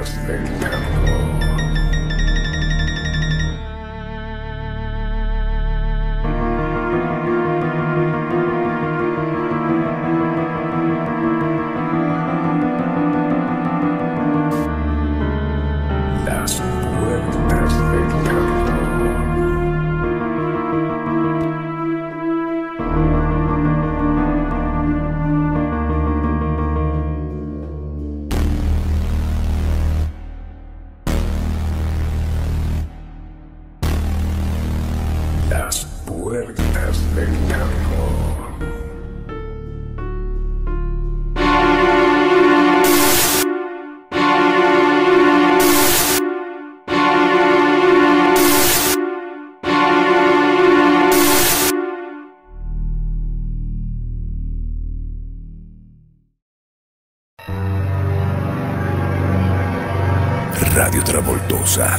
Radio Travoltosa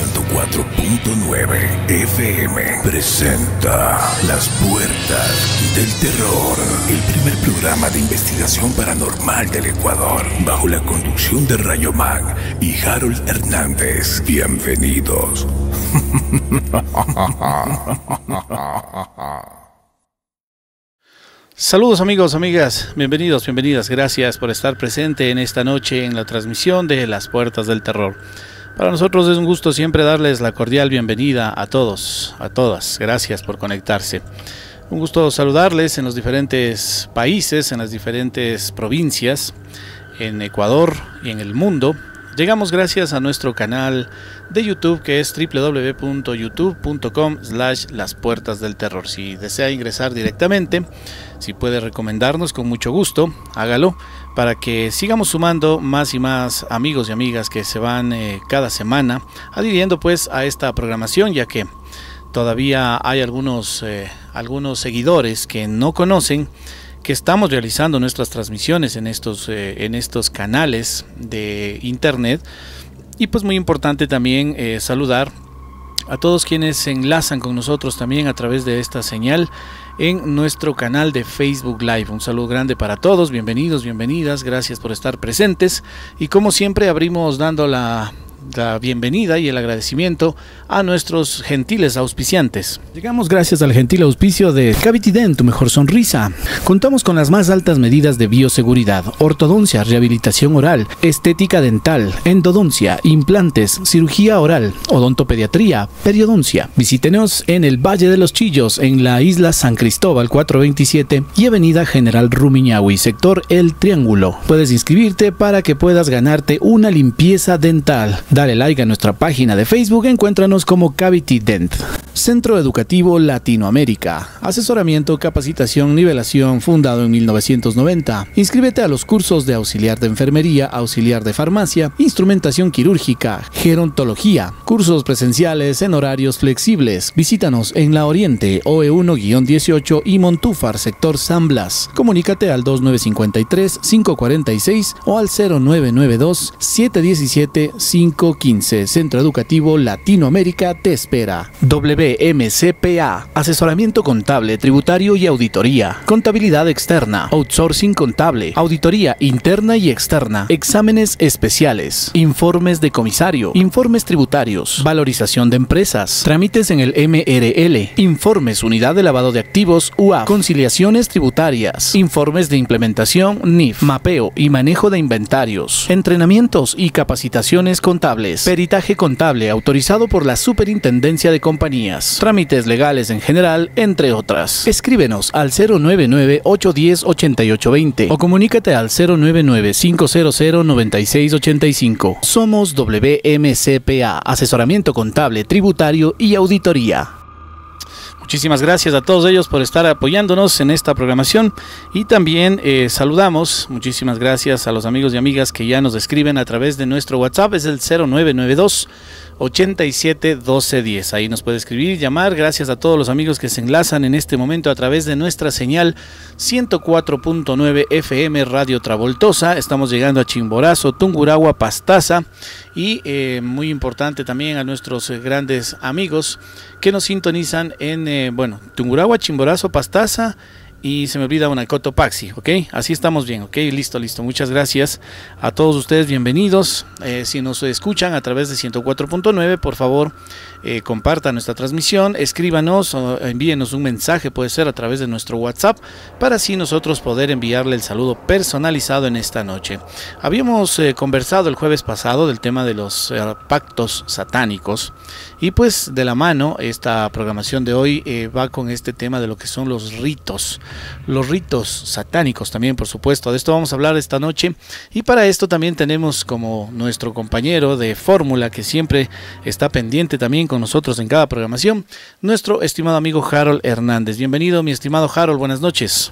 104.9 FM presenta Las Puertas del Terror, el primer programa de investigación paranormal del Ecuador, bajo la conducción de Rayo Man y Harold Hernández. Bienvenidos. Saludos amigos, amigas, bienvenidos, bienvenidas, gracias por estar presente en esta noche en la transmisión de Las Puertas del Terror. Para nosotros es un gusto siempre darles la cordial bienvenida a todos, a todas, gracias por conectarse. Un gusto saludarles en los diferentes países, en las diferentes provincias, en Ecuador y en el mundo. Llegamos gracias a nuestro canal de YouTube, que es www.youtube.com/laspuertasdelterror. Si desea ingresar directamente, si puede recomendarnos, con mucho gusto, hágalo, para que sigamos sumando más y más amigos y amigas que se van cada semana adhiriendo pues a esta programación, ya que todavía hay algunos seguidores que no conocen que estamos realizando nuestras transmisiones en estos canales de internet. Y pues muy importante también saludar a todos quienes se enlazan con nosotros también a través de esta señal en nuestro canal de Facebook Live. Un saludo grande para todos, bienvenidos, bienvenidas, gracias por estar presentes. Y como siempre abrimos dando la bienvenida y el agradecimiento a nuestros gentiles auspiciantes. Llegamos gracias al gentil auspicio de Cavity Dent, tu mejor sonrisa. Contamos con las más altas medidas de bioseguridad, ortodoncia, rehabilitación oral, estética dental, endodoncia, implantes, cirugía oral, odontopediatría, periodoncia. Visítenos en el Valle de los Chillos, en la isla San Cristóbal 427 y avenida General Rumiñahui, sector El Triángulo. Puedes inscribirte para que puedas ganarte una limpieza dental. Dale like a nuestra página de Facebook, encuéntranos como Cavity Dent. Centro Educativo Latinoamérica, asesoramiento, capacitación, nivelación, fundado en 1990. Inscríbete a los cursos de auxiliar de enfermería, auxiliar de farmacia, instrumentación quirúrgica, gerontología, cursos presenciales en horarios flexibles. Visítanos en La Oriente, OE1-18 y Montúfar, sector San Blas. Comunícate al 2953-546 o al 0992-717-515. Centro Educativo Latinoamérica te espera. WMCPA, asesoramiento contable, tributario y auditoría, contabilidad externa, outsourcing contable, auditoría interna y externa, exámenes especiales, informes de comisario, informes tributarios, valorización de empresas, trámites en el MRL, informes unidad de lavado de activos UAF, conciliaciones tributarias, informes de implementación NIF, mapeo y manejo de inventarios, entrenamientos y capacitaciones contables, peritaje contable autorizado por la Superintendencia de Compañías, trámites legales en general, entre otras. Escríbenos al 099-810-8820 o comunícate al 099-500-9685. Somos WMCPA, asesoramiento contable, tributario y auditoría. Muchísimas gracias a todos ellos por estar apoyándonos en esta programación y también saludamos, muchísimas gracias a los amigos y amigas que ya nos escriben a través de nuestro WhatsApp, es el 0992 87 12 10. Ahí nos puede escribir y llamar. Gracias a todos los amigos que se enlazan en este momento a través de nuestra señal 104.9 FM Radio Travoltosa. Estamos llegando a Chimborazo, Tungurahua, Pastaza y muy importante también a nuestros grandes amigos que nos sintonizan en Tungurahua, Chimborazo, Pastaza y se me olvida una, Cotopaxi, ¿ok? Así estamos bien, ¿ok? Listo, listo. Muchas gracias a todos ustedes, bienvenidos. Si nos escuchan a través de 104.9, por favor, compartan nuestra transmisión, escríbanos o envíenos un mensaje, puede ser a través de nuestro WhatsApp, para así nosotros poder enviarle el saludo personalizado en esta noche. Habíamos conversado el jueves pasado del tema de los pactos satánicos, y pues de la mano esta programación de hoy va con este tema de lo que son los ritos satánicos también, por supuesto. De esto vamos a hablar esta noche, y para esto también tenemos como nuestro compañero de fórmula que siempre está pendiente también con nosotros en cada programación, nuestro estimado amigo Harold Hernández. Bienvenido, mi estimado Harold, buenas noches.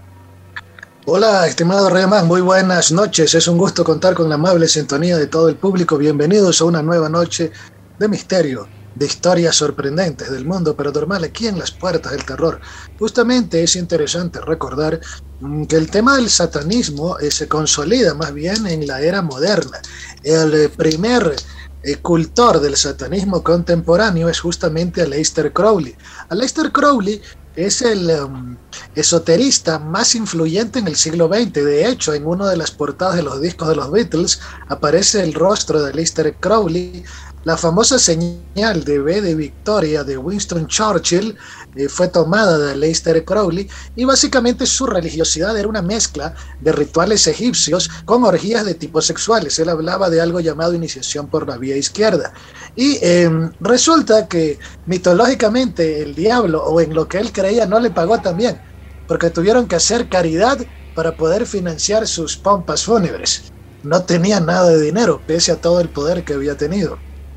Hola, estimado Rayman, muy buenas noches. Es un gusto contar con la amable sintonía de todo el público. Bienvenidos a una nueva noche de misterio, de historias sorprendentes del mundo paranormal aquí en las puertas del terror. Justamente es interesante recordar que el tema del satanismo se consolida más bien en la era moderna. El primer cultor del satanismo contemporáneo es justamente Aleister Crowley. Aleister Crowley es el esoterista más influyente en el siglo XX. De hecho, en una de las portadas de los discos de los Beatles aparece el rostro de Aleister Crowley. La famosa señal de V de Victoria de Winston Churchill fue tomada de Aleister Crowley, y básicamente su religiosidad era una mezcla de rituales egipcios con orgías de tipo sexuales. Él hablaba de algo llamado iniciación por la vía izquierda. Y resulta que mitológicamente el diablo, o en lo que él creía, no le pagó tan bien, porque tuvieron que hacer caridad para poder financiar sus pompas fúnebres. No tenía nada de dinero, pese a todo el poder que había tenido.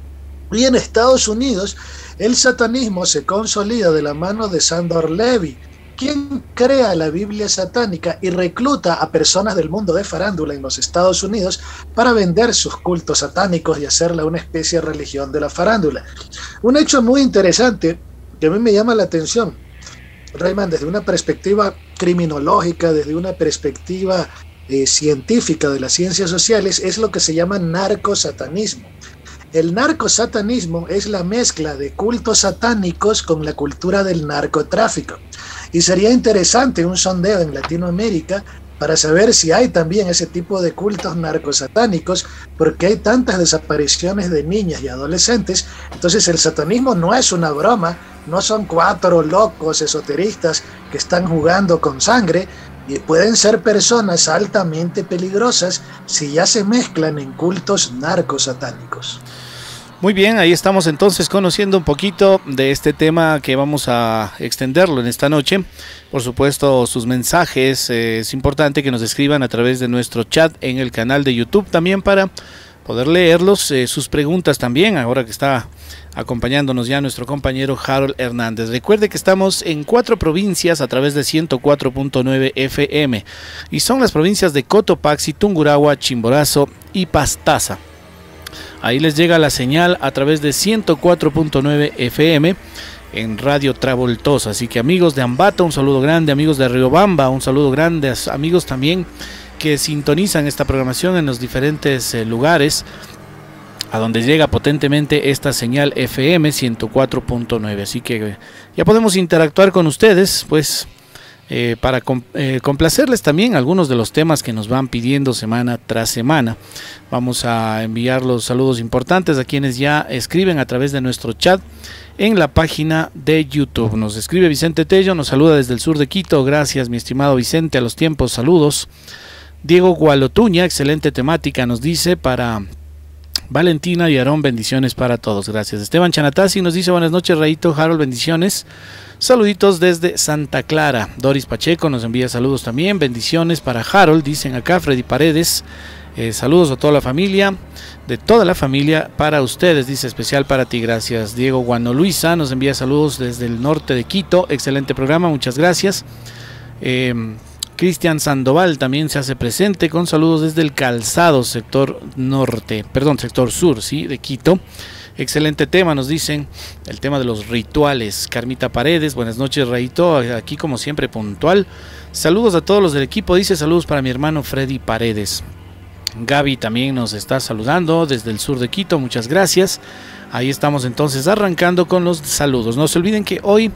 Y en Estados Unidos el satanismo se consolida de la mano de Sandor Levy, quien crea la Biblia satánica y recluta a personas del mundo de farándula en los Estados Unidos para vender sus cultos satánicos y hacerla una especie de religión de la farándula. Un hecho muy interesante que a mí me llama la atención, Rayman, desde una perspectiva criminológica, desde una perspectiva científica de las ciencias sociales, es lo que se llama narcosatanismo. El narcosatanismo es la mezcla de cultos satánicos con la cultura del narcotráfico. Y sería interesante un sondeo en Latinoamérica para saber si hay también ese tipo de cultos narcosatánicos, porque hay tantas desapariciones de niñas y adolescentes. Entonces el satanismo no es una broma, no son 4 locos esoteristas que están jugando con sangre, y pueden ser personas altamente peligrosas si ya se mezclan en cultos narcosatánicos. Muy bien, ahí estamos entonces conociendo un poquito de este tema que vamos a extenderlo en esta noche. Por supuesto, sus mensajes, es importante que nos escriban a través de nuestro chat en el canal de YouTube también para poder leerlos, sus preguntas también, ahora que está acompañándonos ya nuestro compañero Harold Hernández. Recuerde que estamos en 4 provincias a través de 104.9 FM, y son las provincias de Cotopaxi, Tungurahua, Chimborazo y Pastaza. Ahí les llega la señal a través de 104.9 FM en Radio Travoltosa. Así que amigos de Ambato, un saludo grande, amigos de Riobamba, un saludo grande, amigos también que sintonizan esta programación en los diferentes lugares a donde llega potentemente esta señal FM 104.9. Así que ya podemos interactuar con ustedes, pues para complacerles también algunos de los temas que nos van pidiendo semana tras semana. Vamos a enviar los saludos importantes a quienes ya escriben a través de nuestro chat en la página de YouTube. Nos escribe Vicente Tello, nos saluda desde el sur de Quito. Gracias, mi estimado Vicente, a los tiempos, saludos. Diego Gualotuña, excelente temática, nos dice para Valentina y Aarón, bendiciones para todos, gracias. Esteban Chanatasi nos dice buenas noches, Rayito, Harold, bendiciones. Saluditos desde Santa Clara. Doris Pacheco nos envía saludos también, bendiciones para Harold, dicen acá. Freddy Paredes, saludos a toda la familia, de toda la familia para ustedes, dice, especial para ti, gracias. Diego Guano Luisa nos envía saludos desde el norte de Quito, excelente programa, muchas gracias. Cristian Sandoval también se hace presente con saludos desde el Calzado, sector sur, ¿sí?, de Quito. Excelente tema, nos dicen, el tema de los rituales. Carmita Paredes, buenas noches, Rayito, aquí como siempre puntual. Saludos a todos los del equipo, dice, saludos para mi hermano Freddy Paredes. Gaby también nos está saludando desde el sur de Quito, muchas gracias. Ahí estamos entonces arrancando con los saludos. No se olviden que hoy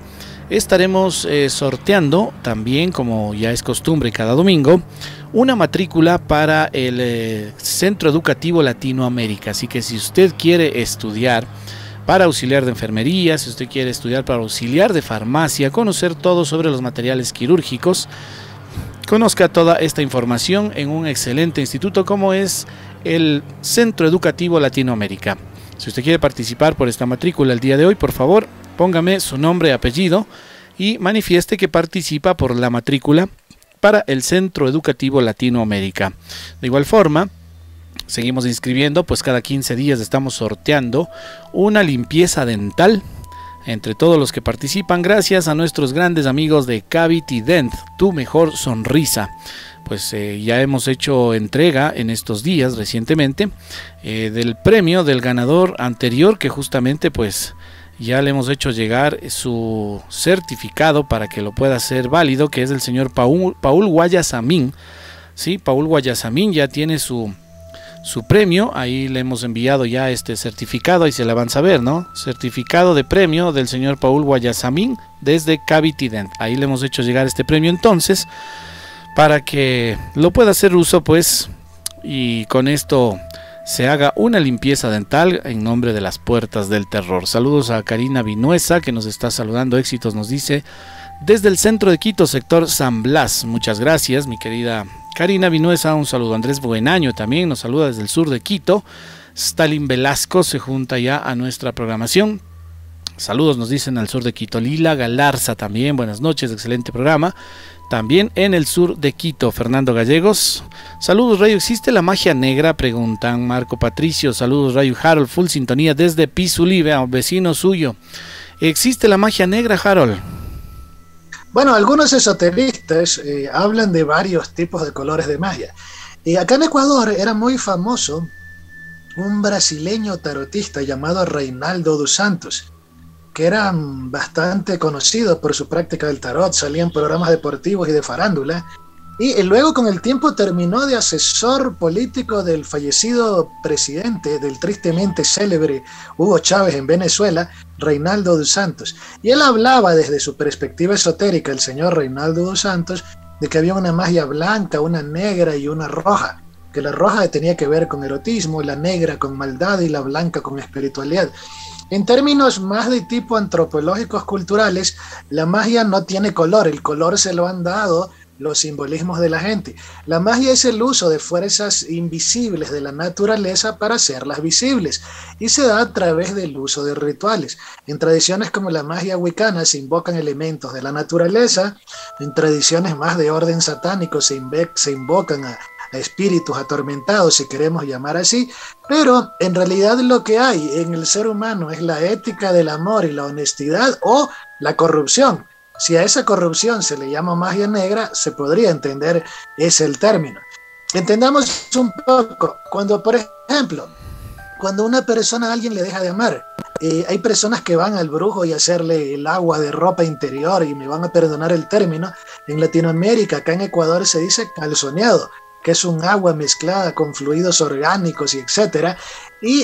estaremos sorteando también, como ya es costumbre cada domingo, una matrícula para el Centro Educativo Latinoamérica. Así que si usted quiere estudiar para auxiliar de enfermería, si usted quiere estudiar para auxiliar de farmacia, conocer todo sobre los materiales quirúrgicos, conozca toda esta información en un excelente instituto como es el Centro Educativo Latinoamérica. Si usted quiere participar por esta matrícula el día de hoy, por favor, póngame su nombre y apellido y manifieste que participa por la matrícula para el Centro Educativo Latinoamérica. De igual forma, seguimos inscribiendo, pues cada 15 días estamos sorteando una limpieza dental entre todos los que participan, gracias a nuestros grandes amigos de Cavity Dent, tu mejor sonrisa. Pues ya hemos hecho entrega en estos días recientemente del premio del ganador anterior, que justamente pues ya le hemos hecho llegar su certificado para que lo pueda hacer válido, que es el señor Paul Guayasamín. Sí, Paul Guayasamín ya tiene su premio, ahí le hemos enviado ya este certificado, ahí se le van a saber, ¿no? Certificado de premio del señor Paul Guayasamín desde Cavity Dent. Ahí le hemos hecho llegar este premio entonces, para que lo pueda hacer uso, pues, y con esto se haga una limpieza dental en nombre de las puertas del terror. Saludos a Karina Vinuesa, que nos está saludando, éxitos nos dice, desde el centro de Quito, sector San Blas. Muchas gracias, mi querida Karina Vinuesa, un saludo. Andrés Buenaño también nos saluda desde el sur de Quito. Stalin Velasco se junta ya a nuestra programación. Saludos nos dicen al sur de Quito. Lila Galarza también, buenas noches, excelente programa. También en el sur de Quito, Fernando Gallegos. Saludos, Rayo. ¿Existe la magia negra? Preguntan Marco Patricio. Saludos, Rayo. Harold, full sintonía desde Pizulí, vecino suyo. ¿Existe la magia negra, Harold? Bueno, algunos esoteristas hablan de varios tipos de colores de magia. Acá en Ecuador era muy famoso un brasileño tarotista llamado Reinaldo dos Santos, que era bastante conocido por su práctica del tarot, salía en programas deportivos y de farándula, y luego con el tiempo terminó de asesor político del fallecido presidente del tristemente célebre Hugo Chávez en Venezuela, Reinaldo dos Santos. Y él hablaba desde su perspectiva esotérica, el señor Reinaldo dos Santos, de que había una magia blanca, una negra y una roja, que la roja tenía que ver con erotismo, la negra con maldad y la blanca con espiritualidad. En términos más de tipo antropológicos culturales, la magia no tiene color, el color se lo han dado los simbolismos de la gente. La magia es el uso de fuerzas invisibles de la naturaleza para hacerlas visibles, y se da a través del uso de rituales. En tradiciones como la magia wicana se invocan elementos de la naturaleza, en tradiciones más de orden satánico se invocan a espíritus atormentados, si queremos llamar así, pero en realidad lo que hay en el ser humano es la ética del amor y la honestidad, o la corrupción. Si a esa corrupción se le llama magia negra, se podría entender ese el término. Entendamos un poco, cuando por ejemplo, cuando una persona a alguien le deja de amar, hay personas que van al brujo y hacerle el agua de ropa interior, y me van a perdonar el término, en Latinoamérica, acá en Ecuador se dice calzoneado, que es un agua mezclada con fluidos orgánicos y etcétera, y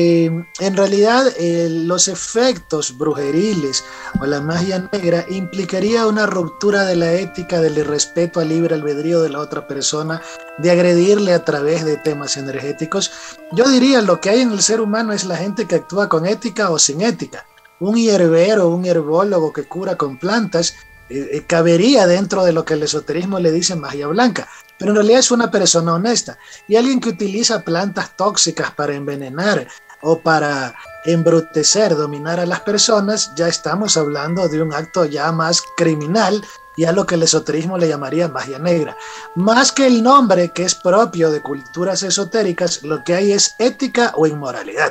en realidad los efectos brujeriles o la magia negra implicaría una ruptura de la ética, del irrespeto al libre albedrío de la otra persona, de agredirle a través de temas energéticos. Yo diría, lo que hay en el ser humano es la gente que actúa con ética o sin ética. Un hierbero, un herbólogo que cura con plantas, cabería dentro de lo que el esoterismo le dice magia blanca, pero en realidad es una persona honesta. Y alguien que utiliza plantas tóxicas para envenenar o para embrutecer, dominar a las personas, ya estamos hablando de un acto ya más criminal, y a lo que el esoterismo le llamaría magia negra. Más que el nombre, que es propio de culturas esotéricas, lo que hay es ética o inmoralidad.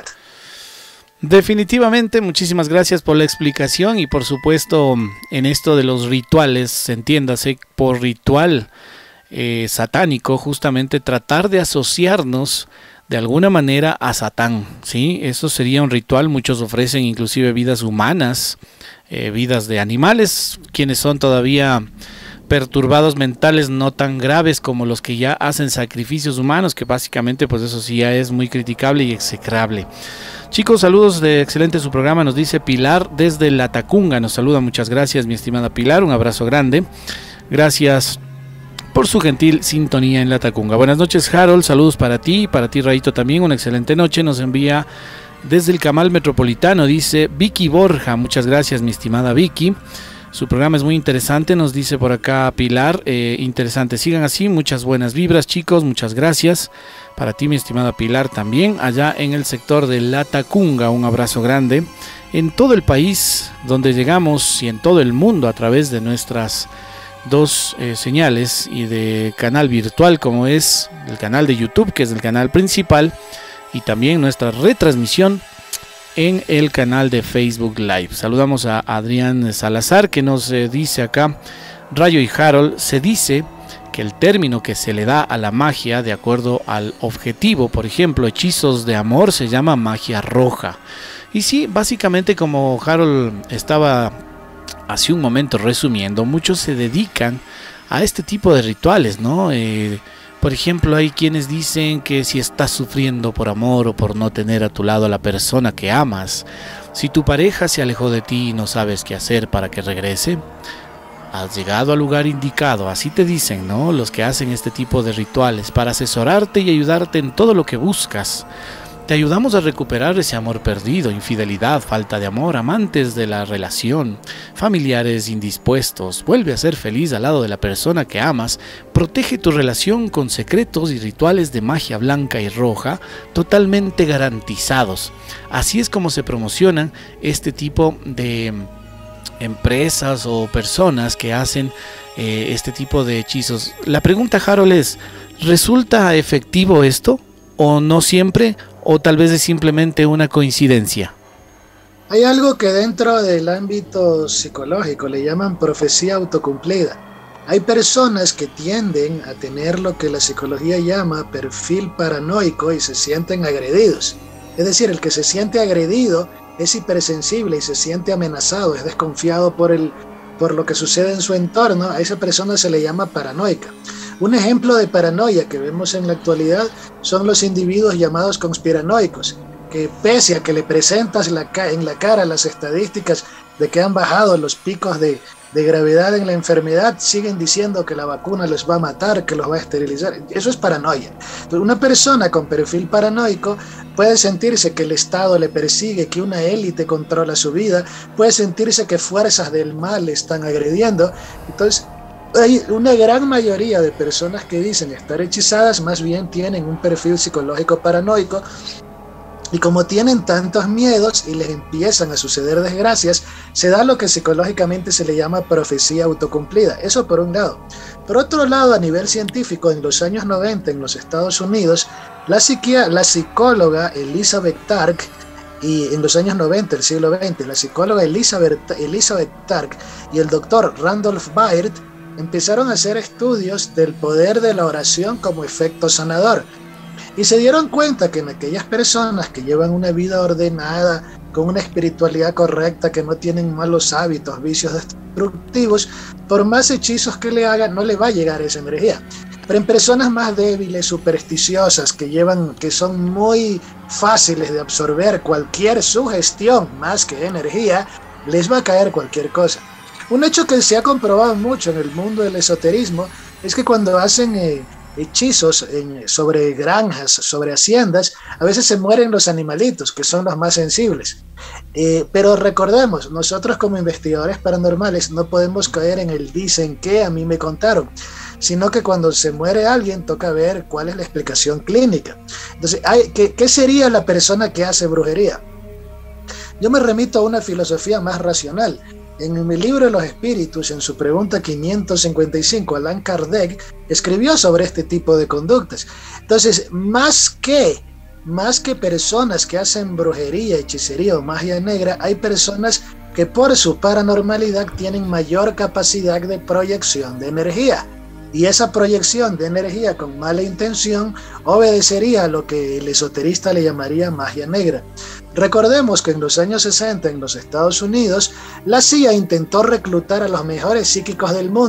Definitivamente, muchísimas gracias por la explicación, y por supuesto en esto de los rituales, entiéndase por ritual satánico, justamente tratar de asociarnos de alguna manera a Satán, ¿sí? Eso sería un ritual. Muchos ofrecen inclusive vidas humanas, vidas de animales, quienes son todavía perturbados mentales no tan graves como los que ya hacen sacrificios humanos, que básicamente pues eso sí ya es muy criticable y execrable. Chicos, saludos, de excelente su programa, nos dice Pilar desde La Tacunga, nos saluda, muchas gracias mi estimada Pilar, un abrazo grande, gracias por su gentil sintonía en La Tacunga. Buenas noches Harold, saludos para ti Rayito también, una excelente noche, nos envía desde el Camal Metropolitano, dice Vicky Borja, muchas gracias mi estimada Vicky. Su programa es muy interesante, nos dice por acá Pilar, interesante, sigan así, muchas buenas vibras chicos, muchas gracias. Para ti mi estimada Pilar también, allá en el sector de La Tacunga, un abrazo grande. En todo el país donde llegamos y en todo el mundo a través de nuestras dos señales y de canal virtual como es el canal de YouTube, que es el canal principal, y también nuestra retransmisión en el canal de Facebook Live. Saludamos a Adrián Salazar que nos dice acá, Rayo y Harold, se dice que el término que se le da a la magia de acuerdo al objetivo, por ejemplo, hechizos de amor, se llama magia roja. Y sí, básicamente como Harold estaba hace un momento resumiendo, muchos se dedican a este tipo de rituales, ¿no? Por ejemplo, hay quienes dicen que si estás sufriendo por amor o por no tener a tu lado a la persona que amas, si tu pareja se alejó de ti y no sabes qué hacer para que regrese, has llegado al lugar indicado, así te dicen, ¿no? Los que hacen este tipo de rituales para asesorarte y ayudarte en todo lo que buscas. Te ayudamos a recuperar ese amor perdido, infidelidad, falta de amor, amantes de la relación, familiares indispuestos. Vuelve a ser feliz al lado de la persona que amas. Protege tu relación con secretos y rituales de magia blanca y roja totalmente garantizados. Así es como se promocionan este tipo de empresas o personas que hacen este tipo de hechizos. La pregunta, Harold, es, ¿resulta efectivo esto o no siempre? ¿O tal vez es simplemente una coincidencia? Hay algo que dentro del ámbito psicológico le llaman profecía autocumplida. Hay personas que tienden a tener lo que la psicología llama perfil paranoico y se sienten agredidos. Es decir, el que se siente agredido es hipersensible y se siente amenazado, es desconfiado por lo que sucede en su entorno. A esa persona se le llama paranoica. Un ejemplo de paranoia que vemos en la actualidad son los individuos llamados conspiranoicos, que pese a que le presentas en la cara las estadísticas de que han bajado los picos de gravedad en la enfermedad, siguen diciendo que la vacuna les va a matar, que los va a esterilizar. Eso es paranoia. Entonces, una persona con perfil paranoico puede sentirse que el Estado le persigue, que una élite controla su vida, puede sentirse que fuerzas del mal le están agrediendo. Entonces, hay una gran mayoría de personas que dicen estar hechizadas, más bien tienen un perfil psicológico paranoico, y como tienen tantos miedos y les empiezan a suceder desgracias, se da lo que psicológicamente se le llama profecía autocumplida. Eso por un lado. Por otro lado, a nivel científico, en los años 90 en los Estados Unidos, la psicóloga Elizabeth Tark, y en los años 90 del siglo XX, la psicóloga Elizabeth Tark y el doctor Randolph Byrd empezaron a hacer estudios del poder de la oración como efecto sanador, y se dieron cuenta que en aquellas personas que llevan una vida ordenada, con una espiritualidad correcta, que no tienen malos hábitos, vicios destructivos, por más hechizos que le hagan, no le va a llegar esa energía. Pero en personas más débiles, supersticiosas, que son muy fáciles de absorber cualquier sugestión más que energía, les va a caer cualquier cosa. Un hecho que se ha comprobado mucho en el mundo del esoterismo es que cuando hacen hechizos sobre granjas, sobre haciendas, a veces se mueren los animalitos, que son los más sensibles. Pero recordemos, nosotros como investigadores paranormales no podemos caer en el dicen que a mí me contaron, sino que cuando se muere alguien toca ver cuál es la explicación clínica. Entonces, ¿qué sería la persona que hace brujería? Yo me remito a una filosofía más racional. En mi libro de los espíritus, en su pregunta 555, Allan Kardec escribió sobre este tipo de conductas. Entonces, más que personas que hacen brujería, hechicería o magia negra, hay personas que por su paranormalidad tienen mayor capacidad de proyección de energía. Y esa proyección de energía con mala intención obedecería a lo que el esoterista le llamaría magia negra. Recordemos que en los años 60 en los Estados Unidos, la CIA intentó reclutar a los mejores psíquicos del mundo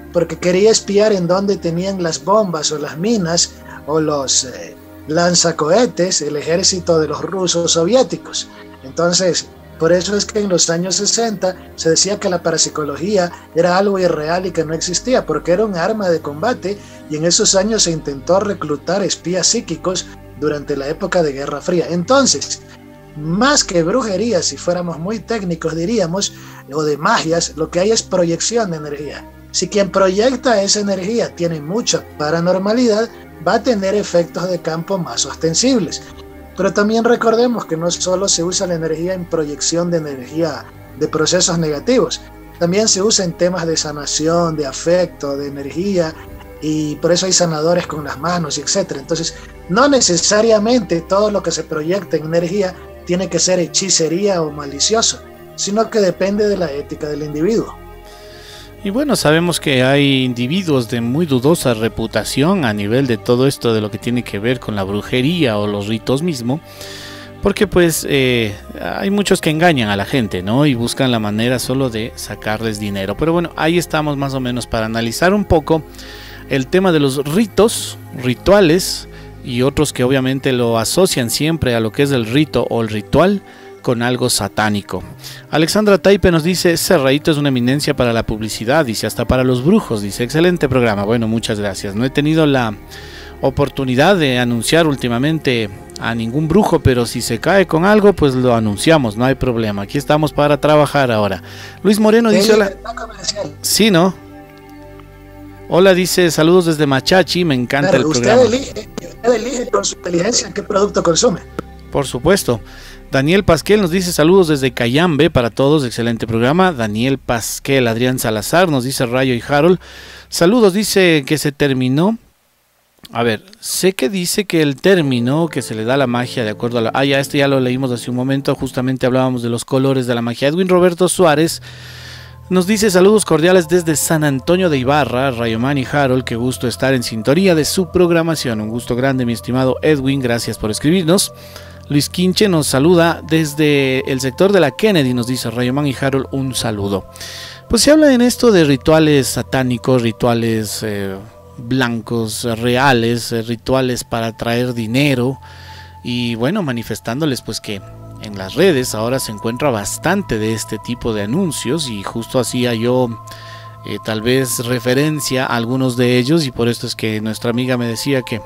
porque quería espiar en dónde tenían las bombas o las minas o los lanzacohetes el ejército de los rusos soviéticos. Entonces, por eso es que en los años 60 se decía que la parapsicología era algo irreal y que no existía, porque era un arma de combate, y en esos años se intentó reclutar espías psíquicos durante la época de Guerra Fría. Entonces, más que brujería, si fuéramos muy técnicos diríamos, o de magias, lo que hay es proyección de energía. Si quien proyecta esa energía tiene mucha paranormalidad, va a tener efectos de campo más ostensibles. Pero también recordemos que no solo se usa la energía en proyección de energía de procesos negativos, también se usa en temas de sanación, de afecto, de energía, y por eso hay sanadores con las manos, etc. Entonces, no necesariamente todo lo que se proyecta en energía tiene que ser hechicería o malicioso, sino que depende de la ética del individuo. Y bueno, sabemos que hay individuos de muy dudosa reputación a nivel de todo esto de lo que tiene que ver con la brujería o los ritos mismo, porque pues hay muchos que engañan a la gente, ¿no? Y buscan la manera solo de sacarles dinero. Pero bueno, ahí estamos más o menos para analizar un poco el tema de los ritos, rituales, y otros que obviamente lo asocian siempre a lo que es el rito o el ritual con algo satánico. Alexandra Taipe nos dice: ese rayito es una eminencia para la publicidad, dice, hasta para los brujos, dice, excelente programa. Bueno, muchas gracias. No he tenido la oportunidad de anunciar últimamente a ningún brujo, pero si se cae con algo, pues lo anunciamos, no hay problema. Aquí estamos para trabajar ahora. Luis Moreno dice: hola. Sí, ¿no? Hola, dice, saludos desde Machachi, me encanta el programa. Usted elige con su inteligencia qué producto consume. Por supuesto. Daniel Pasquel nos dice: saludos desde Cayambe para todos, excelente programa. Daniel Pasquel. Adrián Salazar nos dice: Rayo y Harold, saludos, dice que se terminó. A ver, sé que dice que el término que se le da a la magia de acuerdo a la... ya, este ya lo leímos hace un momento, justamente hablábamos de los colores de la magia. Edwin Roberto Suárez nos dice: saludos cordiales desde San Antonio de Ibarra, Rayomán y Harold, qué gusto estar en sintonía de su programación. Un gusto grande, mi estimado Edwin, gracias por escribirnos. Luis Quinche nos saluda desde el sector de la Kennedy, nos dice: Rayomán y Harold, un saludo. Pues se habla en esto de rituales satánicos, rituales blancos, reales, rituales para traer dinero, y bueno, manifestándoles pues que en las redes ahora se encuentra bastante de este tipo de anuncios, y justo hacía yo tal vez referencia a algunos de ellos, y por esto es que nuestra amiga me decía que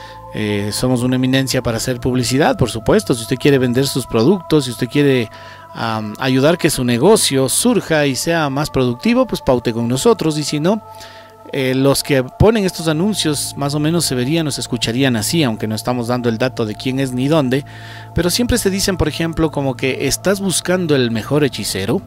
somos una eminencia para hacer publicidad. Por supuesto, si usted quiere vender sus productos, si usted quiere ayudar que su negocio surja y sea más productivo, pues paute con nosotros, y si no, los que ponen estos anuncios más o menos se verían o se escucharían así, aunque no estamos dando el dato de quién es ni dónde, pero siempre se dicen, por ejemplo, como que estás buscando el mejor hechicero,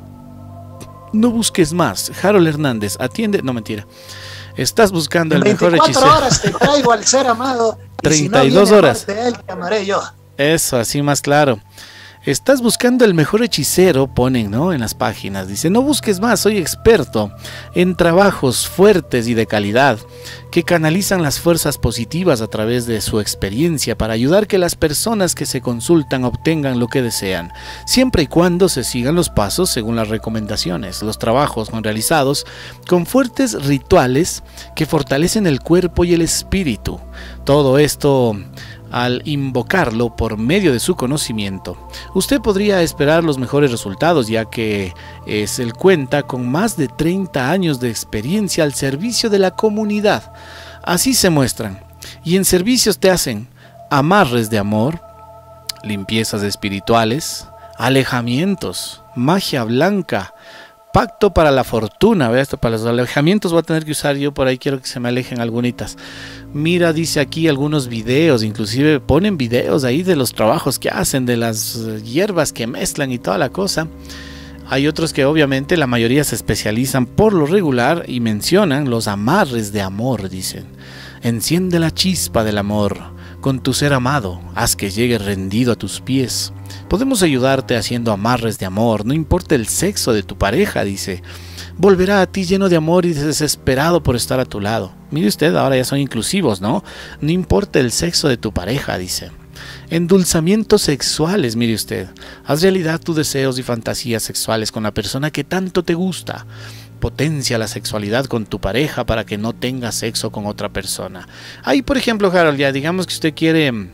no busques más. Harold Hernández, atiende, no, mentira, estás buscando el mejor hechicero. 24 horas te traigo al ser amado, 32 si no horas de él, te amaré yo. Eso, así más claro. Estás buscando el mejor hechicero, ponen, ¿no?, en las páginas. Dice: no busques más, soy experto en trabajos fuertes y de calidad que canalizan las fuerzas positivas a través de su experiencia para ayudar que las personas que se consultan obtengan lo que desean, siempre y cuando se sigan los pasos según las recomendaciones. Los trabajos son realizados con fuertes rituales que fortalecen el cuerpo y el espíritu. Todo esto al invocarlo por medio de su conocimiento. Usted podría esperar los mejores resultados, ya que él cuenta con más de 30 años de experiencia al servicio de la comunidad. Así se muestran. Y en servicios te hacen amarres de amor, limpiezas espirituales, alejamientos, magia blanca, pacto para la fortuna. Vea esto, para los alejamientos voy a tener que usar yo, por ahí quiero que se me alejen algunitas. Mira, dice aquí algunos videos, inclusive ponen videos ahí de los trabajos que hacen, de las hierbas que mezclan y toda la cosa. Hay otros que obviamente la mayoría se especializan por lo regular y mencionan los amarres de amor, dicen. Enciende la chispa del amor con tu ser amado, haz que llegue rendido a tus pies. Podemos ayudarte haciendo amarres de amor, no importa el sexo de tu pareja, dice. Volverá a ti lleno de amor y desesperado por estar a tu lado. Mire usted, ahora ya son inclusivos, ¿no? No importa el sexo de tu pareja, dice. Endulzamientos sexuales, mire usted. Haz realidad tus deseos y fantasías sexuales con la persona que tanto te gusta. potencia la sexualidad con tu pareja para que no tengas sexo con otra persona. Ahí, por ejemplo, Harold, ya digamos que usted quiere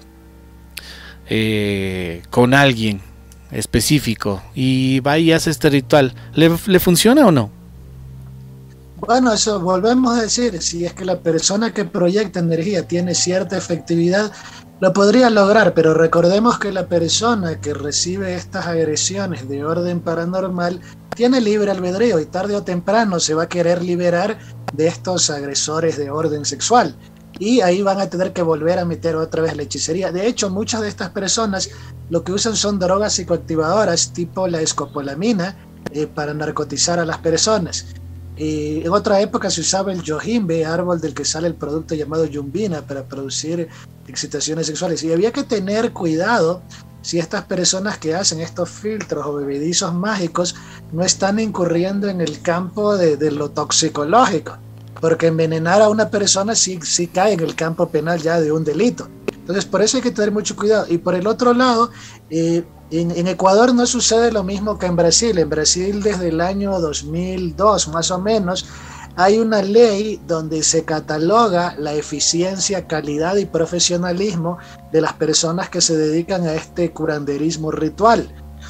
con alguien específico y va y hace este ritual, ¿le funciona o no? Bueno, eso volvemos a decir, si es que la persona que proyecta energía tiene cierta efectividad, lo podría lograr, pero recordemos que la persona que recibe estas agresiones de orden paranormal tiene libre albedrío y tarde o temprano se va a querer liberar de estos agresores de orden sexual. Y ahí van a tener que volver a meter otra vez la hechicería. De hecho, muchas de estas personas lo que usan son drogas psicoactivadoras tipo la escopolamina para narcotizar a las personas. En otra época se usaba el yojimbe, árbol del que sale el producto llamado yumbina, para producir excitaciones sexuales. Y había que tener cuidado si estas personas que hacen estos filtros o bebedizos mágicos no están incurriendo en el campo de lo toxicológico, porque envenenar a una persona sí cae en el campo penal ya de un delito. Entonces por eso hay que tener mucho cuidado. Y por el otro lado, en Ecuador no sucede lo mismo que en Brasil. En Brasil desde el año 2002 más o menos hay una ley donde se cataloga la eficiencia, calidad y profesionalismo de las personas que se dedican a este curanderismo ritual.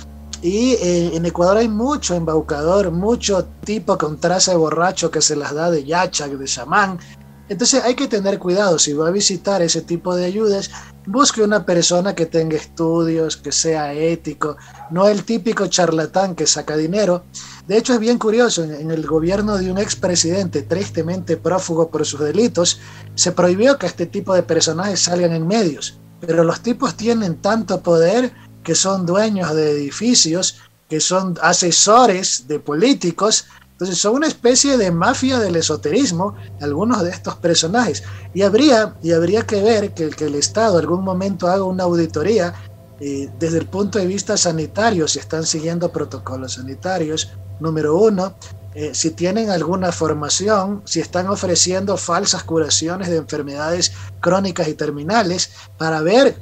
Y en Ecuador hay mucho embaucador, mucho tipo con traza de borracho que se las da de yacha, de chamán. Entonces hay que tener cuidado, si va a visitar ese tipo de ayudas, busque una persona que tenga estudios, que sea ético, no el típico charlatán que saca dinero. De hecho es bien curioso, en el gobierno de un expresidente tristemente prófugo por sus delitos, se prohibió que este tipo de personajes salgan en medios, pero los tipos tienen tanto poder que son dueños de edificios, que son asesores de políticos. Entonces son una especie de mafia del esoterismo, algunos de estos personajes. Y habría que ver que el Estado en algún momento haga una auditoría desde el punto de vista sanitario, si están siguiendo protocolos sanitarios, número uno, si tienen alguna formación, si están ofreciendo falsas curaciones de enfermedades crónicas y terminales, para ver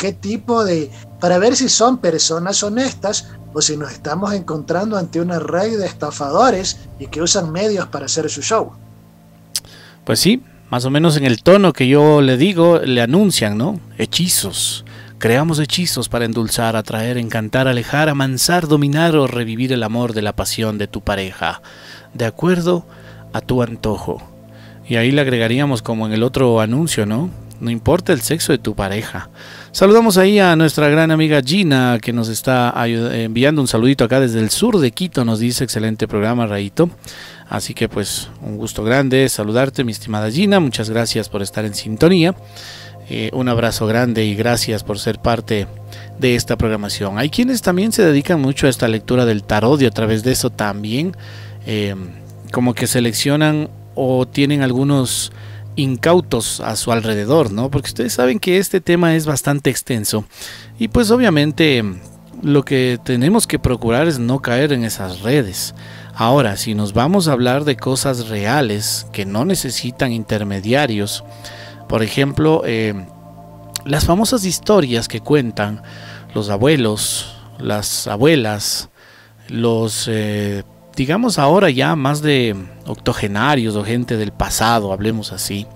para ver si son personas honestas o si nos estamos encontrando ante una red de estafadores y que usan medios para hacer su show. Pues sí, más o menos en el tono que yo le digo, le anuncian, ¿no? Hechizos. Creamos hechizos para endulzar, atraer, encantar, alejar, amansar, dominar o revivir el amor de la pasión de tu pareja, de acuerdo a tu antojo. Y ahí le agregaríamos como en el otro anuncio, ¿no? No importa el sexo de tu pareja. Saludamos ahí a nuestra gran amiga Gina, que nos está enviando un saludito acá desde el sur de Quito. Nos dice: excelente programa, Rayito. Así que pues un gusto grande saludarte, mi estimada Gina. Muchas gracias por estar en sintonía. Un abrazo grande y gracias por ser parte de esta programación. Hay quienes también se dedican mucho a esta lectura del tarot y a través de eso también como que seleccionan o tienen algunos incautos a su alrededor, ¿no? Porque ustedes saben que este tema es bastante extenso y pues obviamente lo que tenemos que procurar es no caer en esas redes. Ahora, si nos vamos a hablar de cosas reales que no necesitan intermediarios, por ejemplo, las famosas historias que cuentan los abuelos, las abuelas, los digamos ahora ya más de octogenarios o gente del pasado, hablemos así,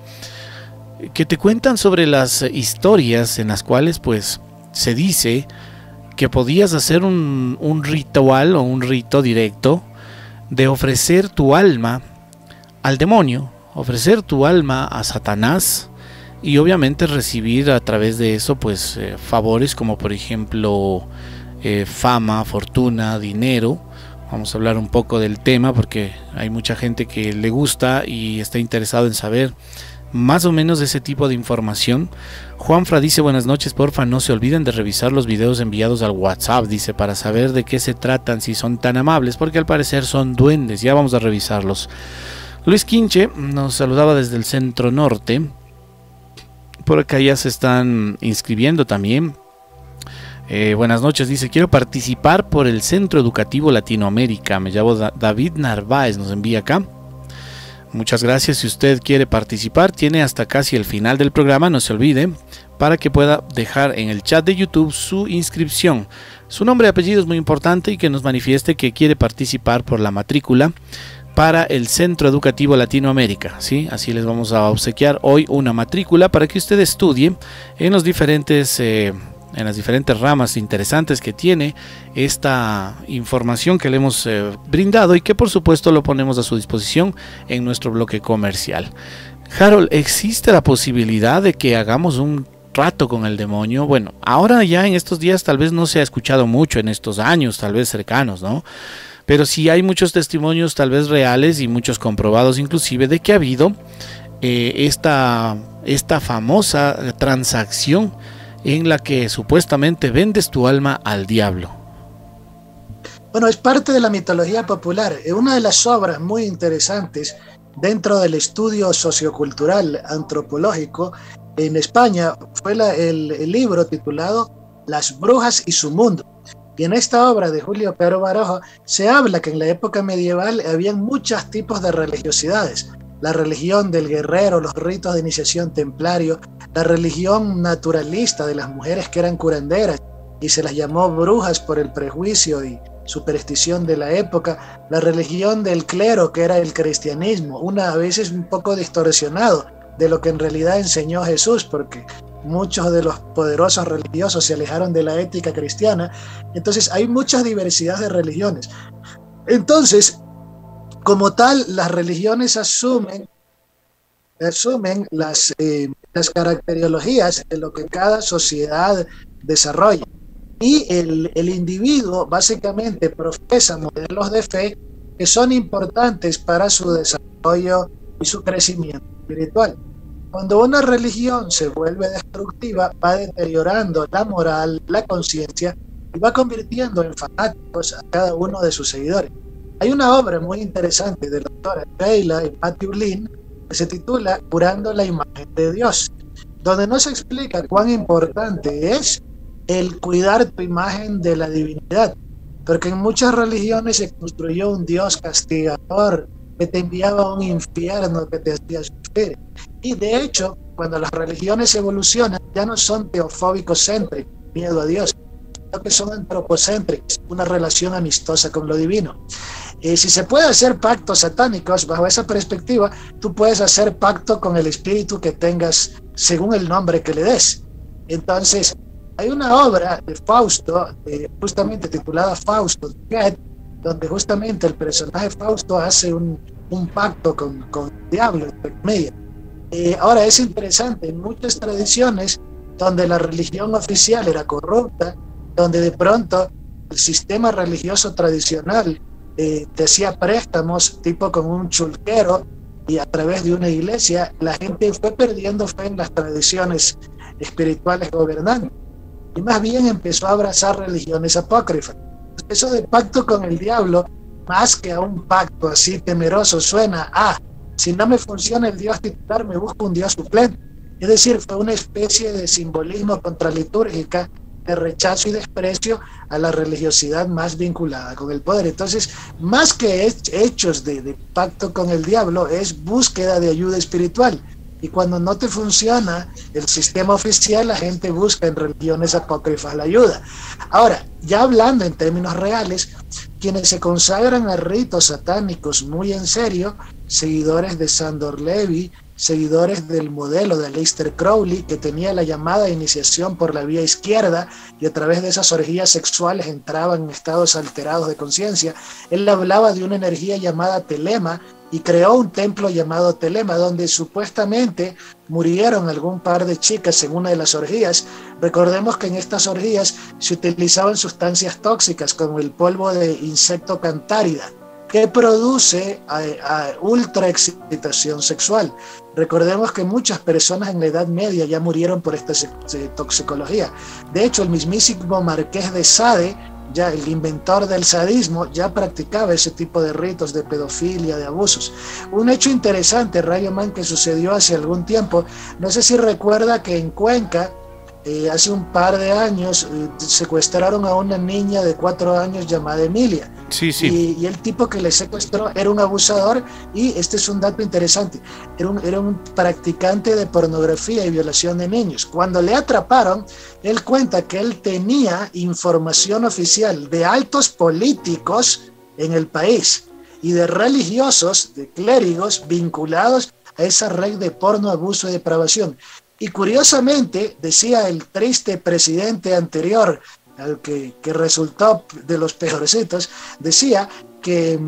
que te cuentan sobre las historias en las cuales pues se dice que podías hacer un ritual o un rito directo de ofrecer tu alma al demonio, ofrecer tu alma a Satanás y obviamente recibir a través de eso pues favores como por ejemplo fama, fortuna, dinero. Vamos a hablar un poco del tema porque hay mucha gente que le gusta y está interesado en saber más o menos de ese tipo de información. Juanfra dice: buenas noches, porfa no se olviden de revisar los videos enviados al WhatsApp, dice, para saber de qué se tratan, si son tan amables, porque al parecer son duendes. Ya vamos a revisarlos. Luis Quinche nos saludaba desde el centro norte. Por acá ya se están inscribiendo también. Buenas noches, dice: quiero participar por el Centro Educativo Latinoamérica. Me llamo David Narváez, nos envía acá. Muchas gracias. Si usted quiere participar, tiene hasta casi el final del programa, no se olvide, para que pueda dejar en el chat de YouTube su inscripción. Su nombre y apellido es muy importante y que nos manifieste que quiere participar por la matrícula para el Centro Educativo Latinoamérica, ¿sí? Así les vamos a obsequiar hoy una matrícula para que usted estudie en los diferentes en las diferentes ramas interesantes que tiene esta información que le hemos brindado, y que por supuesto lo ponemos a su disposición en nuestro bloque comercial. Harold, ¿existe la posibilidad de que hagamos un trato con el demonio? Bueno, ahora ya en estos días tal vez no se ha escuchado mucho, en estos años tal vez cercanos, ¿no? Pero sí hay muchos testimonios tal vez reales y muchos comprobados inclusive de que ha habido esta famosa transacción en la que supuestamente vendes tu alma al diablo. Bueno, es parte de la mitología popular. Una de las obras muy interesantes dentro del estudio sociocultural antropológico en España fue el libro titulado Las brujas y su mundo. Y en esta obra de Julio Caro Baroja se habla que en la época medieval había muchos tipos de religiosidades. La religión del guerrero, los ritos de iniciación templario, la religión naturalista de las mujeres que eran curanderas y se las llamó brujas por el prejuicio y superstición de la época, la religión del clero, que era el cristianismo, a veces un poco distorsionado de lo que en realidad enseñó Jesús, porque muchos de los poderosos religiosos se alejaron de la ética cristiana. Entonces hay mucha diversidad de religiones. Entonces, como tal, las religiones asumen las caracterologías de lo que cada sociedad desarrolla. Y el individuo básicamente profesa modelos de fe que son importantes para su desarrollo y su crecimiento espiritual. Cuando una religión se vuelve destructiva, va deteriorando la moral, la conciencia, y va convirtiendo en fanáticos a cada uno de sus seguidores. Hay una obra muy interesante de la doctora Sheila y Matthew Lynn que se titula Curando la imagen de Dios, donde nos explica cuán importante es el cuidar tu imagen de la divinidad, porque en muchas religiones se construyó un Dios castigador que te enviaba a un infierno que te hacía sufrir. Y de hecho, cuando las religiones evolucionan, ya no son teofóbicos céntricos, miedo a Dios, sino que son antropocéntricos, una relación amistosa con lo divino. Si se puede hacer pactos satánicos bajo esa perspectiva, tú puedes hacer pacto con el espíritu que tengas según el nombre que le des. Entonces, hay una obra de Fausto, justamente titulada Fausto, donde justamente el personaje Fausto hace un pacto con el diablo, entre comillas. Ahora es interesante, en muchas tradiciones donde la religión oficial era corrupta, donde de pronto el sistema religioso tradicional te hacía préstamos tipo con un chulquero, y a través de una iglesia la gente fue perdiendo fe en las tradiciones espirituales gobernantes y más bien empezó a abrazar religiones apócrifas. Eso de pacto con el diablo, más que a un pacto así temeroso, suena a si no me funciona el Dios titular, me busco un Dios suplente. Es decir, fue una especie de simbolismo contralitúrgica de rechazo y desprecio a la religiosidad más vinculada con el poder. Entonces, más que hechos de pacto con el diablo, es búsqueda de ayuda espiritual. Y cuando no te funciona el sistema oficial, la gente busca en religiones apócrifas la ayuda. Ahora, ya hablando en términos reales, quienes se consagran a ritos satánicos muy en serio, seguidores de Sandor Levy, seguidores del modelo de Aleister Crowley, que tenía la llamada iniciación por la vía izquierda y a través de esas orgías sexuales entraban en estados alterados de conciencia. Él hablaba de una energía llamada telema y creó un templo llamado Telema, donde supuestamente murieron algún par de chicas en una de las orgías. Recordemos que en estas orgías se utilizaban sustancias tóxicas como el polvo de insecto cantárida, que produce ultra excitación sexual. Recordemos que muchas personas en la Edad Media ya murieron por esta toxicología. De hecho, el mismísimo Marqués de Sade, ya el inventor del sadismo, ya practicaba ese tipo de ritos de pedofilia, de abusos. Un hecho interesante, Rayo Man, que sucedió hace algún tiempo, no sé si recuerda que en Cuenca, hace un par de años, secuestraron a una niña de 4 años llamada Emilia. Sí, sí. Y el tipo que le secuestró era un abusador, y este es un dato interesante, era un practicante de pornografía y violación de niños. Cuando le atraparon, él cuenta que él tenía información oficial de altos políticos en el país, y de religiosos, de clérigos vinculados a esa red de porno, abuso y depravación. Y curiosamente, decía el triste presidente anterior, al que resultó de los peorcitos, decía que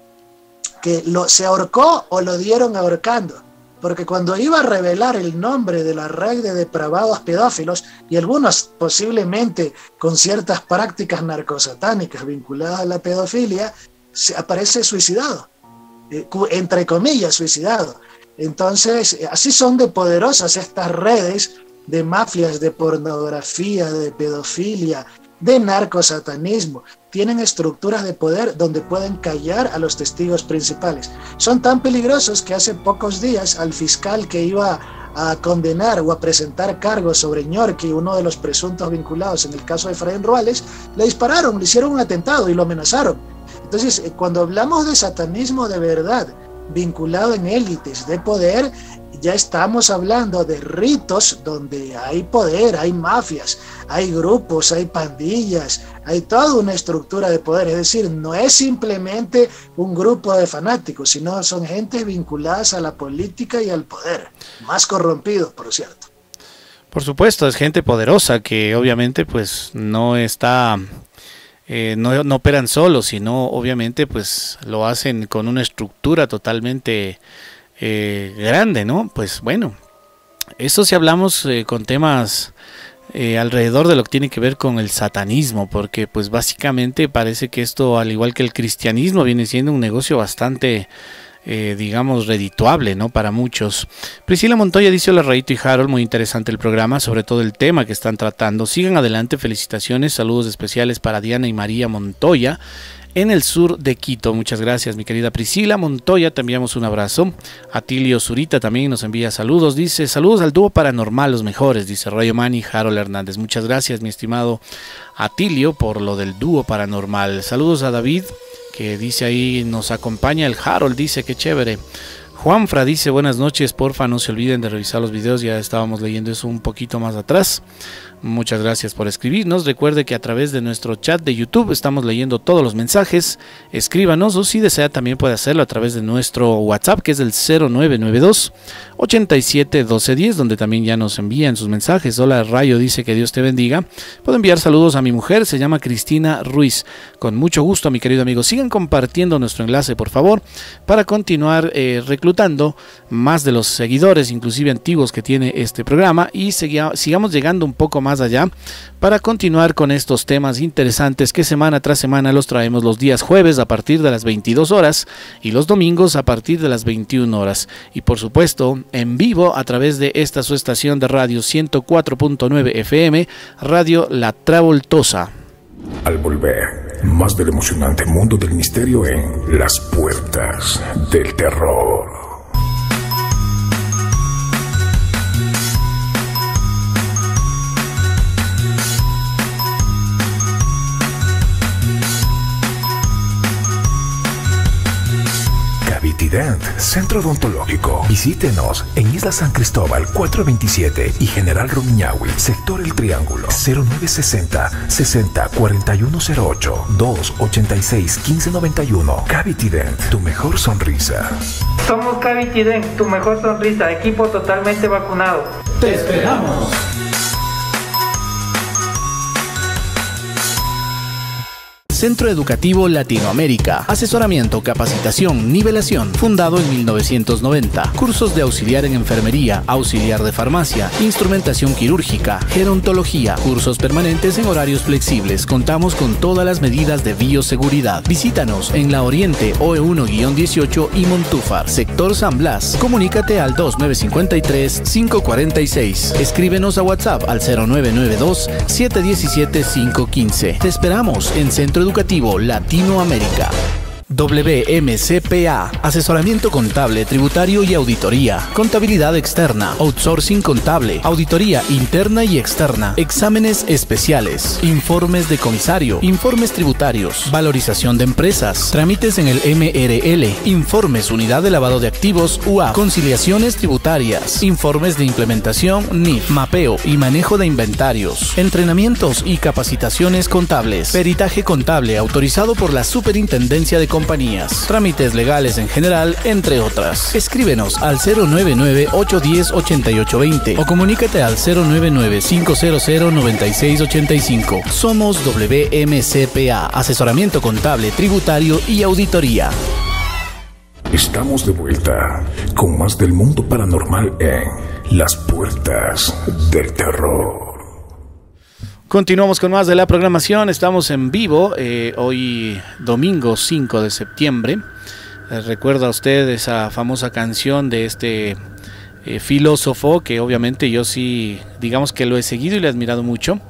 se ahorcó o lo dieron ahorcando, porque cuando iba a revelar el nombre de la red de depravados pedófilos, y algunos posiblemente con ciertas prácticas narcosatánicas vinculadas a la pedofilia, aparece suicidado, entre comillas suicidado. Entonces, así son de poderosas estas redes de mafias, de pornografía, de pedofilia, de narcosatanismo. Tienen estructuras de poder donde pueden callar a los testigos principales. Son tan peligrosos que hace pocos días al fiscal que iba a condenar o a presentar cargos sobre Ñorqui, uno de los presuntos vinculados en el caso de Efraín Ruales, le dispararon, le hicieron un atentado y lo amenazaron. Entonces, cuando hablamos de satanismo de verdad, vinculado en élites de poder, ya estamos hablando de ritos donde hay poder, hay mafias, hay grupos, hay pandillas, hay toda una estructura de poder. Es decir, no es simplemente un grupo de fanáticos, sino son gente vinculadas a la política y al poder, más corrompidos, por cierto. Por supuesto, es gente poderosa que obviamente pues no está... no operan solos, sino obviamente pues lo hacen con una estructura totalmente grande, ¿no? Pues bueno, eso si hablamos con temas alrededor de lo que tiene que ver con el satanismo, porque pues básicamente parece que esto, al igual que el cristianismo, viene siendo un negocio bastante digamos redituable, ¿no? Para muchos. Priscila Montoya dice: hola Rayito y Harold, muy interesante el programa, sobre todo el tema que están tratando. Sigan adelante, felicitaciones, saludos especiales para Diana y María Montoya en el sur de Quito. Muchas gracias, mi querida Priscila Montoya, te enviamos un abrazo. Atilio Zurita también nos envía saludos, dice: saludos al dúo paranormal, los mejores, dice Rayo Man y Harold Hernández. Muchas gracias, mi estimado Atilio, por lo del dúo paranormal. Saludos a David, que dice ahí, nos acompaña el Harold, dice que chévere. Juanfra dice: buenas noches, porfa no se olviden de revisar los videos, ya estábamos leyendo eso un poquito más atrás. Muchas gracias por escribirnos. Recuerde que a través de nuestro chat de YouTube estamos leyendo todos los mensajes. Escríbanos, o si desea también puede hacerlo a través de nuestro WhatsApp, que es el 0992 87 1210, donde también ya nos envían sus mensajes. Hola Rayo, dice que Dios te bendiga. Puedo enviar saludos a mi mujer, se llama Cristina Ruiz. Con mucho gusto, mi querido amigo. Sigan compartiendo nuestro enlace, por favor, para continuar reclutando más de los seguidores, inclusive antiguos, que tiene este programa, y sigamos llegando un poco más allá para continuar con estos temas interesantes que semana tras semana los traemos los días jueves a partir de las 22 horas y los domingos a partir de las 21 horas. Y por supuesto en vivo a través de esta su estación de radio 104.9 FM, Radio La Travoltosa. Al volver, más del emocionante mundo del misterio en Las Puertas del Terror. Cavitident, Centro Odontológico. Visítenos en Isla San Cristóbal 427 y General Rumiñahui, Sector El Triángulo, 0960 60 4108 286 1591. Cavitident, tu mejor sonrisa. Somos Cavitident, tu mejor sonrisa, equipo totalmente vacunado. ¡Te esperamos! Centro Educativo Latinoamérica. Asesoramiento, capacitación, nivelación. Fundado en 1990. Cursos de auxiliar en enfermería, auxiliar de farmacia, instrumentación quirúrgica, gerontología. Cursos permanentes en horarios flexibles. Contamos con todas las medidas de bioseguridad. Visítanos en La Oriente, OE1-18 y Montúfar, Sector San Blas. Comunícate al 2953-546. Escríbenos a WhatsApp al 0992-717-515. Te esperamos en Centro Educativo Latinoamérica. WMCPA, asesoramiento contable, tributario y auditoría, contabilidad externa, outsourcing contable, auditoría interna y externa, exámenes especiales, informes de comisario, informes tributarios, valorización de empresas, trámites en el MRL, informes unidad de lavado de activos UA, conciliaciones tributarias, informes de implementación NIF, mapeo y manejo de inventarios, entrenamientos y capacitaciones contables, peritaje contable autorizado por la Superintendencia de Comercio. compañías, trámites legales en general, entre otras. Escríbenos al 099-810-8820 o comunícate al 099-500-9685. Somos WMCPA, asesoramiento contable, tributario y auditoría. Estamos de vuelta con más del mundo paranormal en Las Puertas del Terror. Continuamos con más de la programación, estamos en vivo, hoy domingo 5 de septiembre. ¿Recuerda usted esa famosa canción de este filósofo que obviamente yo sí, digamos que lo he seguido y le he admirado mucho?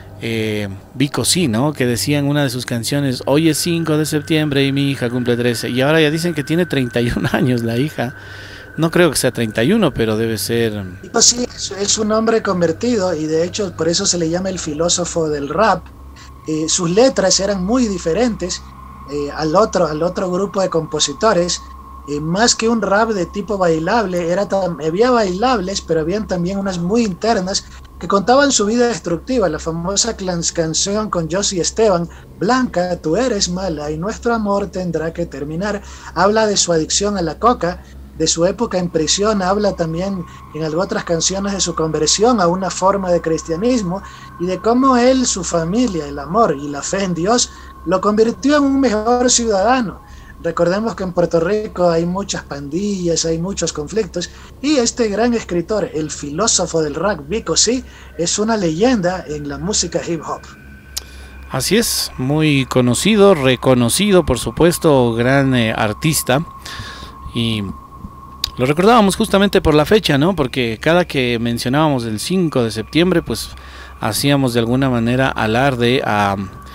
Vico sí, ¿no? Que decía en una de sus canciones: hoy es 5 de septiembre y mi hija cumple 13, y ahora ya dicen que tiene 31 años la hija. No creo que sea 31, pero debe ser... Vico sí, es un hombre convertido, y de hecho por eso se le llama el filósofo del rap. Sus letras eran muy diferentes al otro grupo de compositores. Más que un rap de tipo bailable, había bailables, pero habían también unas muy internas que contaban su vida destructiva. La famosa canción con Josie Esteban, Blanca, tú eres mala y nuestro amor tendrá que terminar, habla de su adicción a la coca, de su época en prisión, habla también en otras canciones de su conversión a una forma de cristianismo y de cómo él, su familia, el amor y la fe en Dios lo convirtió en un mejor ciudadano. Recordemos que en Puerto Rico hay muchas pandillas, hay muchos conflictos, y este gran escritor, el filósofo del rap, Vico sí, es una leyenda en la música hip hop. Así es, muy conocido, reconocido, por supuesto, gran artista, y lo recordábamos justamente por la fecha, ¿no? Porque cada que mencionábamos el 5 de septiembre, pues hacíamos de alguna manera alarde a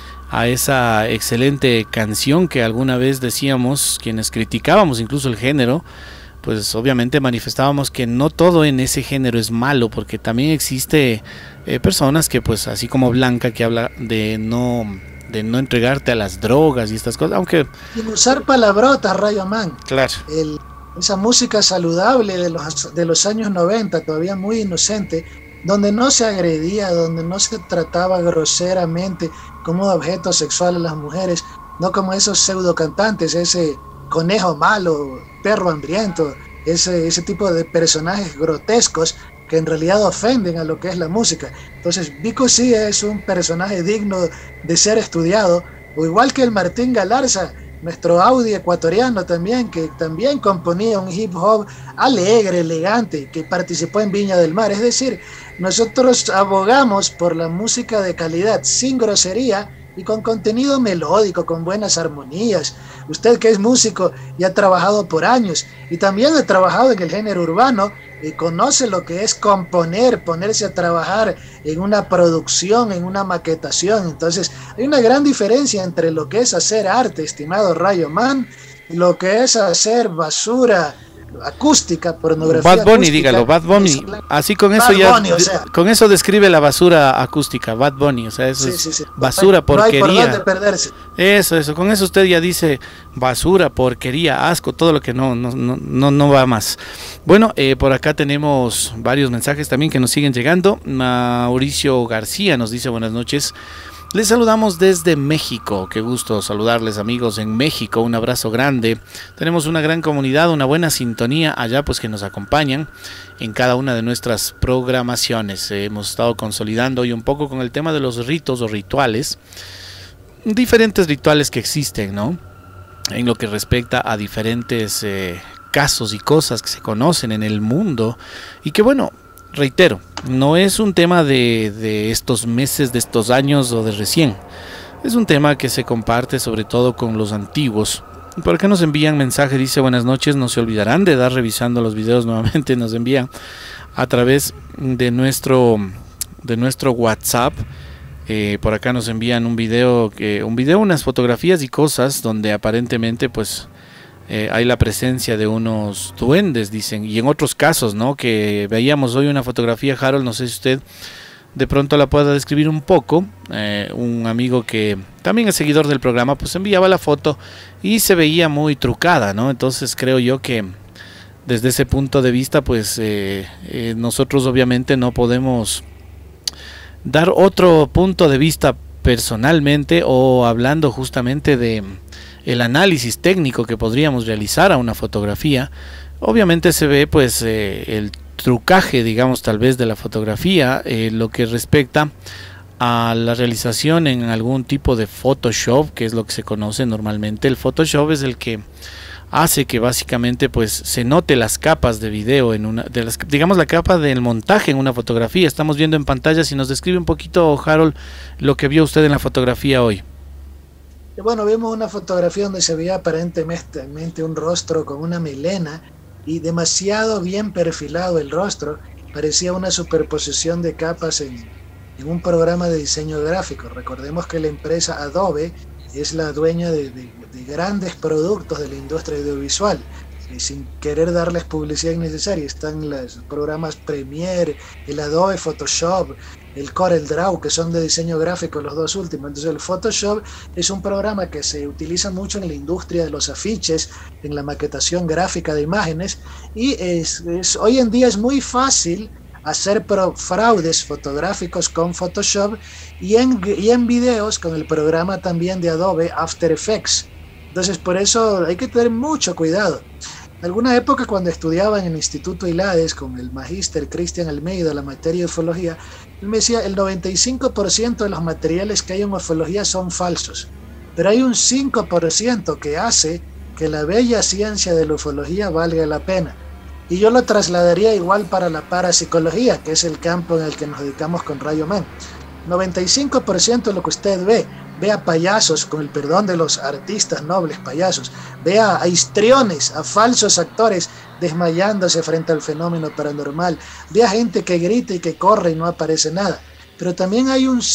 esa excelente canción que alguna vez decíamos, quienes criticábamos incluso el género, pues obviamente manifestábamos que no todo en ese género es malo, porque también existe personas que, pues así como Blanca, que habla de no entregarte a las drogas y estas cosas, aunque... Sin usar palabrotas, Rayo Man. Claro. Esa música saludable de los años 90, todavía muy inocente, donde no se agredía, donde no se trataba groseramente como objeto sexual a las mujeres, no como esos pseudo cantantes, ese conejo malo, perro hambriento, ese tipo de personajes grotescos que en realidad ofenden a lo que es la música. Entonces Vico sí es un personaje digno de ser estudiado, o igual que el Martín Galarza, nuestro Audi ecuatoriano también, que también componía un hip hop alegre, elegante, que participó en Viña del Mar. Es decir, nosotros abogamos por la música de calidad, sin grosería y con contenido melódico, con buenas armonías. Usted que es músico y ha trabajado por años y también ha trabajado en el género urbano y conoce lo que es componer, ponerse a trabajar en una producción, en una maquetación. Entonces hay una gran diferencia entre lo que es hacer arte, estimado Rayo Man, y lo que es hacer basura acústica, pornografía Bad Bunny, acústica. Dígalo, Bad Bunny, así con eso Bad ya, Bunny, o sea, con eso describe la basura acústica, Bad Bunny, o sea, eso es basura, porquería. No hay por dónde perderse. Eso, con eso usted ya dice basura, porquería, asco, todo lo que no va más. Bueno, por acá tenemos varios mensajes también que nos siguen llegando. Mauricio García nos dice buenas noches. Les saludamos desde México, qué gusto saludarles amigos en México, un abrazo grande. Tenemos una gran comunidad, una buena sintonía allá, pues que nos acompañan en cada una de nuestras programaciones. Hemos estado consolidando hoy un poco con el tema de los ritos o rituales, diferentes rituales que existen, ¿no? En lo que respecta a diferentes casos y cosas que se conocen en el mundo y que bueno, reitero, no es un tema de estos meses, de estos años o de recién. Es un tema que se comparte sobre todo con los antiguos. Por acá nos envían mensaje, dice buenas noches, no se olvidarán de dar revisando los videos nuevamente, nos envían a través de nuestro WhatsApp. Por acá nos envían un video, unas fotografías y cosas donde aparentemente pues hay la presencia de unos duendes, dicen, y en otros casos, ¿no? Que veíamos hoy una fotografía, Harold, no sé si usted de pronto la pueda describir un poco. Un amigo que también es seguidor del programa, pues enviaba la foto y se veía muy trucada, ¿no? Entonces creo yo que desde ese punto de vista, pues nosotros obviamente no podemos dar otro punto de vista personalmente o hablando justamente de el análisis técnico que podríamos realizar a una fotografía, obviamente se ve pues el trucaje, digamos, tal vez de la fotografía, lo que respecta a la realización en algún tipo de Photoshop, que es lo que se conoce normalmente. El Photoshop es el que hace que básicamente pues se note las capas de video en una de las, digamos, la capa del montaje en una fotografía. Estamos viendo en pantalla, si nos describe un poquito, Harold, lo que vio usted en la fotografía hoy. Bueno, vimos una fotografía donde se veía aparentemente un rostro con una melena y demasiado bien perfilado el rostro. Parecía una superposición de capas en un programa de diseño gráfico. Recordemos que la empresa Adobe es la dueña de grandes productos de la industria audiovisual, sin querer darles publicidad innecesaria. Están los programas Premiere, el Adobe Photoshop, el Corel Draw, que son de diseño gráfico, los dos últimos. Entonces el Photoshop es un programa que se utiliza mucho en la industria de los afiches, en la maquetación gráfica de imágenes, y hoy en día es muy fácil hacer fraudes fotográficos con Photoshop y en videos con el programa también de Adobe After Effects. Entonces por eso hay que tener mucho cuidado. En alguna época, cuando estudiaba en el Instituto ILADES con el magíster Cristian Almeida la materia de ufología, él me decía el 95% de los materiales que hay en ufología son falsos, pero hay un 5% que hace que la bella ciencia de la ufología valga la pena. Y yo lo trasladaría igual para la parapsicología, que es el campo en el que nos dedicamos con Rayo Man. 95% de lo que usted ve a payasos, con el perdón de los artistas nobles payasos, ve a histriones, a falsos actores desmayándose frente al fenómeno paranormal, ve a gente que grita y que corre y no aparece nada. Pero también hay un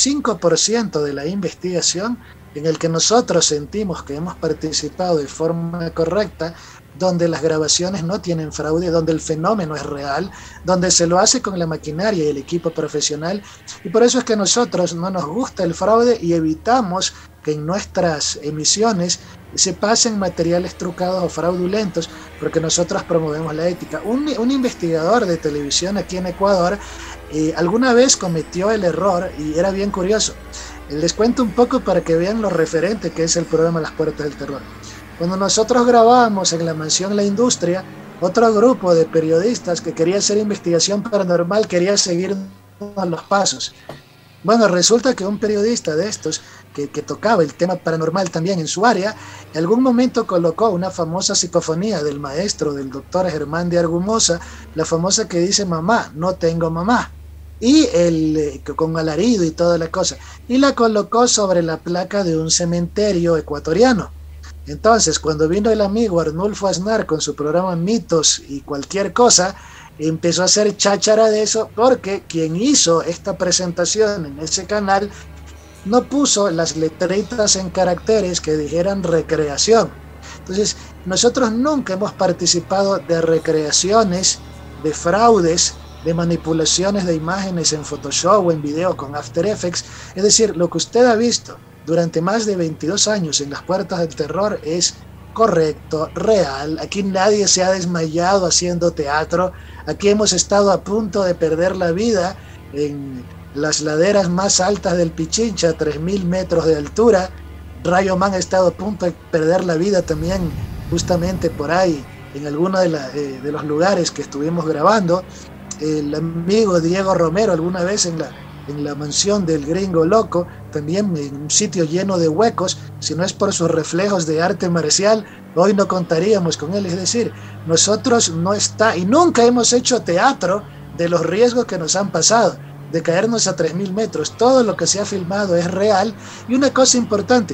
5% de la investigación en el que nosotros sentimos que hemos participado de forma correcta, donde las grabaciones no tienen fraude, donde el fenómeno es real, donde se lo hace con la maquinaria y el equipo profesional. Y por eso es que a nosotros no nos gusta el fraude y evitamos que en nuestras emisiones se pasen materiales trucados o fraudulentos, porque nosotros promovemos la ética. Un investigador de televisión aquí en Ecuador alguna vez cometió el error, y era bien curioso. Les cuento un poco para que vean lo referente que es el programa Las Puertas del Terror. Cuando nosotros grabábamos en la mansión La Industria, otro grupo de periodistas que quería hacer investigación paranormal quería seguir los pasos. Bueno, resulta que un periodista de estos que tocaba el tema paranormal también en su área, en algún momento colocó una famosa psicofonía del maestro, del doctor Germán de Argumosa, la famosa que dice: mamá, no tengo mamá, y con alarido y toda la cosa, y la colocó sobre la placa de un cementerio ecuatoriano. Entonces, cuando vino el amigo Arnulfo Aznar con su programa Mitos y Cualquier Cosa, empezó a hacer cháchara de eso, porque quien hizo esta presentación en ese canal no puso las letritas en caracteres que dijeran recreación. Entonces, nosotros nunca hemos participado de recreaciones, de fraudes, de manipulaciones de imágenes en Photoshop o en video con After Effects. Es decir, lo que usted ha visto durante más de 22 años en Las Puertas del Terror es correcto, real. Aquí nadie se ha desmayado haciendo teatro. Aquí hemos estado a punto de perder la vida en las laderas más altas del Pichincha, 3.000 metros de altura. Rayo Man ha estado a punto de perder la vida también justamente por ahí, en alguno de los lugares que estuvimos grabando. El amigo Diego Romero alguna vez en la mansión del Gringo Loco, también en un sitio lleno de huecos. Si no es por sus reflejos de arte marcial, hoy no contaríamos con él. Es decir, nosotros no está y nunca hemos hecho teatro de los riesgos que nos han pasado, de caernos a 3.000 metros. Todo lo que se ha filmado es real. Y una cosa importante,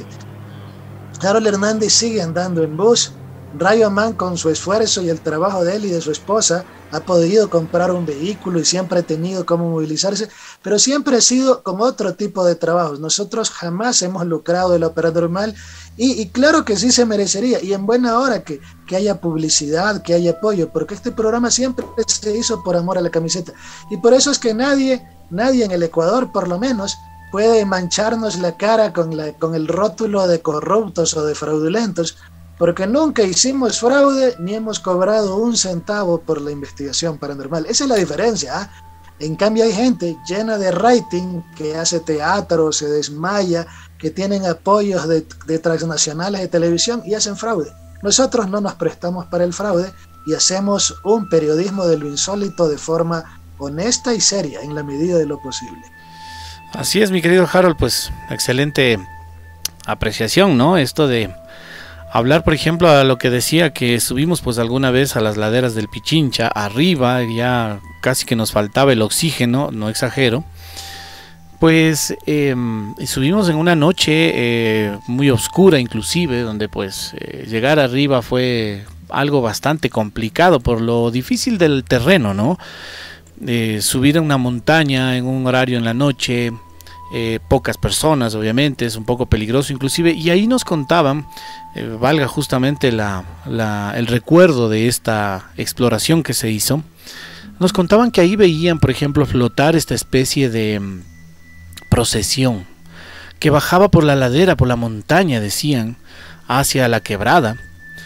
Harold Hernández sigue andando en bus. Rayo Man, con su esfuerzo y el trabajo de él y de su esposa, ha podido comprar un vehículo y siempre ha tenido cómo movilizarse, pero siempre ha sido con otro tipo de trabajos. Nosotros jamás hemos lucrado de lo paranormal y claro que sí se merecería, y en buena hora que haya publicidad, que haya apoyo, porque este programa siempre se hizo por amor a la camiseta, y por eso es que nadie en el Ecuador por lo menos puede mancharnos la cara con el rótulo de corruptos o de fraudulentos, porque nunca hicimos fraude ni hemos cobrado un centavo por la investigación paranormal. Esa es la diferencia, ¿eh? En cambio hay gente llena de rating que hace teatro, se desmaya, que tienen apoyos de transnacionales de televisión y hacen fraude. Nosotros no nos prestamos para el fraude y hacemos un periodismo de lo insólito de forma honesta y seria en la medida de lo posible. Así es, mi querido Harold, pues excelente apreciación, ¿no? Esto de hablar, por ejemplo, a lo que decía que subimos pues alguna vez a las laderas del Pichincha, arriba, ya casi que nos faltaba el oxígeno, no exagero. Pues subimos en una noche muy oscura inclusive, donde pues llegar arriba fue algo bastante complicado por lo difícil del terreno, ¿no? Subir a una montaña en un horario en la noche, pocas personas obviamente, es un poco peligroso inclusive, y ahí nos contaban, valga justamente el recuerdo de esta exploración que se hizo, nos contaban que ahí veían, por ejemplo, flotar esta especie de procesión que bajaba por la ladera, por la montaña, decían, hacia la quebrada.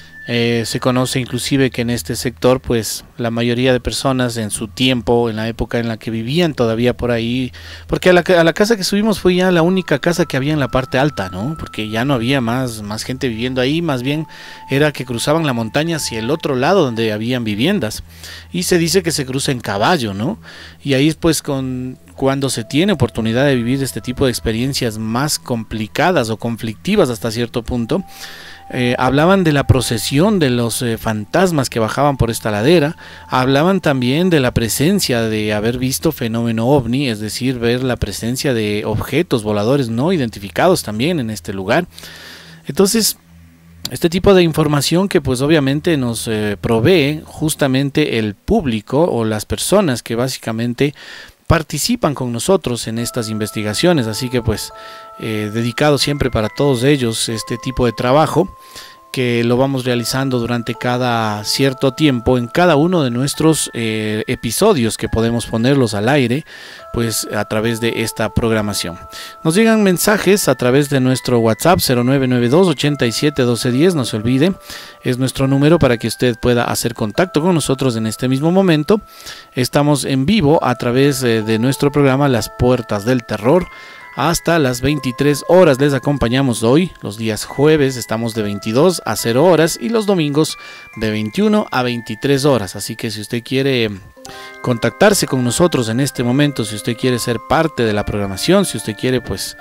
Se conoce inclusive que en este sector pues la mayoría de personas en su tiempo, en la época en la que vivían todavía por ahí, porque a la casa que subimos fue ya la única casa que había en la parte alta, ¿no? Porque ya no había más gente viviendo ahí, más bien era que cruzaban la montaña hacia el otro lado donde habían viviendas, y se dice que se cruza en caballo, ¿no? Y ahí pues cuando se tiene oportunidad de vivir este tipo de experiencias más complicadas o conflictivas hasta cierto punto, hablaban de la procesión de los fantasmas que bajaban por esta ladera, hablaban también de la presencia de haber visto fenómeno ovni, es decir, ver la presencia de objetos voladores no identificados también en este lugar. Entonces, este tipo de información que pues obviamente nos provee justamente el público o las personas que básicamente participan con nosotros en estas investigaciones, así que pues dedicado siempre para todos ellos este tipo de trabajo que lo vamos realizando durante cada cierto tiempo en cada uno de nuestros episodios que podemos ponerlos al aire pues a través de esta programación. Nos llegan mensajes a través de nuestro WhatsApp 0992 87 1210, no se olvide, es nuestro número para que usted pueda hacer contacto con nosotros en este mismo momento. Estamos en vivo a través de nuestro programa Las Puertas del Terror. Hasta las 23 horas les acompañamos hoy, los días jueves estamos de 22 a 0 horas y los domingos de 21 a 23 horas. Así que si usted quiere contactarse con nosotros en este momento, si usted quiere ser parte de la programación, si usted quiere pues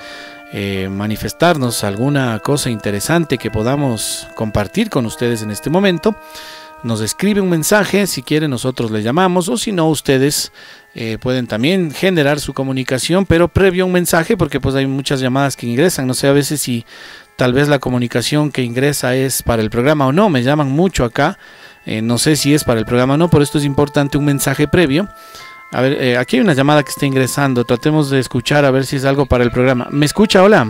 manifestarnos alguna cosa interesante que podamos compartir con ustedes en este momento, nos escribe un mensaje, si quiere nosotros le llamamos, o si no ustedes pueden también generar su comunicación, pero previo a un mensaje, porque pues hay muchas llamadas que ingresan, no sé a veces si tal vez la comunicación que ingresa es para el programa o no, me llaman mucho acá, no sé si es para el programa o no, por esto es importante un mensaje previo. A ver, aquí hay una llamada que está ingresando, tratemos de escuchar a ver si es algo para el programa. ¿Me escucha? Hola.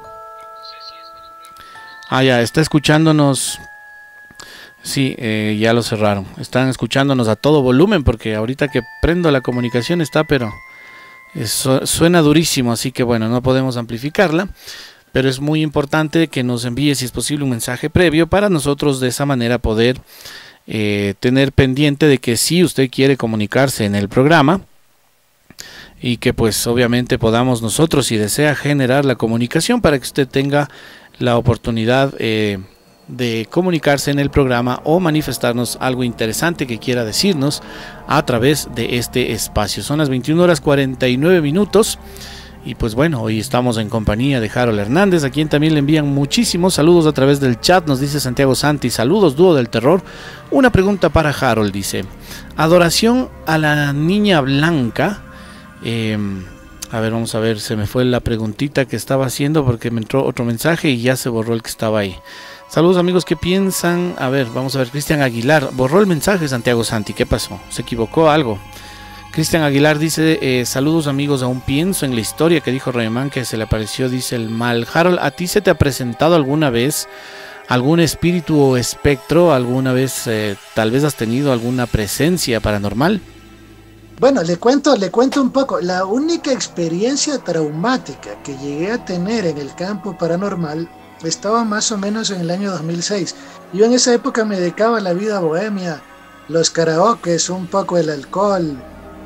Ah, ya, está escuchándonos. Sí, ya lo cerraron. Están escuchándonos a todo volumen porque ahorita que prendo la comunicación está, pero suena durísimo, así que bueno, no podemos amplificarla. Pero es muy importante que nos envíe, si es posible, un mensaje previo para nosotros de esa manera poder tener pendiente de que si usted quiere comunicarse en el programa y que pues obviamente podamos nosotros, si desea, generar la comunicación para que usted tenga la oportunidad de comunicarse en el programa o manifestarnos algo interesante que quiera decirnos a través de este espacio. Son las 21 horas 49 minutos y pues bueno, hoy estamos en compañía de Harold Hernández, a quien también le envían muchísimos saludos a través del chat. Nos dice Santiago Santi: saludos, dúo del terror. Una pregunta para Harold, dice: adoración a la niña blanca. A ver, vamos a ver, se me fue la preguntita que estaba haciendo porque me entró otro mensaje y ya se borró el que estaba ahí. Saludos amigos, ¿qué piensan? A ver, vamos a ver, Cristian Aguilar, borró el mensaje Santiago Santi, ¿qué pasó? ¿Se equivocó algo? Cristian Aguilar dice, saludos amigos, aún pienso en la historia que dijo Rayman que se le apareció, dice el mal. Harold, ¿a ti se te ha presentado alguna vez algún espíritu o espectro? ¿Alguna vez tal vez has tenido alguna presencia paranormal? Bueno, le cuento un poco. La única experiencia traumática que llegué a tener en el campo paranormal estaba más o menos en el año 2006. Yo en esa época me dedicaba a la vida bohemia, los karaokes, un poco el alcohol,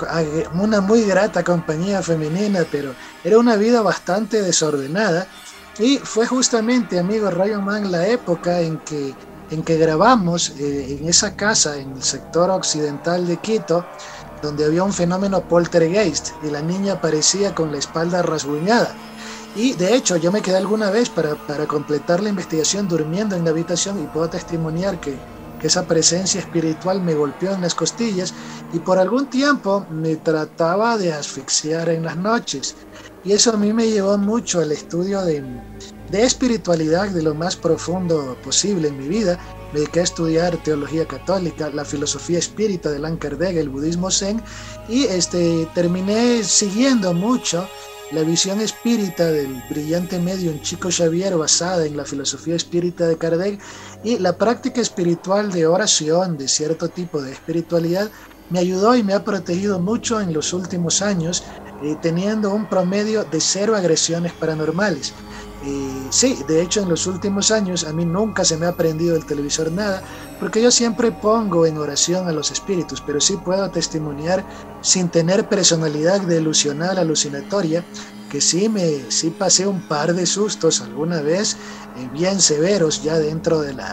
una muy grata compañía femenina, pero era una vida bastante desordenada. Y fue justamente, amigo Rayo Man, la época en que grabamos en esa casa en el sector occidental de Quito, donde había un fenómeno poltergeist y la niña aparecía con la espalda rasguñada. Y de hecho yo me quedé alguna vez para completar la investigación durmiendo en la habitación, y puedo testimoniar que esa presencia espiritual me golpeó en las costillas y por algún tiempo me trataba de asfixiar en las noches. Y eso a mí me llevó mucho al estudio de espiritualidad de lo más profundo posible en mi vida. Me dediqué a estudiar teología católica, la filosofía espírita de Allan Kardec, el budismo zen, y terminé siguiendo mucho la visión espírita del brillante medium Chico Xavier, basada en la filosofía espírita de Kardec, y la práctica espiritual de oración, de cierto tipo de espiritualidad, me ayudó y me ha protegido mucho en los últimos años, teniendo un promedio de 0 agresiones paranormales. Sí, de hecho en los últimos años a mí nunca se me ha prendido el televisor nada, porque yo siempre pongo en oración a los espíritus, pero sí puedo testimoniar, sin tener personalidad delusional alucinatoria, que sí pasé un par de sustos alguna vez, bien severos ya dentro de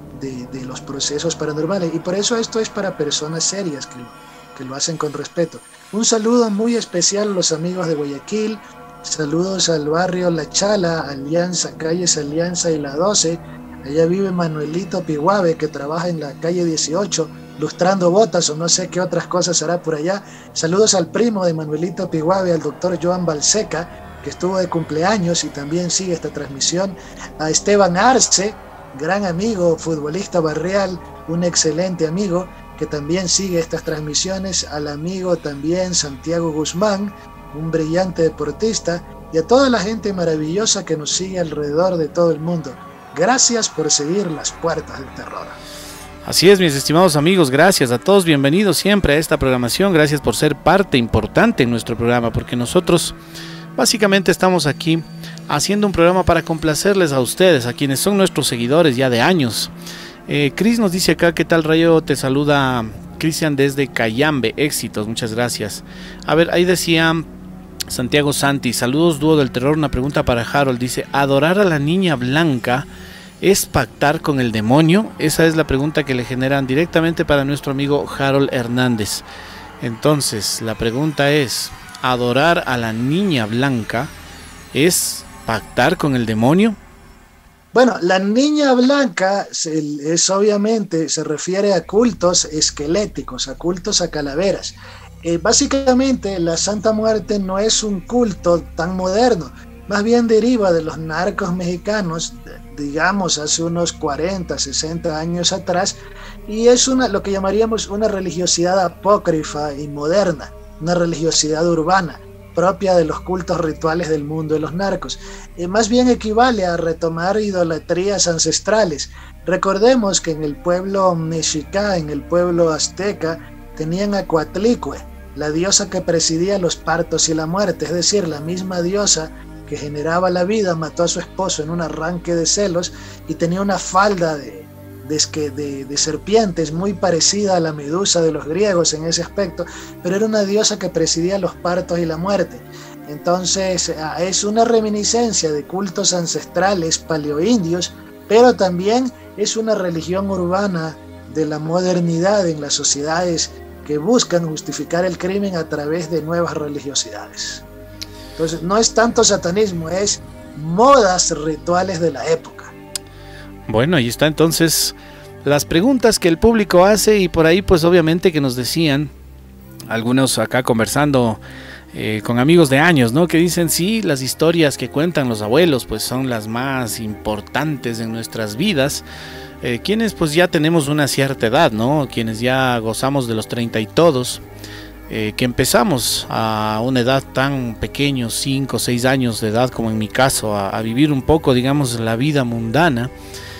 los procesos paranormales, y por eso esto es para personas serias que lo hacen con respeto. Un saludo muy especial a los amigos de Guayaquil. Saludos al barrio La Chala, Alianza, calles Alianza y la 12. Allá vive Manuelito Piguave, que trabaja en la calle 18, lustrando botas o no sé qué otras cosas hará por allá. Saludos al primo de Manuelito Piguave, al doctor Joan Balseca, que estuvo de cumpleaños y también sigue esta transmisión. A Esteban Arce, gran amigo, futbolista barrial, un excelente amigo, que también sigue estas transmisiones. Al amigo también Santiago Guzmán, un brillante deportista, y a toda la gente maravillosa que nos sigue alrededor de todo el mundo. Gracias por seguir las puertas del terror. Así es, mis estimados amigos, gracias a todos, bienvenidos siempre a esta programación, gracias por ser parte importante en nuestro programa, porque nosotros básicamente estamos aquí haciendo un programa para complacerles a ustedes, a quienes son nuestros seguidores ya de años. Cris nos dice acá, ¿qué tal, Rayo? Te saluda Cristian desde Cayambe, éxitos, muchas gracias. A ver, ahí decía Santiago Santi, saludos dúo del terror, una pregunta para Harold, dice, ¿adorar a la niña blanca es pactar con el demonio? Esa es la pregunta que le generan directamente para nuestro amigo Harold Hernández. Entonces, la pregunta es, ¿adorar a la niña blanca es pactar con el demonio? Bueno, la niña blanca es obviamente, se refiere a cultos esqueléticos, a cultos a calaveras. Básicamente la Santa Muerte no es un culto tan moderno, más bien deriva de los narcos mexicanos, digamos hace unos 40, 60 años atrás, y es lo que llamaríamos una religiosidad apócrifa y moderna, una religiosidad urbana, propia de los cultos rituales del mundo de los narcos. Más bien equivale a retomar idolatrías ancestrales. Recordemos que en el pueblo mexica, en el pueblo azteca, tenían a Coatlicue, la diosa que presidía los partos y la muerte, es decir, la misma diosa que generaba la vida, mató a su esposo en un arranque de celos y tenía una falda de serpientes muy parecida a la medusa de los griegos en ese aspecto, pero era una diosa que presidía los partos y la muerte. Entonces es una reminiscencia de cultos ancestrales paleoindios, pero también es una religión urbana de la modernidad en las sociedades que buscan justificar el crimen a través de nuevas religiosidades. Entonces no es tanto satanismo, es modas rituales de la época. Bueno, ahí está entonces las preguntas que el público hace, y por ahí pues obviamente que nos decían algunos acá conversando con amigos de años, ¿no? Que dicen, sí, las historias que cuentan los abuelos pues son las más importantes en nuestras vidas. Quienes pues ya tenemos una cierta edad, ¿no? Quienes ya gozamos de los 30 y todos, que empezamos a una edad tan pequeña, 5 o 6 años de edad como en mi caso, a vivir un poco, digamos, la vida mundana.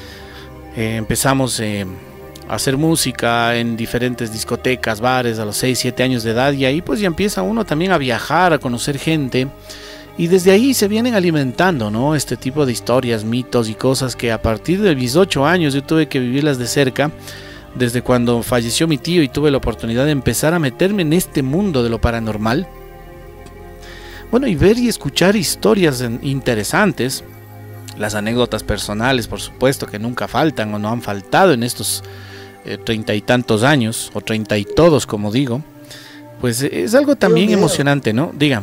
Empezamos a hacer música en diferentes discotecas, bares a los 6, 7 años de edad, y ahí pues ya empieza uno también a viajar, a conocer gente, y desde ahí se vienen alimentando, ¿no? Este tipo de historias, mitos y cosas que a partir de mis 8 años yo tuve que vivirlas de cerca, desde cuando falleció mi tío y tuve la oportunidad de empezar a meterme en este mundo de lo paranormal. Bueno, y ver y escuchar historias interesantes, las anécdotas personales, por supuesto, que nunca faltan o no han faltado en estos 30 y tantos años, o 30 y todos, como digo, pues es algo también emocionante, ¿no? Diga.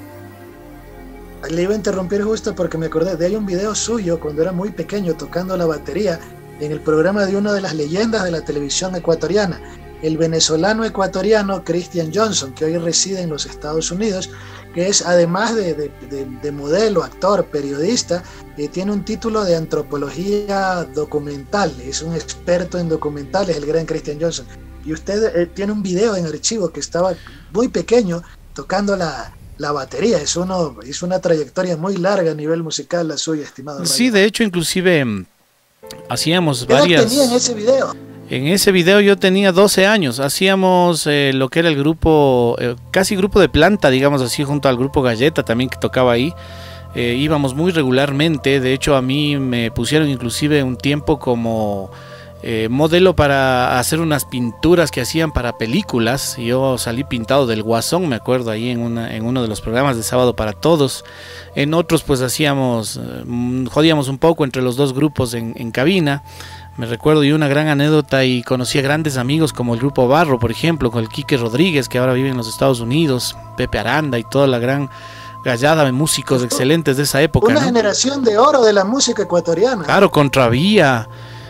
Le iba a interrumpir justo porque me acordé de hay un video suyo cuando era muy pequeño tocando la batería en el programa de una de las leyendas de la televisión ecuatoriana, el venezolano ecuatoriano Christian Johnson, que hoy reside en los Estados Unidos, que es además de modelo, actor, periodista, tiene un título de antropología documental, es un experto en documentales, el gran Christian Johnson. Y usted tiene un video en archivo que estaba muy pequeño tocando la batería. Es una trayectoria muy larga a nivel musical la suya, estimado Rayo. Sí, de hecho, inclusive hacíamos ¿Qué edad varias... tenía en ese video? En ese video yo tenía 12 años, hacíamos lo que era el grupo, casi grupo de planta, digamos así, junto al grupo Galleta también que tocaba ahí. Íbamos muy regularmente, de hecho a mí me pusieron inclusive un tiempo como modelo para hacer unas pinturas que hacían para películas. Yo salí pintado del Guasón, me acuerdo, ahí en uno de los programas de Sábado para Todos. En otros pues hacíamos, jodíamos un poco entre los dos grupos en cabina. Me recuerdo y una gran anécdota y conocí a grandes amigos como el Grupo Barro, por ejemplo, con el Quique Rodríguez, que ahora vive en los Estados Unidos, Pepe Aranda y toda la gran gallada de músicos excelentes de esa época. Una ¿no? generación de oro de la música ecuatoriana. Claro, Contravía,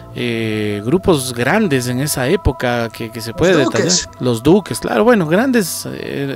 grupos grandes en esa época que se puede detallar. Los Duques, claro, bueno, grandes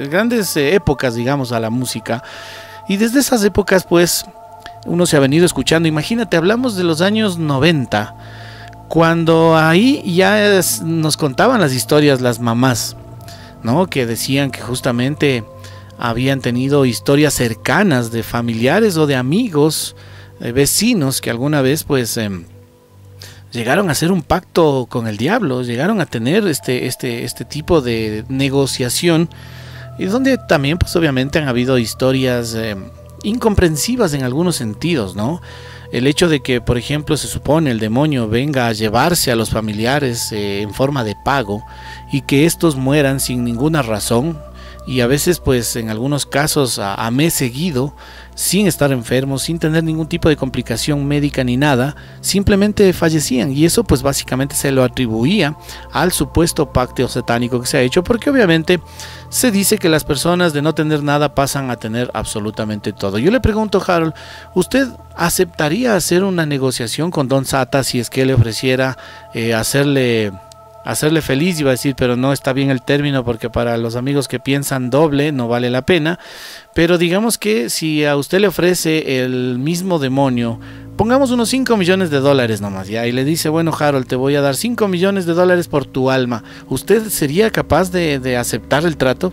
épocas, digamos, a la música. Y desde esas épocas, pues, uno se ha venido escuchando. Imagínate, hablamos de los años 90. Cuando ahí ya nos contaban las historias las mamás, ¿no? Que decían que justamente habían tenido historias cercanas de familiares o de amigos, vecinos que alguna vez pues llegaron a hacer un pacto con el diablo, llegaron a tener este tipo de negociación, y donde también pues obviamente han habido historias incomprensivas en algunos sentidos, ¿no? El hecho de que, por ejemplo, se supone el demonio venga a llevarse a los familiares en forma de pago y que estos mueran sin ninguna razón, y a veces pues en algunos casos a mes seguido, sin estar enfermos, sin tener ningún tipo de complicación médica ni nada, simplemente fallecían, y eso pues básicamente se lo atribuía al supuesto pacto satánico que se ha hecho, porque obviamente se dice que las personas de no tener nada pasan a tener absolutamente todo. Yo le pregunto, Harold, ¿usted aceptaría hacer una negociación con Don Sata si es que le ofreciera hacerle feliz? Iba a decir, pero no está bien el término porque para los amigos que piensan doble no vale la pena, pero digamos que si a usted le ofrece el mismo demonio, pongamos unos 5 millones de dólares nomás, ya, y le dice, bueno, Harold, te voy a dar 5 millones de dólares por tu alma, ¿usted sería capaz de aceptar el trato?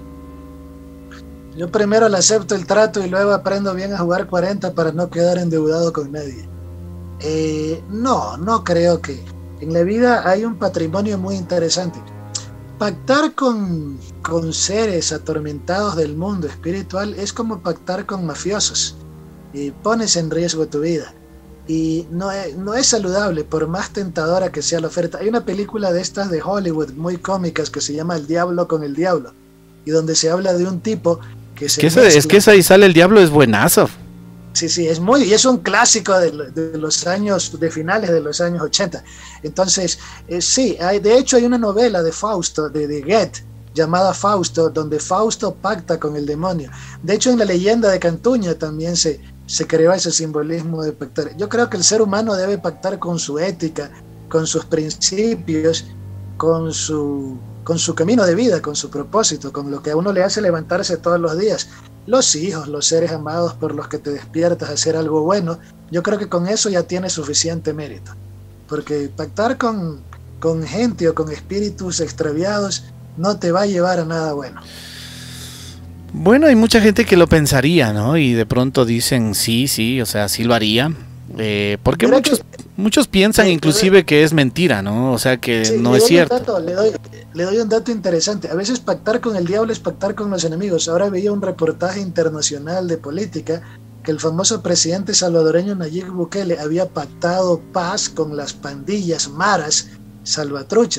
Yo primero le acepto el trato y luego aprendo bien a jugar 40 para no quedar endeudado con nadie. No creo que... En la vida hay un patrimonio muy interesante. Pactar con seres atormentados del mundo espiritual es como pactar con mafiosos. Y pones en riesgo tu vida. Y no es saludable, por más tentadora que sea la oferta. Hay una película de estas de Hollywood muy cómicas que se llama El Diablo con el Diablo, y donde se habla de un tipo que se es que esa ahí sale el diablo, es buenazo. Sí, es un clásico de los años, de finales de los años 80. Entonces, de hecho hay una novela de Fausto, de Goethe, llamada Fausto, donde Fausto pacta con el demonio. De hecho, en la leyenda de Cantuña también se creó ese simbolismo de pactar. Yo creo que el ser humano debe pactar con su ética, con sus principios, con su camino de vida, con su propósito, con lo que a uno le hace levantarse todos los días. Los hijos, los seres amados por los que te despiertas a hacer algo bueno, yo creo que con eso ya tienes suficiente mérito. Porque pactar con gente o con espíritus extraviados no te va a llevar a nada bueno. Bueno, hay mucha gente que lo pensaría, ¿no? Y de pronto dicen sí, o sea, sí lo haría. Porque muchos piensan inclusive que es mentira, ¿no? O sea, que sí, no es cierto. Le doy un dato interesante. A veces pactar con el diablo es pactar con los enemigos. Ahora veía un reportaje internacional de política que el famoso presidente salvadoreño Nayib Bukele había pactado paz con las pandillas maras salvatruchas.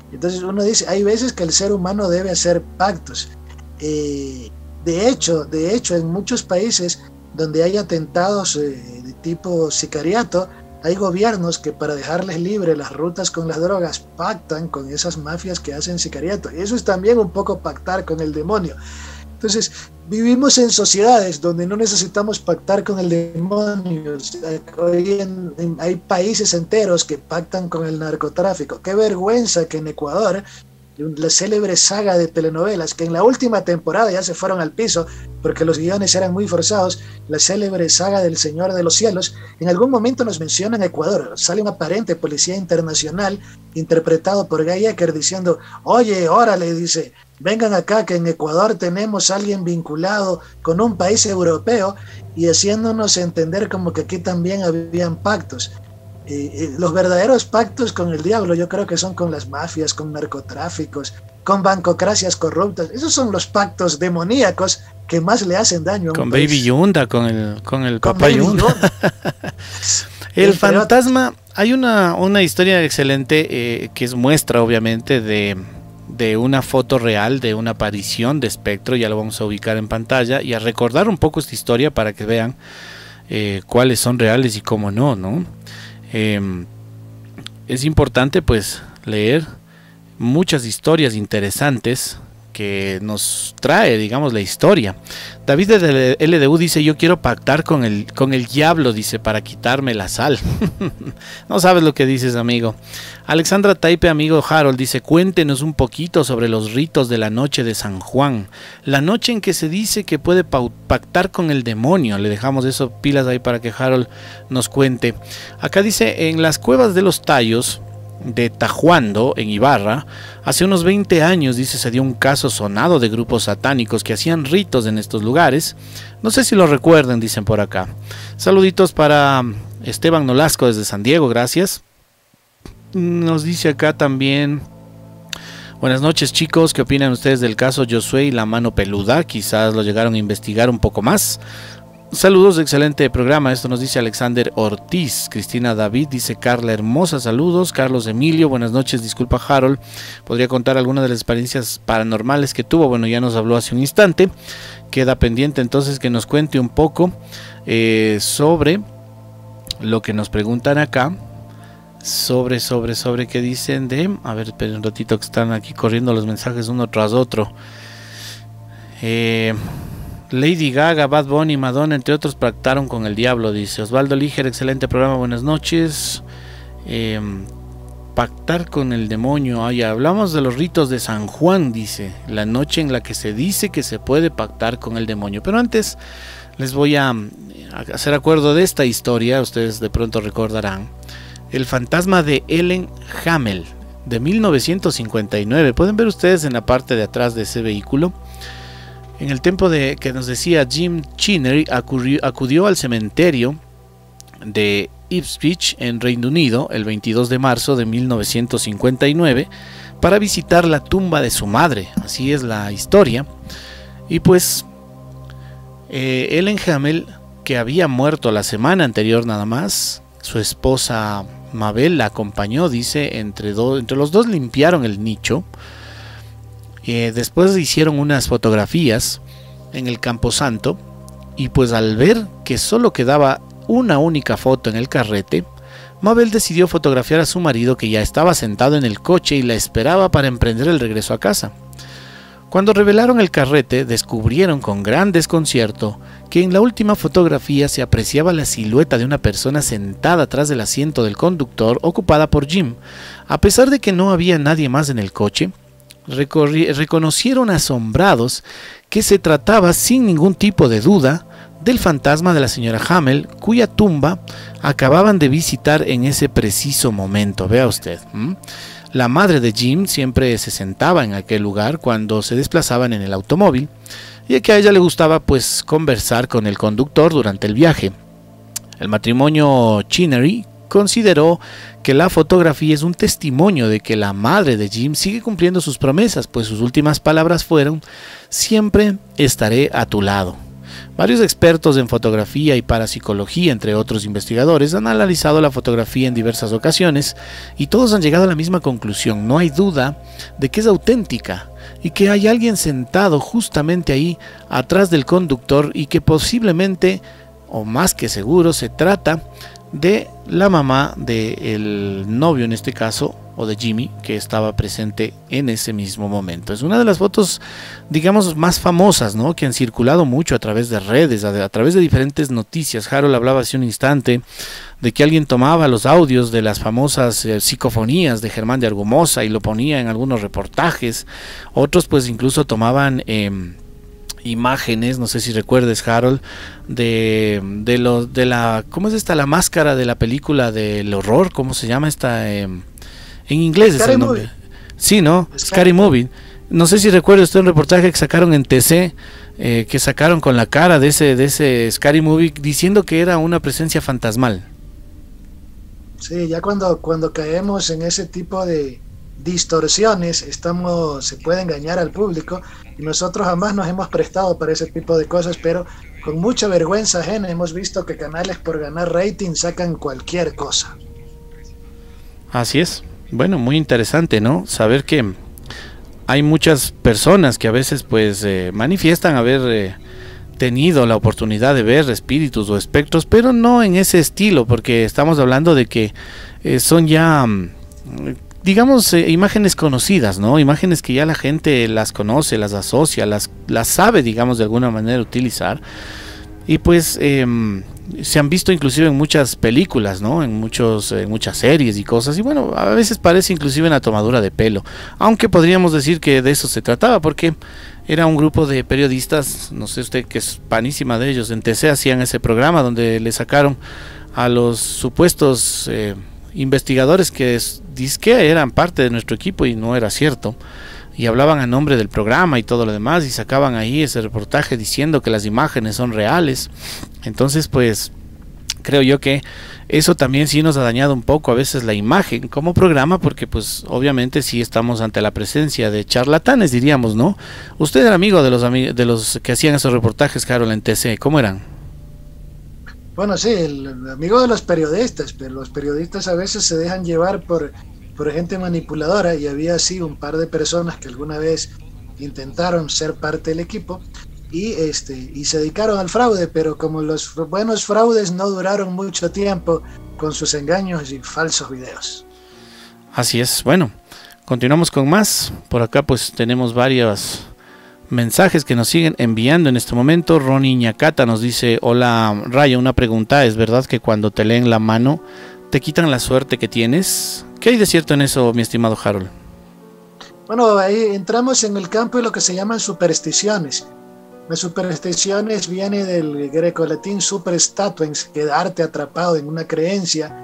Entonces uno dice, hay veces que el ser humano debe hacer pactos. De hecho, en muchos países donde hay atentados de tipo sicariato, hay gobiernos que para dejarles libre las rutas con las drogas pactan con esas mafias que hacen sicariato. Y eso es también un poco pactar con el demonio. Entonces, vivimos en sociedades donde no necesitamos pactar con el demonio. Hoy hay países enteros que pactan con el narcotráfico. Qué vergüenza que en Ecuador, la célebre saga de telenovelas, que en la última temporada ya se fueron al piso porque los guiones eran muy forzados, la célebre saga del Señor de los Cielos, en algún momento nos mencionan Ecuador. Sale un aparente policía internacional interpretado por Guy Ecker diciendo, oye, órale, dice, vengan acá que en Ecuador tenemos a alguien vinculado con un país europeo, y haciéndonos entender como que aquí también habían pactos. Los verdaderos pactos con el diablo yo creo que son con las mafias, con narcotráficos, con bancocracias corruptas. Esos son los pactos demoníacos que más le hacen daño a un con país. Baby Yunda, con el papá Yunda. El fantasma, hay una historia excelente que es muestra obviamente de una foto real de una aparición de espectro. Ya lo vamos a ubicar en pantalla y a recordar un poco esta historia para que vean cuáles son reales y cómo no. Es importante pues leer muchas historias interesantes que nos trae, digamos, la historia. David de LDU dice, yo quiero pactar con el diablo, dice, para quitarme la sal. No sabes lo que dices, amigo. Alexandra Taipe, amigo Harold, dice, cuéntenos un poquito sobre los ritos de la noche de San Juan, la noche en que se dice que puede pactar con el demonio. Le dejamos eso, pilas ahí para que Harold nos cuente. Acá dice, en las cuevas de los Tallos de Tajuando, en Ibarra, hace unos 20 años, dice, se dio un caso sonado de grupos satánicos que hacían ritos en estos lugares. No sé si lo recuerdan, dicen por acá. Saluditos para Esteban Nolasco desde San Diego, gracias. Nos dice acá también, buenas noches chicos, ¿qué opinan ustedes del caso Josué y la mano peluda? Quizás lo llegaron a investigar un poco más. Saludos, excelente programa. Esto nos dice Alexander Ortiz. Cristina David dice, Carla Hermosa, saludos. Carlos Emilio, buenas noches, disculpa Harold, ¿podría contar alguna de las experiencias paranormales que tuvo? Bueno, ya nos habló hace un instante. Queda pendiente entonces que nos cuente un poco sobre lo que nos preguntan acá. Sobre qué dicen de... A ver, esperen un ratito que están aquí corriendo los mensajes uno tras otro. Lady Gaga, Bad Bunny, Madonna, entre otros, pactaron con el diablo, dice Osvaldo Líger, excelente programa, buenas noches. Pactar con el demonio, ya hablamos de los ritos de San Juan, dice, la noche en la que se dice que se puede pactar con el demonio. Pero antes les voy a hacer acuerdo de esta historia, ustedes de pronto recordarán, el fantasma de Ellen Hamel, de 1959, pueden ver ustedes en la parte de atrás de ese vehículo. En el tiempo de que nos decía Jim Chinnery, acudió al cementerio de Ipswich en Reino Unido el 22 de marzo de 1959 para visitar la tumba de su madre. Así es la historia. Y pues Ellen Hamel, que había muerto la semana anterior nada más, su esposa Mabel la acompañó, dice, entre los dos limpiaron el nicho. Después hicieron unas fotografías en el Camposanto y pues al ver que solo quedaba una única foto en el carrete, Mabel decidió fotografiar a su marido, que ya estaba sentado en el coche y la esperaba para emprender el regreso a casa. Cuando revelaron el carrete, descubrieron con gran desconcierto que en la última fotografía se apreciaba la silueta de una persona sentada atrás del asiento del conductor, ocupada por Jim. A pesar de que no había nadie más en el coche, reconocieron asombrados que se trataba sin ningún tipo de duda del fantasma de la señora Hamel, cuya tumba acababan de visitar en ese preciso momento. Vea usted, la madre de Jim siempre se sentaba en aquel lugar cuando se desplazaban en el automóvil, y que a ella le gustaba pues conversar con el conductor durante el viaje. El matrimonio Chinnery consideró que la fotografía es un testimonio de que la madre de Jim sigue cumpliendo sus promesas, pues sus últimas palabras fueron: siempre estaré a tu lado. Varios expertos en fotografía y parapsicología, entre otros investigadores, han analizado la fotografía en diversas ocasiones y todos han llegado a la misma conclusión. No hay duda de que es auténtica y que hay alguien sentado justamente ahí atrás del conductor y que posiblemente, o más que seguro, se trata de la mamá del novio en este caso, o de Jimmy, que estaba presente en ese mismo momento. Es una de las fotos, digamos, más famosas, ¿no?, que han circulado mucho a través de redes, a través de diferentes noticias. Harold hablaba hace un instante de que alguien tomaba los audios de las famosas psicofonías de Germán de Argumosa y lo ponía en algunos reportajes. Otros pues incluso tomaban imágenes, no sé si recuerdes, Harold, de la, ¿cómo es esta? La máscara de la película del horror, ¿cómo se llama esta? En inglés es el nombre. Sí, ¿no? Scary Movie. No sé si recuerda usted un reportaje que sacaron en TC, que sacaron con la cara de ese Scary Movie diciendo que era una presencia fantasmal. Sí, ya cuando caemos en ese tipo de distorsiones, se puede engañar al público, y nosotros jamás nos hemos prestado para ese tipo de cosas, pero con mucha vergüenza ajena hemos visto que canales por ganar rating sacan cualquier cosa. Así es. Bueno, muy interesante, ¿no? Saber que hay muchas personas que a veces pues manifiestan haber tenido la oportunidad de ver espíritus o espectros, pero no en ese estilo, porque estamos hablando de que son ya, digamos, imágenes conocidas, ¿no? Imágenes que ya la gente las conoce, las asocia, las sabe, digamos, de alguna manera utilizar. Y pues se han visto inclusive en muchas películas, ¿no? En muchas series y cosas, y bueno, a veces parece inclusive una tomadura de pelo, aunque podríamos decir que de eso se trataba, porque era un grupo de periodistas, no sé usted que es panísima de ellos, en TC hacían ese programa donde le sacaron a los supuestos investigadores que dizque eran parte de nuestro equipo y no era cierto, y hablaban a nombre del programa y todo lo demás, y sacaban ahí ese reportaje diciendo que las imágenes son reales. Entonces pues creo yo que eso también sí nos ha dañado un poco a veces la imagen como programa, porque pues obviamente sí estamos ante la presencia de charlatanes, diríamos, ¿no? Usted era amigo de los que hacían esos reportajes, Harold, en TC, ¿cómo eran? Bueno, sí, el amigo de los periodistas, pero los periodistas a veces se dejan llevar por gente manipuladora, y había así un par de personas que alguna vez intentaron ser parte del equipo y se dedicaron al fraude, pero como los buenos fraudes no duraron mucho tiempo con sus engaños y falsos videos. Así es. Bueno, continuamos con más. Por acá pues tenemos varios mensajes que nos siguen enviando en este momento. Ronnie Ñacata nos dice: hola Raya, una pregunta, ¿es verdad que cuando te leen la mano te quitan la suerte que tienes? ¿Qué hay de cierto en eso, mi estimado Harold? Bueno, ahí entramos en el campo de lo que se llaman supersticiones. Las supersticiones viene del greco-latín superstatuens, quedarte atrapado en una creencia.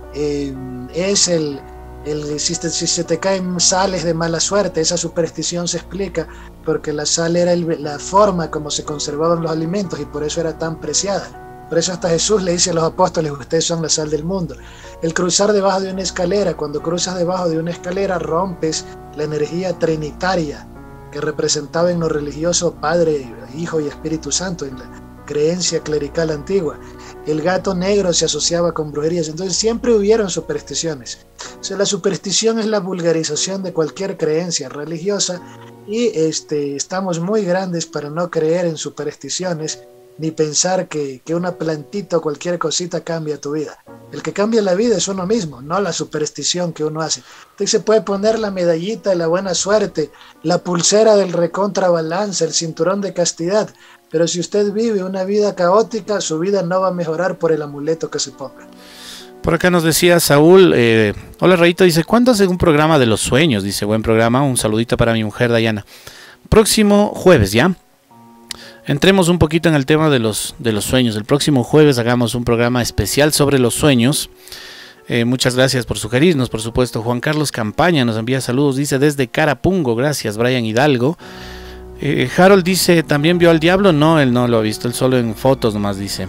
Es si se te caen sales de mala suerte. Esa superstición se explica porque la sal era la forma como se conservaban los alimentos, y por eso era tan preciada. Por eso hasta Jesús le dice a los apóstoles: ustedes son la sal del mundo. El cruzar debajo de una escalera, cuando cruzas debajo de una escalera rompes la energía trinitaria que representaba en lo religioso Padre, Hijo y Espíritu Santo, en la creencia clerical antigua. El gato negro se asociaba con brujerías, entonces siempre hubieron supersticiones. O sea, la superstición es la vulgarización de cualquier creencia religiosa, y estamos muy grandes para no creer en supersticiones ni pensar que una plantita o cualquier cosita cambia tu vida. El que cambia la vida es uno mismo, no la superstición que uno hace. Usted se puede poner la medallita de la buena suerte, la pulsera del recontrabalance, el cinturón de castidad, pero si usted vive una vida caótica, su vida no va a mejorar por el amuleto que se ponga. Por acá nos decía Saúl, hola Rayito, dice: ¿cuándo hace un programa de los sueños? Dice: buen programa, un saludito para mi mujer Dayana. Próximo jueves, ¿ya? Entremos un poquito en el tema de los sueños. El próximo jueves hagamos un programa especial sobre los sueños. Muchas gracias por sugerirnos, por supuesto. Juan Carlos Campaña nos envía saludos, dice desde Carapungo. Gracias, Brian Hidalgo. Harold dice: ¿también vio al diablo? No, él no lo ha visto, él solo en fotos nomás dice.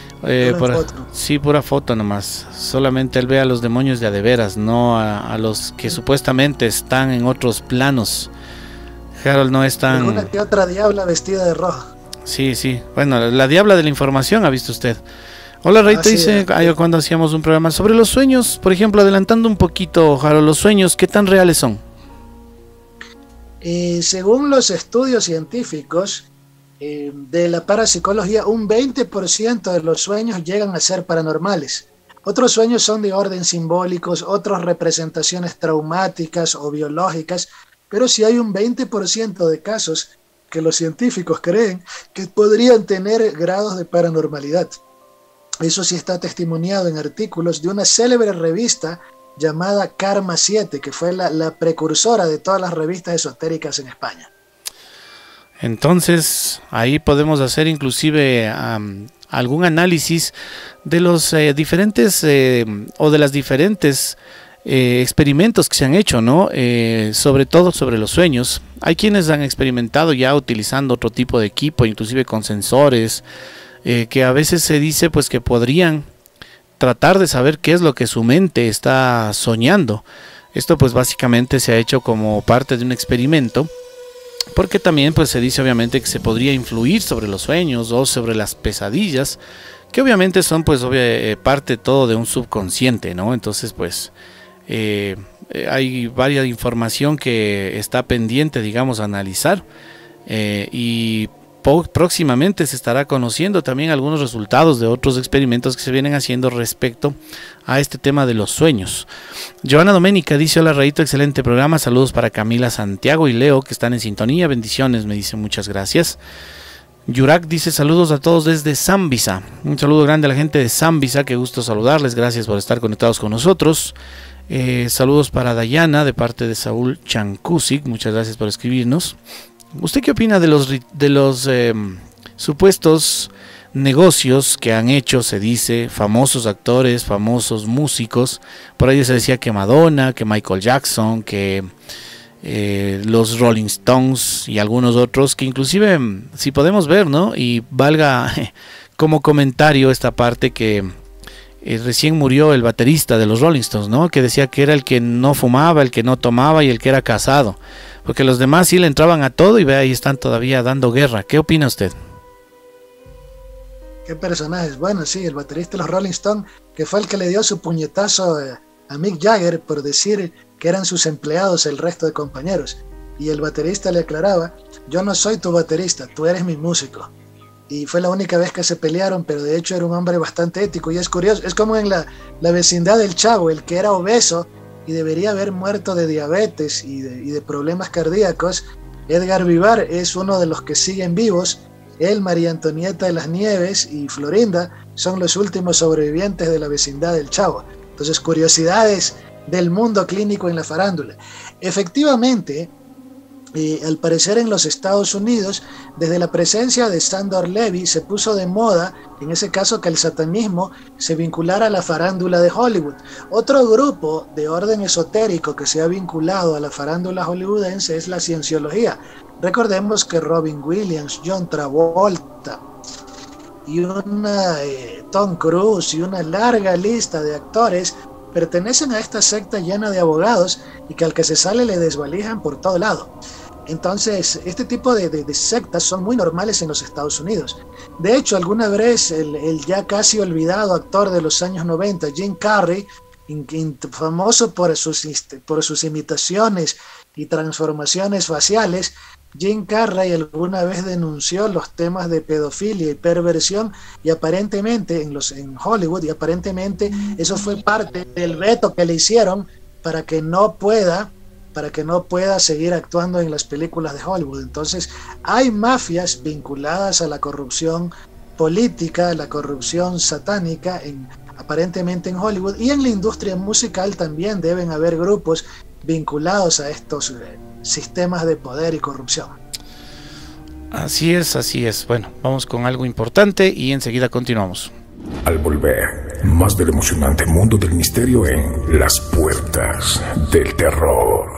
Sí, pura foto nomás. Solamente él ve a los demonios de a de veras, no a los que supuestamente están en otros planos. Harold no es tan... Una que otra diabla vestida de rojo. Sí, sí. Bueno, la diabla de la información, ha visto usted. Hola, Rayito, dice, cuando hacíamos un programa sobre los sueños, por ejemplo, adelantando un poquito, Jaro, los sueños, ¿qué tan reales son? Según los estudios científicos de la parapsicología, un 20% de los sueños llegan a ser paranormales. Otros sueños son de orden simbólicos, otros representaciones traumáticas o biológicas, pero sí hay un 20% de casos que los científicos creen que podrían tener grados de paranormalidad. Eso sí está testimoniado en artículos de una célebre revista llamada Karma 7, que fue la precursora de todas las revistas esotéricas en España. Entonces, ahí podemos hacer inclusive algún análisis de los diferentes o de las diferentes experimentos que se han hecho, ¿no? Sobre todo sobre los sueños. Hay quienes han experimentado ya utilizando otro tipo de equipo, inclusive con sensores, que a veces se dice pues que podrían tratar de saber qué es lo que su mente está soñando. Esto pues básicamente se ha hecho como parte de un experimento, porque también pues se dice obviamente que se podría influir sobre los sueños o sobre las pesadillas, que obviamente son pues parte todo de un subconsciente, ¿no? Entonces pues hay varias información que está pendiente, digamos, a analizar, y próximamente se estará conociendo también algunos resultados de otros experimentos que se vienen haciendo respecto a este tema de los sueños. Joana Doménica dice: hola Rayito, excelente programa, saludos para Camila, Santiago y Leo que están en sintonía, bendiciones, me dice, muchas gracias. Yurak dice: saludos a todos desde Zambisa, un saludo grande a la gente de Zambisa, qué gusto saludarles, gracias por estar conectados con nosotros. Saludos para Dayana de parte de Saúl Chancusic, muchas gracias por escribirnos. ¿Usted qué opina de los supuestos negocios que han hecho, se dice, famosos actores, famosos músicos? Por ahí se decía que Madonna, que Michael Jackson, que los Rolling Stones y algunos otros, que inclusive, si podemos ver, ¿no? Y valga como comentario esta parte que recién murió el baterista de los Rolling Stones, ¿no? Que decía que era el que no fumaba, el que no tomaba y el que era casado. Porque los demás sí le entraban a todo y ve, ahí están todavía dando guerra. ¿Qué opina usted? ¿Qué personajes? Bueno, sí, el baterista de los Rolling Stones, que fue el que le dio su puñetazo a Mick Jagger por decir que eran sus empleados el resto de compañeros. Y el baterista le aclaraba: yo no soy tu baterista, tú eres mi músico. Y fue la única vez que se pelearon, pero de hecho era un hombre bastante ético. Y es curioso, es como en la vecindad del Chavo, el que era obeso y debería haber muerto de diabetes y de problemas cardíacos. Edgar Vivar es uno de los que siguen vivos. Él, María Antonieta de las Nieves y Florinda son los últimos sobrevivientes de la vecindad del Chavo. Entonces, curiosidades del mundo clínico en la farándula. Efectivamente, al parecer en los Estados Unidos, desde la presencia de Sandor Levy, se puso de moda, en ese caso, que el satanismo se vinculara a la farándula de Hollywood. Otro grupo de orden esotérico que se ha vinculado a la farándula hollywoodense es la cienciología. Recordemos que Robin Williams, John Travolta y Tom Cruise y una larga lista de actores pertenecen a esta secta llena de abogados y que al que se sale le desvalijan por todo lado. Entonces, este tipo de sectas son muy normales en los Estados Unidos. De hecho, alguna vez el ya casi olvidado actor de los años 90, Jim Carrey, famoso por sus imitaciones y transformaciones faciales, Jim Carrey alguna vez denunció los temas de pedofilia y perversión y aparentemente en Hollywood, y aparentemente eso fue parte del veto que le hicieron para que no pueda seguir actuando en las películas de Hollywood. Entonces hay mafias vinculadas a la corrupción política, a la corrupción satánica aparentemente en Hollywood, y en la industria musical también deben haber grupos vinculados a estos sistemas de poder y corrupción. Así es, así es. Bueno, vamos con algo importante y enseguida continuamos. Al volver, más del emocionante mundo del misterio en Las Puertas del Terror.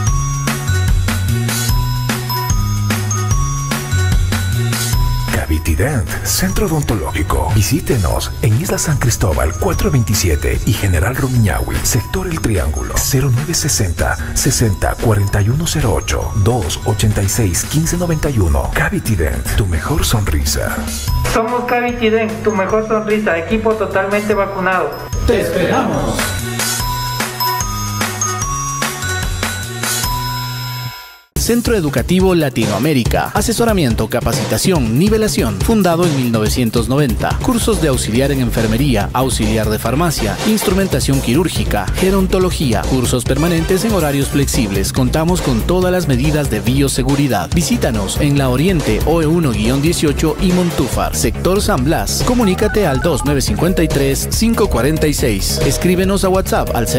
Gravity Cavity Dent, Centro Odontológico. Visítenos en Isla San Cristóbal 427 y General Rumiñahui, Sector El Triángulo. 0960 60 4108 286 1591. Cavity Dent, tu mejor sonrisa. Somos Cavity Dent, tu mejor sonrisa, equipo totalmente vacunado. ¡Te esperamos! Centro Educativo Latinoamérica. Asesoramiento, capacitación, nivelación. Fundado en 1990. Cursos de auxiliar en enfermería, auxiliar de farmacia, instrumentación quirúrgica, gerontología. Cursos permanentes en horarios flexibles. Contamos con todas las medidas de bioseguridad. Visítanos en La Oriente, OE1-18 y Montúfar, Sector San Blas. Comunícate al 2953-546. Escríbenos a WhatsApp al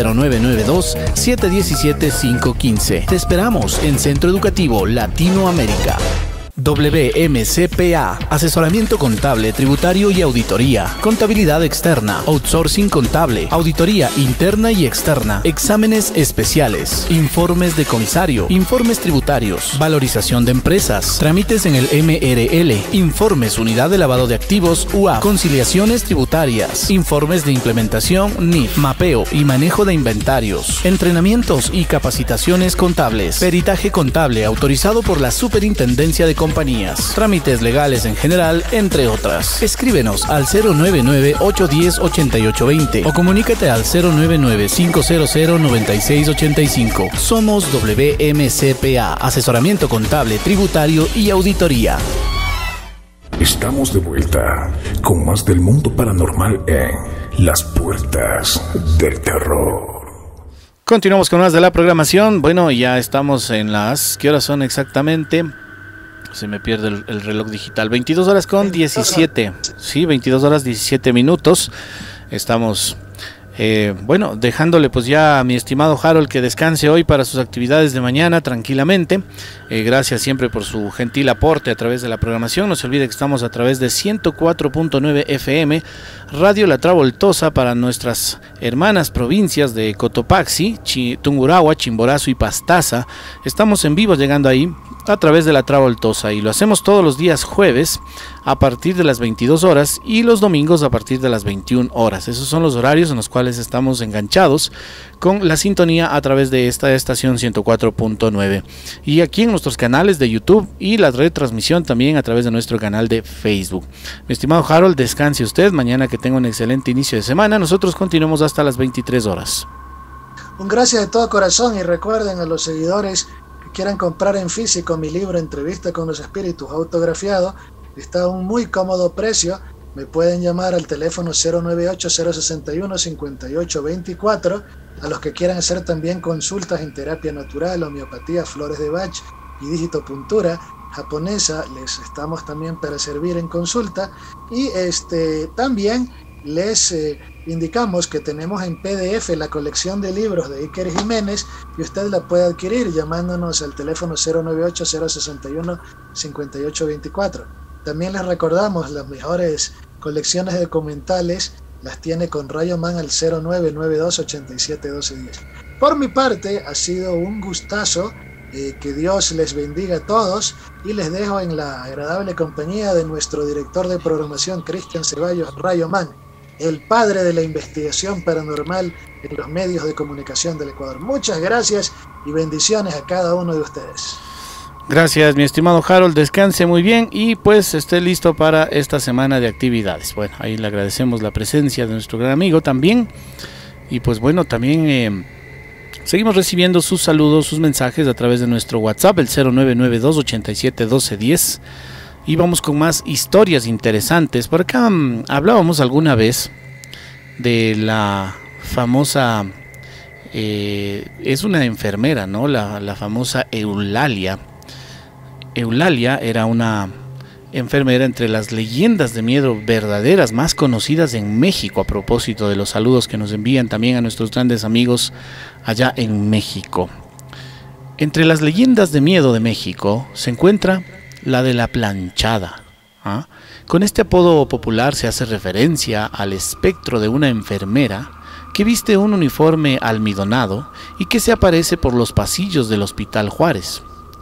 0992-717-515. Te esperamos en Centro Educativo Latinoamérica. WMCPA, asesoramiento contable, tributario y auditoría, contabilidad externa, outsourcing contable, auditoría interna y externa, exámenes especiales, informes de comisario, informes tributarios, valorización de empresas, trámites en el MRL, informes unidad de lavado de activos UA, conciliaciones tributarias, informes de implementación NIF, mapeo y manejo de inventarios, entrenamientos y capacitaciones contables, peritaje contable autorizado por la Superintendencia de Compañías, trámites legales en general, entre otras. Escríbenos al 099-810-8820 o comunícate al 099-500-9685. Somos WMCPA, asesoramiento contable, tributario y auditoría. Estamos de vuelta con más del mundo paranormal en Las Puertas del Terror. Continuamos con más de la programación. Bueno, ya estamos en las... ¿Qué horas son exactamente? Se me pierde el reloj digital. 22 horas con 17. Sí, 22 horas 17 minutos. Estamos, bueno, dejándole pues ya a mi estimado Harold que descanse hoy para sus actividades de mañana tranquilamente. Gracias siempre por su gentil aporte a través de la programación. No se olvide que estamos a través de 104.9 FM, Radio La Travoltosa para nuestras hermanas provincias de Cotopaxi, Tungurahua, Chimborazo y Pastaza. Estamos en vivo llegando ahí a través de La Travoltosa y lo hacemos todos los días jueves a partir de las 22 horas y los domingos a partir de las 21 horas. Esos son los horarios en los cuales estamos enganchados con la sintonía a través de esta estación 104.9 y aquí en nuestros canales de YouTube y la retransmisión también a través de nuestro canal de Facebook. Mi estimado Harold, descanse usted, mañana que tenga un excelente inicio de semana. Nosotros continuamos hasta las 23 horas. Un gracias de todo corazón y recuerden a los seguidores que quieran comprar en físico mi libro Entrevista con los Espíritus autografiado, está a un muy cómodo precio. Me pueden llamar al teléfono 098-061-5824. A los que quieran hacer también consultas en terapia natural, homeopatía, flores de Bach y digitopuntura japonesa, les estamos también para servir en consulta. Y también les indicamos que tenemos en PDF la colección de libros de Iker Jiménez y usted la puede adquirir llamándonos al teléfono 098-061-5824. También les recordamos las mejores colecciones documentales las tiene con Rayo Man al 0992-871210. Por mi parte ha sido un gustazo, que Dios les bendiga a todos y les dejo en la agradable compañía de nuestro director de programación Cristian Ceballos Rayo Man, el padre de la investigación paranormal en los medios de comunicación del Ecuador. Muchas gracias y bendiciones a cada uno de ustedes. Gracias, mi estimado Harold, descanse muy bien y pues esté listo para esta semana de actividades. Bueno, ahí le agradecemos la presencia de nuestro gran amigo también. Y pues bueno, también seguimos recibiendo sus saludos, sus mensajes a través de nuestro WhatsApp, el 0992-871210. Y vamos con más historias interesantes. Por acá hablábamos alguna vez de la famosa, es una enfermera, ¿no? La famosa Eulalia. Eulalia era una enfermera entre las leyendas de miedo verdaderas más conocidas en México, a propósito de los saludos que nos envían también a nuestros grandes amigos allá en México. Entre las leyendas de miedo de México se encuentra la de la planchada. Con este apodo popular se hace referencia al espectro de una enfermera que viste un uniforme almidonado y que se aparece por los pasillos del Hospital Juárez.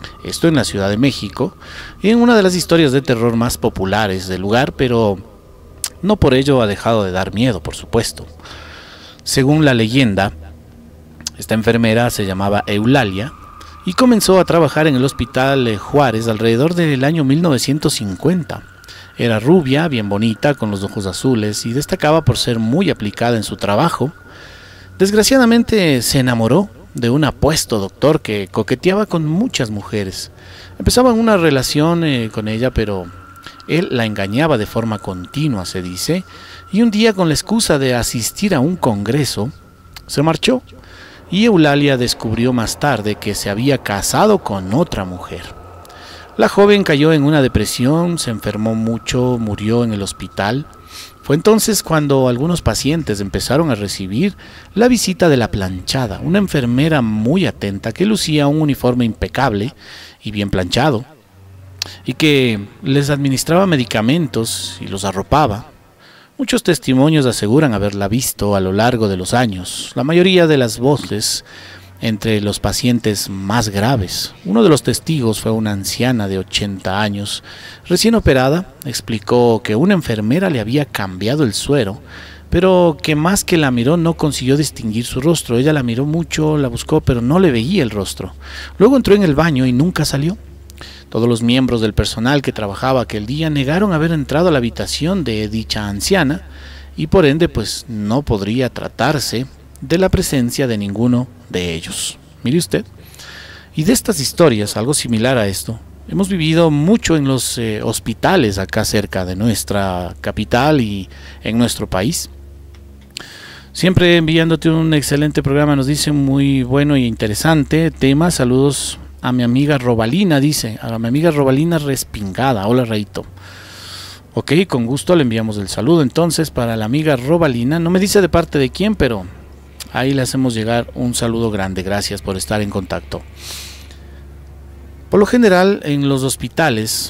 Esto en la Ciudad de México, en una de las historias de terror más populares del lugar, pero no por ello ha dejado de dar miedo, por supuesto. Según la leyenda, esta enfermera se llamaba Eulalia y comenzó a trabajar en el Hospital Juárez alrededor del año 1950. Era rubia, bien bonita, con los ojos azules y destacaba por ser muy aplicada en su trabajo. Desgraciadamente se enamoró de un apuesto doctor que coqueteaba con muchas mujeres. Empezaban una relación con ella, pero él la engañaba de forma continua, se dice, y un día, con la excusa de asistir a un congreso, se marchó, y Eulalia descubrió más tarde que se había casado con otra mujer. La joven cayó en una depresión, se enfermó mucho, murió en el hospital. Fue entonces cuando algunos pacientes empezaron a recibir la visita de la planchada, una enfermera muy atenta que lucía un uniforme impecable y bien planchado, y que les administraba medicamentos y los arropaba. Muchos testimonios aseguran haberla visto a lo largo de los años, la mayoría de las voces entre los pacientes más graves. Uno de los testigos fue una anciana de 80 años, recién operada. Explicó que una enfermera le había cambiado el suero, pero que más que la miró no consiguió distinguir su rostro. Ella la miró mucho, la buscó, pero no le veía el rostro. Luego entró en el baño y nunca salió. Todos los miembros del personal que trabajaba aquel día negaron haber entrado a la habitación de dicha anciana y por ende pues no podría tratarse de la presencia de ninguno de ellos. Mire usted, y de estas historias, algo similar a esto, hemos vivido mucho en los hospitales acá cerca de nuestra capital y en nuestro país. Siempre enviándote un excelente programa, nos dice, muy bueno y interesante tema. Saludos a mi amiga Robalina, dice, a mi amiga Robalina Respingada. Hola, Raito. Ok, con gusto le enviamos el saludo entonces para la amiga Robalina. No me dice de parte de quién, pero ahí le hacemos llegar un saludo grande. Gracias por estar en contacto. Por lo general, en los hospitales,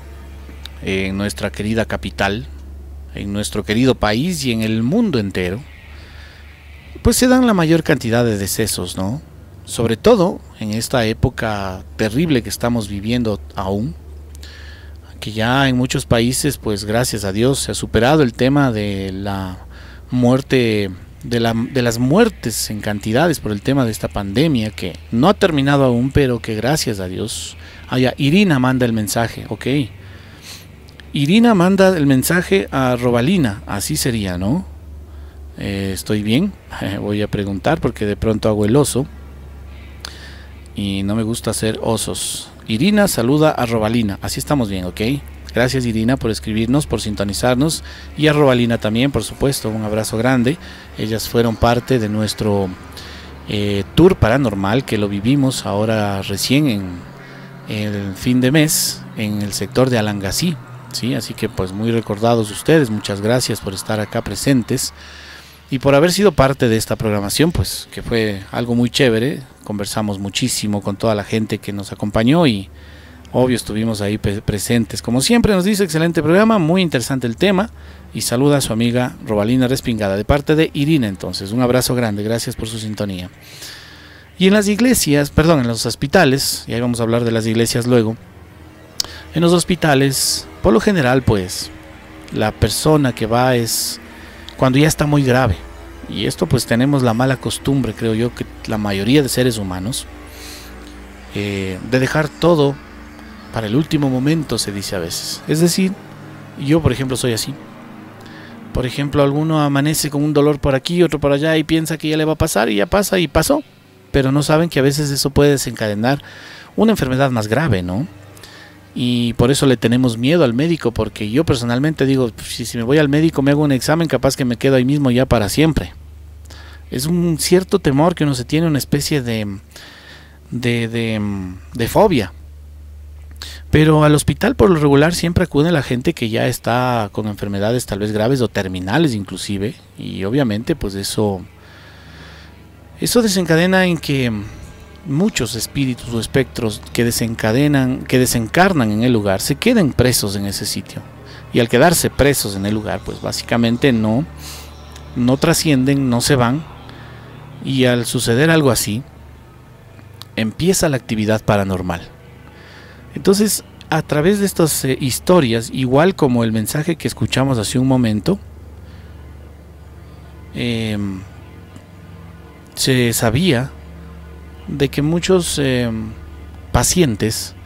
en nuestra querida capital, en nuestro querido país y en el mundo entero, pues se dan la mayor cantidad de decesos, ¿no? Sobre todo en esta época terrible que estamos viviendo aún, que ya en muchos países, pues gracias a Dios, se ha superado el tema de la muerte, de las muertes en cantidades por el tema de esta pandemia, que no ha terminado aún, pero que gracias a Dios. Irina manda el mensaje, ok. Irina manda el mensaje a Robalina, así sería, ¿no? Estoy bien, voy a preguntar porque de pronto hago el oso y no me gusta hacer osos. Irina saluda a Robalina, así estamos bien, ok. Gracias, Irina, por escribirnos, por sintonizarnos, y a Robalina también, por supuesto, un abrazo grande. Ellas fueron parte de nuestro tour paranormal, que lo vivimos ahora recién en el fin de mes en el sector de Alangasí, ¿sí? Así que pues muy recordados ustedes, muchas gracias por estar acá presentes y por haber sido parte de esta programación, pues que fue algo muy chévere. Conversamos muchísimo con toda la gente que nos acompañó y obvio estuvimos ahí presentes. Como siempre nos dice, excelente programa, muy interesante el tema, y saluda a su amiga Robalina Respingada de parte de Irina. Entonces un abrazo grande, gracias por su sintonía. Y en las iglesias, perdón, en los hospitales, y ahí vamos a hablar de las iglesias luego. En los hospitales, por lo general, pues la persona que va es cuando ya está muy grave, y esto pues tenemos la mala costumbre, creo yo, que la mayoría de seres humanos, de dejar todo para el último momento, se dice a veces. Es decir, yo por ejemplo soy así. Por ejemplo, alguno amanece con un dolor por aquí, otro por allá, y piensa que ya le va a pasar, y ya pasa y pasó, pero no saben que a veces eso puede desencadenar una enfermedad más grave, ¿no? Y por eso le tenemos miedo al médico, porque yo personalmente digo, si me voy al médico, me hago un examen, capaz que me quedo ahí mismo ya para siempre. Es un cierto temor que uno se tiene, una especie de fobia. Pero al hospital por lo regular siempre acude la gente que ya está con enfermedades tal vez graves o terminales inclusive, y obviamente pues eso desencadena en que muchos espíritus o espectros que desencarnan en el lugar se queden presos en ese sitio, y al quedarse presos en el lugar pues básicamente no trascienden, no se van, y al suceder algo así empieza la actividad paranormal. Entonces, a través de estas historias, igual como el mensaje que escuchamos hace un momento, se sabía de que muchos pacientes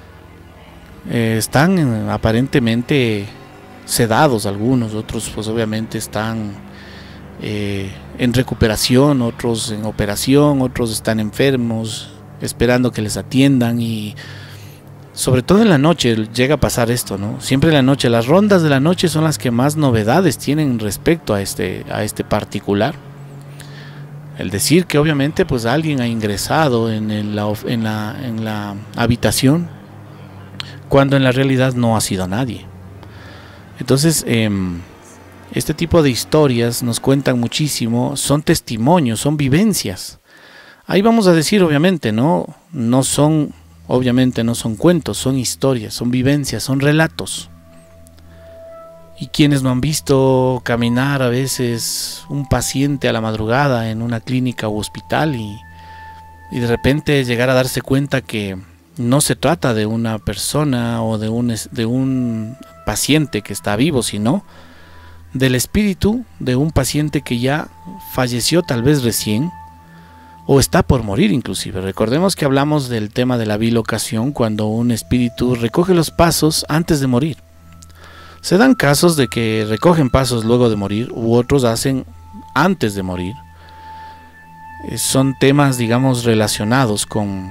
están aparentemente sedados, algunos, otros pues obviamente están en recuperación, otros en operación, otros están enfermos, esperando que les atiendan, y sobre todo en la noche llega a pasar esto, ¿no? Siempre en la noche, las rondas de la noche son las que más novedades tienen respecto a este particular. El decir que obviamente pues alguien ha ingresado en la habitación, cuando en la realidad no ha sido nadie. Entonces, este tipo de historias nos cuentan muchísimo, son testimonios, son vivencias. Ahí vamos a decir, obviamente, no son cuentos, son historias, son vivencias, son relatos. Y quienes no han visto caminar a veces un paciente a la madrugada en una clínica u hospital y de repente llegar a darse cuenta que no se trata de una persona o de un paciente que está vivo, sino del espíritu de un paciente que ya falleció tal vez recién o está por morir inclusive. Recordemos que hablamos del tema de la bilocación, cuando un espíritu recoge los pasos antes de morir. Se dan casos de que recogen pasos luego de morir, u otros hacen antes de morir. Son temas, digamos, relacionados con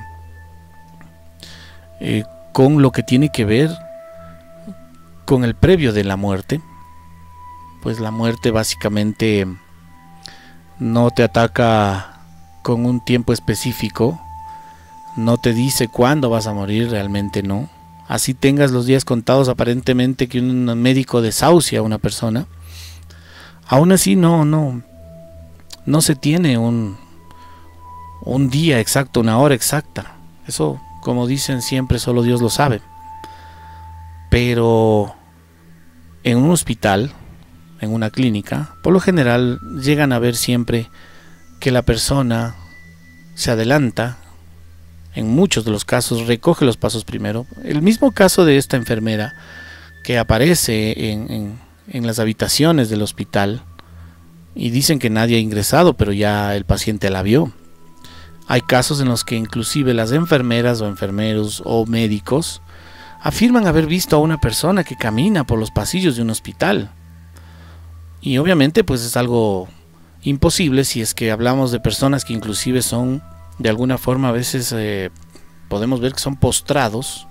lo que tiene que ver con el previo de la muerte. Pues la muerte básicamente no te ataca con un tiempo específico, no te dice cuándo vas a morir, realmente no. Así tengas los días contados, aparentemente que un médico desahucia a una persona, aún así no se tiene un día exacto, una hora exacta. Eso, como dicen siempre, solo Dios lo sabe. Pero en un hospital, en una clínica, por lo general llegan a ver siempre que la persona se adelanta. En muchos de los casos recoge los pasos primero. El mismo caso de esta enfermera que aparece en las habitaciones del hospital y dicen que nadie ha ingresado, pero ya el paciente la vio. Hay casos en los que inclusive las enfermeras o enfermeros o médicos afirman haber visto a una persona que camina por los pasillos de un hospital. Y obviamente pues es algo imposible si es que hablamos de personas que inclusive son, de alguna forma, a veces podemos ver que son postrados,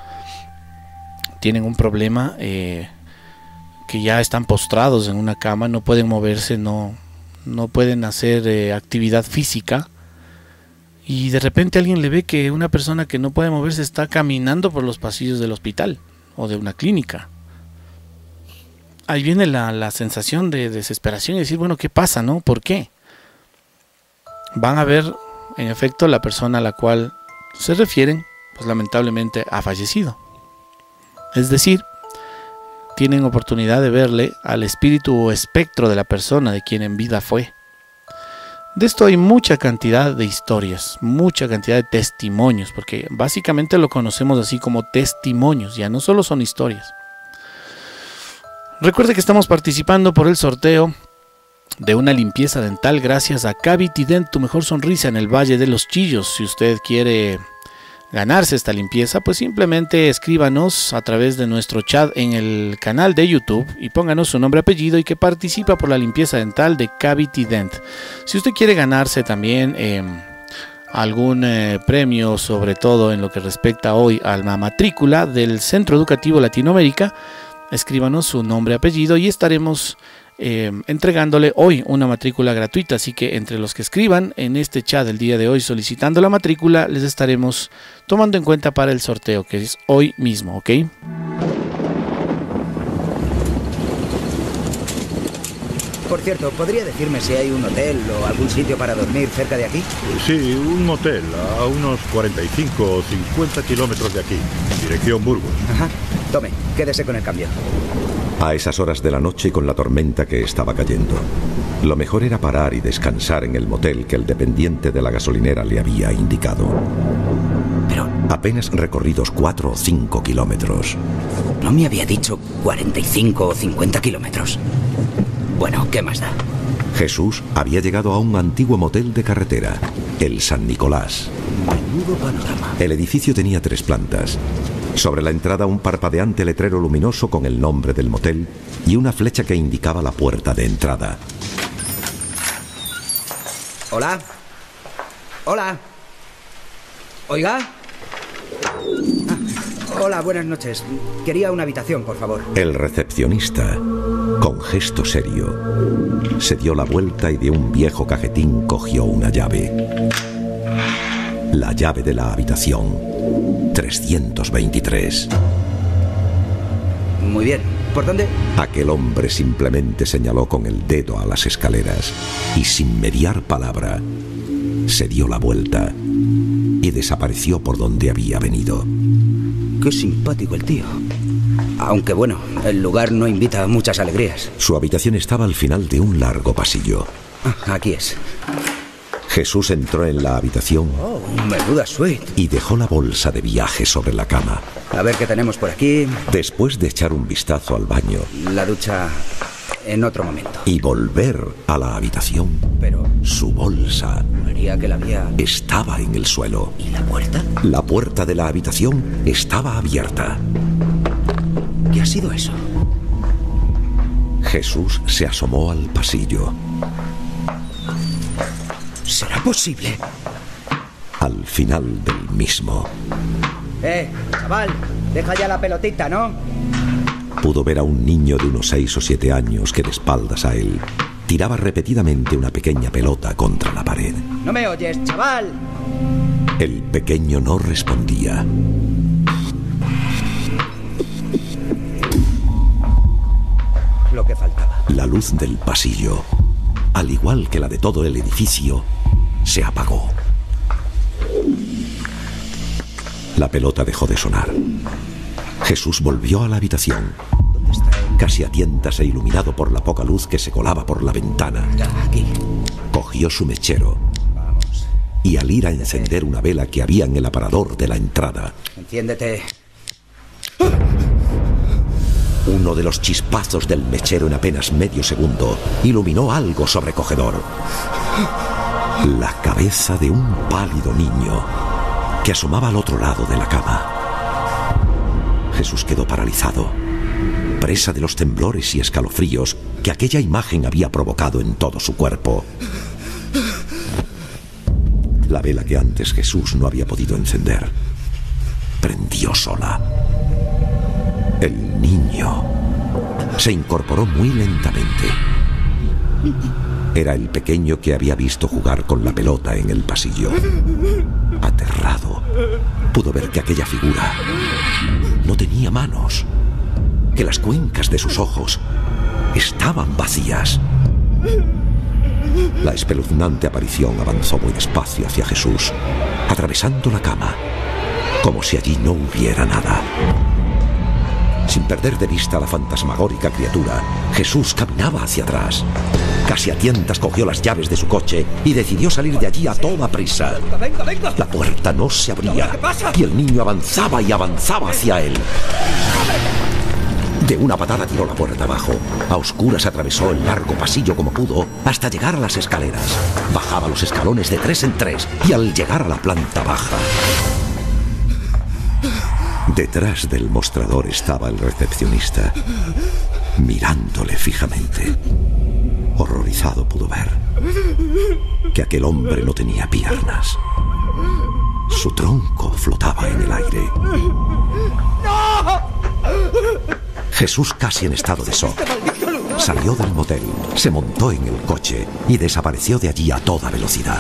tienen un problema, que ya están postrados en una cama, no pueden moverse, no pueden hacer actividad física, y de repente alguien le ve que una persona que no puede moverse está caminando por los pasillos del hospital o de una clínica. Ahí viene la sensación de desesperación y decir, bueno, ¿qué pasa, no? ¿Por qué? Van a ver, en efecto, la persona a la cual se refieren, pues lamentablemente ha fallecido. Es decir, tienen oportunidad de verle al espíritu o espectro de la persona de quien en vida fue. De esto hay mucha cantidad de historias, mucha cantidad de testimonios, porque básicamente lo conocemos así como testimonios, ya no solo son historias. Recuerde que estamos participando por el sorteo de una limpieza dental gracias a Cavity Dent, tu mejor sonrisa en el Valle de los Chillos. Si usted quiere ganarse esta limpieza, pues simplemente escríbanos a través de nuestro chat en el canal de YouTube y pónganos su nombre, apellido y que participa por la limpieza dental de Cavity Dent. Si usted quiere ganarse también algún premio, sobre todo en lo que respecta hoy a la matrícula del Centro Educativo Latinoamérica, escríbanos su nombre, apellido y estaremos entregándole hoy una matrícula gratuita. Así que entre los que escriban en este chat el día de hoy solicitando la matrícula, les estaremos tomando en cuenta para el sorteo, que es hoy mismo, ¿ok? Por cierto, ¿podría decirme si hay un hotel o algún sitio para dormir cerca de aquí? Sí, un hotel a unos 45 o 50 kilómetros de aquí, dirección Burgos. Ajá, tome, quédese con el cambio. A esas horas de la noche, con la tormenta que estaba cayendo, lo mejor era parar y descansar en el motel que el dependiente de la gasolinera le había indicado. pero... Apenas recorridos 4 o 5 kilómetros. ¿No me había dicho 45 o 50 kilómetros? Bueno, ¿qué más da? Jesús había llegado a un antiguo motel de carretera, el San Nicolás. Menudo panorama. El edificio tenía 3 plantas. Sobre la entrada un parpadeante letrero luminoso con el nombre del motel y una flecha que indicaba la puerta de entrada. ¿Hola? ¿Hola? ¿Oiga? Hola, buenas noches. Quería una habitación, por favor. El recepcionista, con gesto serio, se dio la vuelta y de un viejo cajetín cogió una llave. La llave de la habitación 323. Muy bien. ¿Por dónde? Aquel hombre simplemente señaló con el dedo a las escaleras y sin mediar palabra se dio la vuelta y desapareció por donde había venido. Qué simpático el tío. Aunque bueno, el lugar no invita a muchas alegrías. Su habitación estaba al final de un largo pasillo. Aquí es. Jesús entró en la habitación. Oh, menuda suite. Y dejó la bolsa de viaje sobre la cama. A ver qué tenemos por aquí. Después de echar un vistazo al baño. La ducha en otro momento. Y volver a la habitación. Pero su bolsa María que la había... estaba en el suelo. ¿Y la puerta? La puerta de la habitación estaba abierta. ¿Qué ha sido eso? Jesús se asomó al pasillo. ¿Será posible? Al final del mismo. Chaval, deja ya la pelotita, ¿no? Pudo ver a un niño de unos 6 o 7 años que de espaldas a él tiraba repetidamente una pequeña pelota contra la pared. ¿No me oyes, chaval? El pequeño no respondía. Lo que faltaba. La luz del pasillo, al igual que la de todo el edificio, se apagó. La pelota dejó de sonar. Jesús volvió a la habitación. ¿Dónde está él? Casi a tientas e iluminado por la poca luz que se colaba por la ventana. Ya, aquí. Cogió su mechero. Vamos. Y al ir a encender una vela que había en el aparador de la entrada... Enciéndete. Uno de los chispazos del mechero en apenas medio segundo iluminó algo sobrecogedor. La cabeza de un pálido niño que asomaba al otro lado de la cama. Jesús quedó paralizado, presa de los temblores y escalofríos que aquella imagen había provocado en todo su cuerpo. La vela que antes Jesús no había podido encender prendió sola. El niño se incorporó muy lentamente. Era el pequeño que había visto jugar con la pelota en el pasillo. Aterrado, pudo ver que aquella figura no tenía manos, que las cuencas de sus ojos estaban vacías. La espeluznante aparición avanzó muy despacio hacia Jesús, atravesando la cama, como si allí no hubiera nada. Sin perder de vista a la fantasmagórica criatura, Jesús caminaba hacia atrás. Casi a tientas cogió las llaves de su coche y decidió salir de allí a toda prisa. ¡Venga, venga! La puerta no se abría y el niño avanzaba y avanzaba hacia él. De una patada tiró la puerta abajo. A oscuras atravesó el largo pasillo como pudo hasta llegar a las escaleras. Bajaba los escalones de 3 en 3 y al llegar a la planta baja... Detrás del mostrador estaba el recepcionista, mirándole fijamente. Horrorizado pudo ver que aquel hombre no tenía piernas. Su tronco flotaba en el aire. Jesús, casi en estado de shock, salió del motel, se montó en el coche y desapareció de allí a toda velocidad.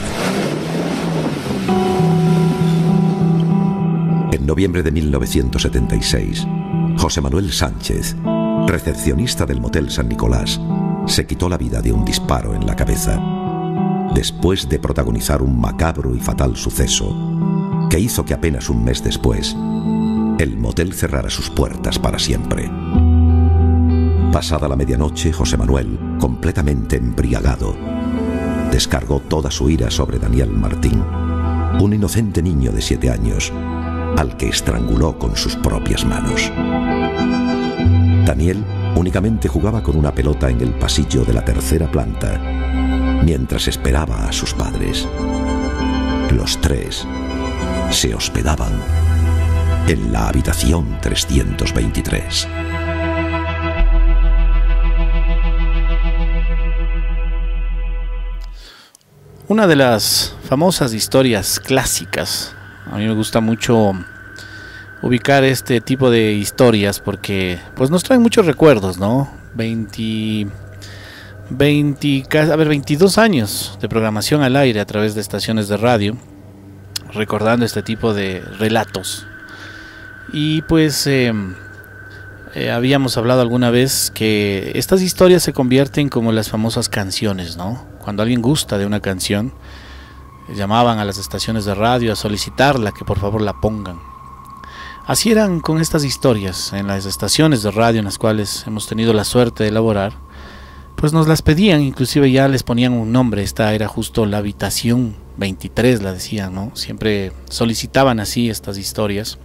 En noviembre de 1976, José Manuel Sánchez, recepcionista del Motel San Nicolás, se quitó la vida de un disparo en la cabeza, después de protagonizar un macabro y fatal suceso que hizo que apenas un mes después, el motel cerrara sus puertas para siempre. Pasada la medianoche, José Manuel, completamente embriagado, descargó toda su ira sobre Daniel Martín, un inocente niño de 7 años, al que estranguló con sus propias manos. Daniel únicamente jugaba con una pelota en el pasillo de la tercera planta, mientras esperaba a sus padres. Los tres se hospedaban en la habitación 323. Una de las famosas historias clásicas. A mí me gusta mucho ubicar este tipo de historias porque pues nos traen muchos recuerdos, ¿no? 22 años de programación al aire a través de estaciones de radio, recordando este tipo de relatos. Y pues habíamos hablado alguna vez que estas historias se convierten como las famosas canciones, ¿no? Cuando alguien gusta de una canción, llamaban a las estaciones de radio a solicitarla, que por favor la pongan. Así eran con estas historias en las estaciones de radio en las cuales hemos tenido la suerte de elaborar. Pues nos las pedían, inclusive ya les ponían un nombre. Esta era justo la habitación 23, la decían, ¿no? Siempre solicitaban así estas historias.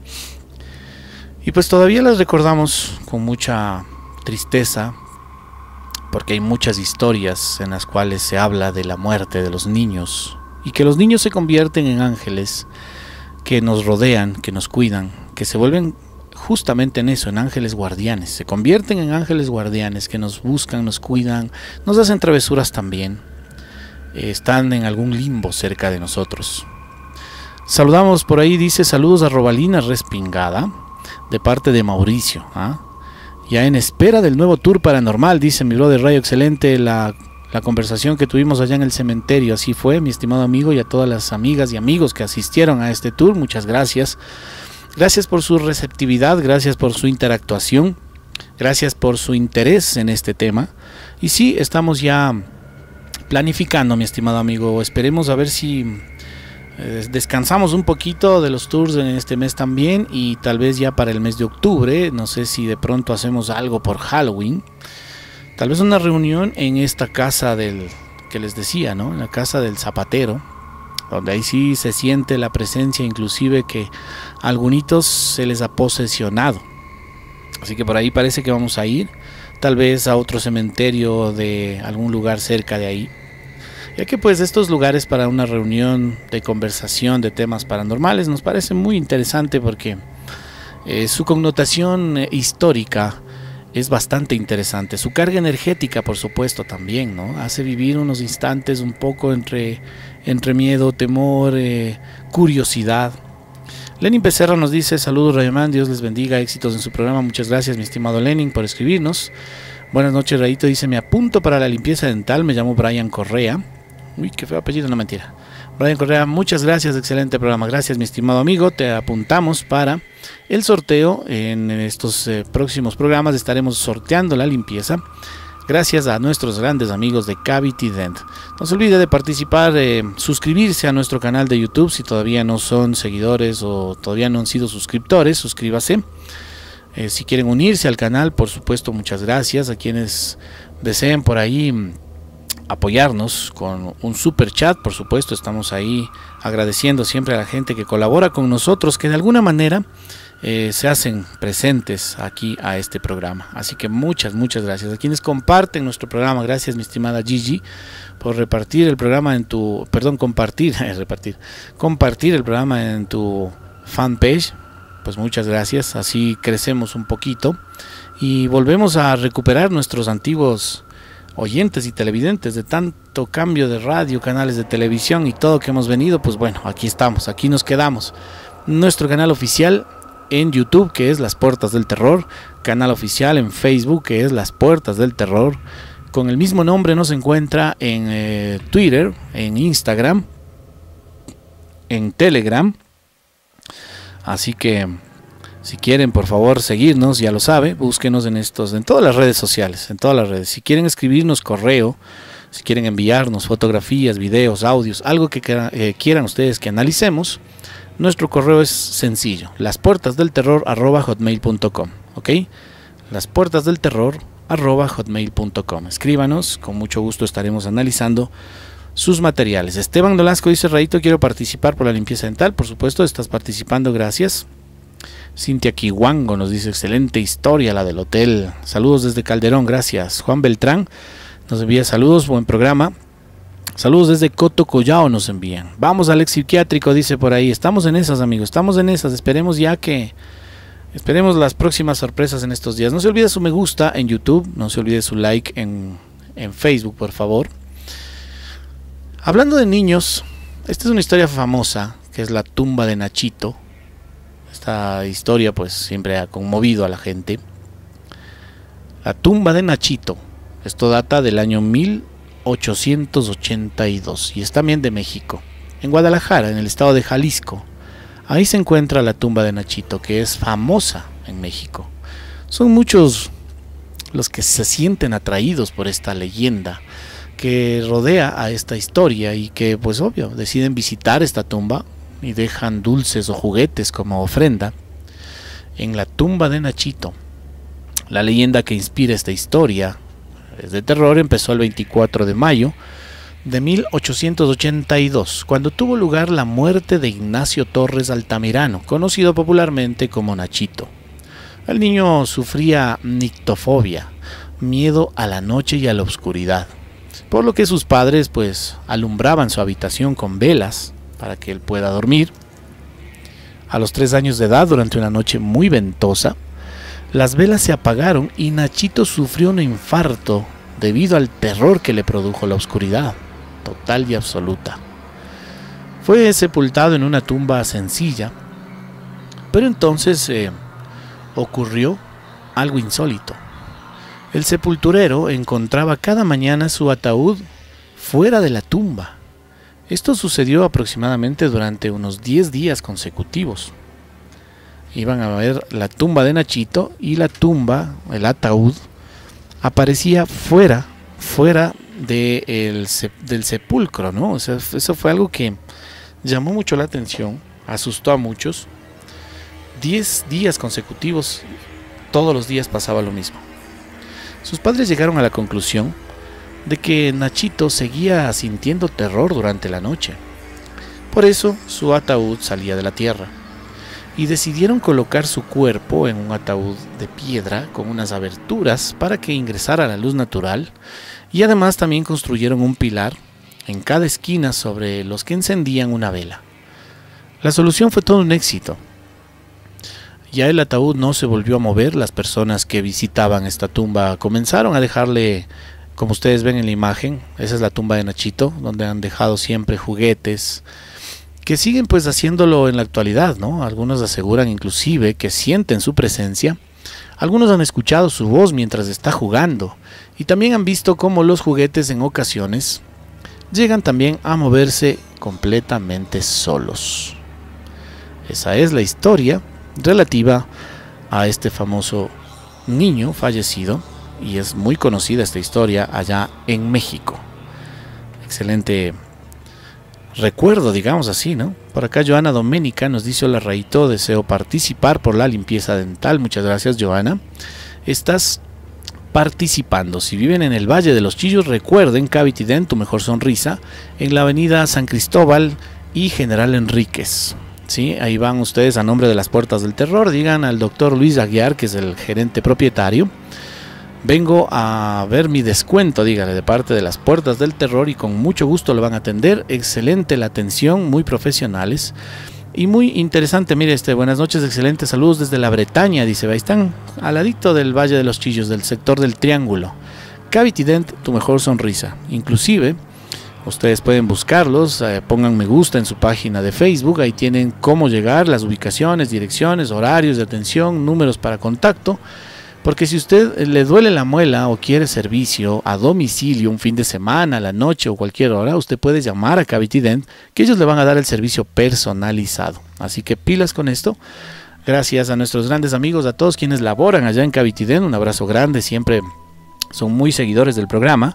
Y pues todavía las recordamos con mucha tristeza, porque hay muchas historias en las cuales se habla de la muerte de los niños, y que los niños se convierten en ángeles que nos rodean, que nos cuidan, que se vuelven justamente en eso, en ángeles guardianes. Se convierten en ángeles guardianes que nos buscan, nos cuidan, nos hacen travesuras también. Están en algún limbo cerca de nosotros. Saludamos por ahí, dice saludos a Robalina Respingada, de parte de Mauricio. Ya en espera del nuevo tour paranormal, dice mi brother Rayo, excelente la conversación que tuvimos allá en el cementerio. Así fue, mi estimado amigo, y a todas las amigas y amigos que asistieron a este tour, muchas gracias. Gracias por su receptividad, gracias por su interactuación, gracias por su interés en este tema. Y sí, estamos ya planificando, mi estimado amigo. Esperemos a ver si descansamos un poquito de los tours en este mes también, y tal vez ya para el mes de octubre, no sé si de pronto hacemos algo por Halloween. Tal vez una reunión en esta casa del que les decía, ¿no? En la casa del zapatero, donde ahí sí se siente la presencia, inclusive que a algunitos se les ha posesionado. Así que por ahí parece que vamos a ir, tal vez a otro cementerio de algún lugar cerca de ahí. Ya que pues estos lugares para una reunión de conversación de temas paranormales nos parece muy interesante porque su connotación histórica es bastante interesante. Su carga energética, por supuesto, también, ¿no? Hace vivir unos instantes un poco entre miedo, temor, curiosidad. Lenin Becerra nos dice: saludos Rayman, Dios les bendiga, éxitos en su programa. Muchas gracias, mi estimado Lenin, por escribirnos. Buenas noches, Rayito. Dice: me apunto para la limpieza dental, me llamo Brian Correa. Uy, qué feo apellido, no, mentira. Brian Correa, muchas gracias, excelente programa. Gracias, mi estimado amigo. Te apuntamos para el sorteo. En estos próximos programas estaremos sorteando la limpieza, gracias a nuestros grandes amigos de Cavity Dent. No se olvide de participar, suscribirse a nuestro canal de YouTube. Si todavía no son seguidores o todavía no han sido suscriptores, suscríbase. Si quieren unirse al canal, por supuesto, muchas gracias. A quienes deseen por ahí apoyarnos con un super chat, por supuesto, estamos ahí agradeciendo siempre a la gente que colabora con nosotros, que de alguna manera se hacen presentes aquí a este programa. Así que muchas gracias a quienes comparten nuestro programa. Gracias, mi estimada Gigi, por repartir el programa en tu, compartir el programa en tu fanpage. Pues muchas gracias, así crecemos un poquito y volvemos a recuperar nuestros antiguos oyentes y televidentes de tanto cambio de radio, canales de televisión y todo que hemos venido. Pues bueno, aquí estamos, aquí nos quedamos. Nuestro canal oficial en YouTube, que es Las Puertas del Terror, canal oficial en Facebook, que es Las Puertas del Terror, con el mismo nombre. Nos encuentra en Twitter, en Instagram, en Telegram. Así que si quieren, por favor, seguirnos, ya lo sabe, búsquenos en todas las redes sociales, en todas las redes. Si quieren escribirnos correo, si quieren enviarnos fotografías, videos, audios, algo que quieran ustedes que analicemos, nuestro correo es sencillo: lasportasdelterror@hotmail.com, ¿ok? lasportasdelterror@hotmail.com. Escríbanos, con mucho gusto estaremos analizando sus materiales. Esteban Nolasco dice: Rayito, quiero participar por la limpieza dental. Por supuesto, estás participando, gracias. Cintia Kiwango nos dice: excelente historia la del hotel. Saludos desde Calderón, gracias. Juan Beltrán nos envía saludos, buen programa. Saludos desde Coto Collao nos envían. Vamos al ex psiquiátrico, dice por ahí. Estamos en esas, amigos, estamos en esas. Esperemos las próximas sorpresas en estos días. No se olvide su me gusta en YouTube, no se olvide su like en Facebook, por favor. Hablando de niños, esta es una historia famosa, que es la tumba de Nachito. Esta historia pues siempre ha conmovido a la gente. La tumba de Nachito. Esto data del año 1882 y es también de México. En Guadalajara, en el estado de Jalisco. Ahí se encuentra la tumba de Nachito, que es famosa en México. Son muchos los que se sienten atraídos por esta leyenda que rodea a esta historia y que pues obvio deciden visitar esta tumba y dejan dulces o juguetes como ofrenda en la tumba de Nachito. La leyenda que inspira esta historia es de terror. Empezó el 24 de mayo de 1882, cuando tuvo lugar la muerte de Ignacio Torres Altamirano, conocido popularmente como Nachito. El niño sufría nictofobia, miedo a la noche y a la oscuridad, por lo que sus padres pues alumbraban su habitación con velas para que él pueda dormir. A los 3 años de edad, durante una noche muy ventosa, las velas se apagaron y Nachito sufrió un infarto debido al terror que le produjo la oscuridad total y absoluta. Fue sepultado en una tumba sencilla, pero entonces ocurrió algo insólito. El sepulturero encontraba cada mañana su ataúd fuera de la tumba. Esto sucedió aproximadamente durante unos 10 días consecutivos. Iban a ver la tumba de Nachito y la tumba, el ataúd, aparecía fuera del sepulcro, ¿no? O sea, eso fue algo que llamó mucho la atención, asustó a muchos. 10 días consecutivos, todos los días pasaba lo mismo. Sus padres llegaron a la conclusión de que Nachito seguía sintiendo terror durante la noche. Por eso su ataúd salía de la tierra y decidieron colocar su cuerpo en un ataúd de piedra con unas aberturas para que ingresara la luz natural, y además también construyeron un pilar en cada esquina sobre los que encendían una vela. La solución fue todo un éxito. Ya el ataúd no se volvió a mover. Las personas que visitaban esta tumba comenzaron a dejarle, como ustedes ven en la imagen, esa es la tumba de Nachito, donde han dejado siempre juguetes, que siguen pues haciéndolo en la actualidad, ¿no? Algunos aseguran inclusive que sienten su presencia. Algunos han escuchado su voz mientras está jugando, y también han visto cómo los juguetes en ocasiones llegan también a moverse completamente solos. Esa es la historia relativa a este famoso niño fallecido, y es muy conocida esta historia allá en México. Excelente recuerdo, digamos así, ¿no? Por acá Joana Doménica nos dice: hola Rayito, deseo participar por la limpieza dental. Muchas gracias, Joana. Estás participando. Si viven en el Valle de los Chillos, recuerden Cavity Dent, tu mejor sonrisa, en la avenida San Cristóbal y General Enríquez. ¿Sí? Ahí van ustedes a nombre de las Puertas del Terror. Digan al doctor Luis Aguiar, que es el gerente propietario: vengo a ver mi descuento, dígale, de parte de las Puertas del Terror, y con mucho gusto lo van a atender. Excelente la atención, muy profesionales y muy interesante. Mire, buenas noches, excelentes saludos desde la Bretaña, dice. Ahí están al ladito del Valle de los Chillos, del sector del Triángulo. Cavity Dent, tu mejor sonrisa. Inclusive ustedes pueden buscarlos, pongan me gusta en su página de Facebook, ahí tienen cómo llegar, las ubicaciones, direcciones, horarios de atención, números para contacto, porque si usted le duele la muela o quiere servicio a domicilio un fin de semana, a la noche o cualquier hora, usted puede llamar a Cavity Dent, que ellos le van a dar el servicio personalizado. Así que pilas con esto. Gracias a nuestros grandes amigos, a todos quienes laboran allá en Cavity Dent, un abrazo grande, siempre son muy seguidores del programa.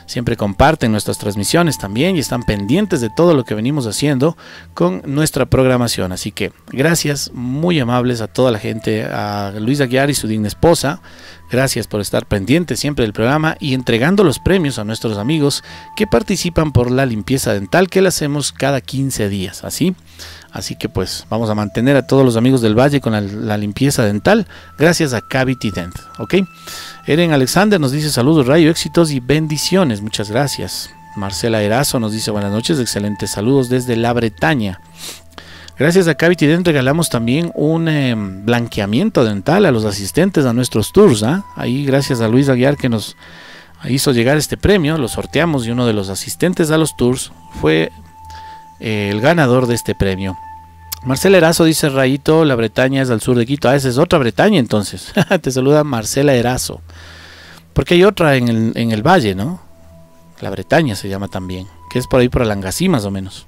siempre comparten nuestras transmisiones también y están pendientes de todo lo que venimos haciendo con nuestra programación. Así que gracias muy amables a toda la gente, a Luis Aguiar y su digna esposa. Gracias por estar pendientes siempre del programa y entregando los premios a nuestros amigos que participan por la limpieza dental que la hacemos cada 15 días. Así que pues vamos a mantener a todos los amigos del Valle con la limpieza dental gracias a Cavity Dent. ¿Ok? Eren Alexander nos dice saludos, Rayo, éxitos y bendiciones. Muchas gracias. Marcela Erazo nos dice buenas noches, excelentes saludos desde la Bretaña. Gracias a Cavity Dent regalamos también un blanqueamiento dental a los asistentes a nuestros tours. Ahí gracias a Luis Aguiar que nos hizo llegar este premio, lo sorteamos y uno de los asistentes a los tours fue el ganador de este premio. Marcela Erazo dice Rayito, la Bretaña es al sur de Quito. Esa es otra Bretaña entonces. Te saluda Marcela Erazo. Porque hay otra en el Valle, ¿no? La Bretaña se llama también, que es por ahí por Alangasí más o menos.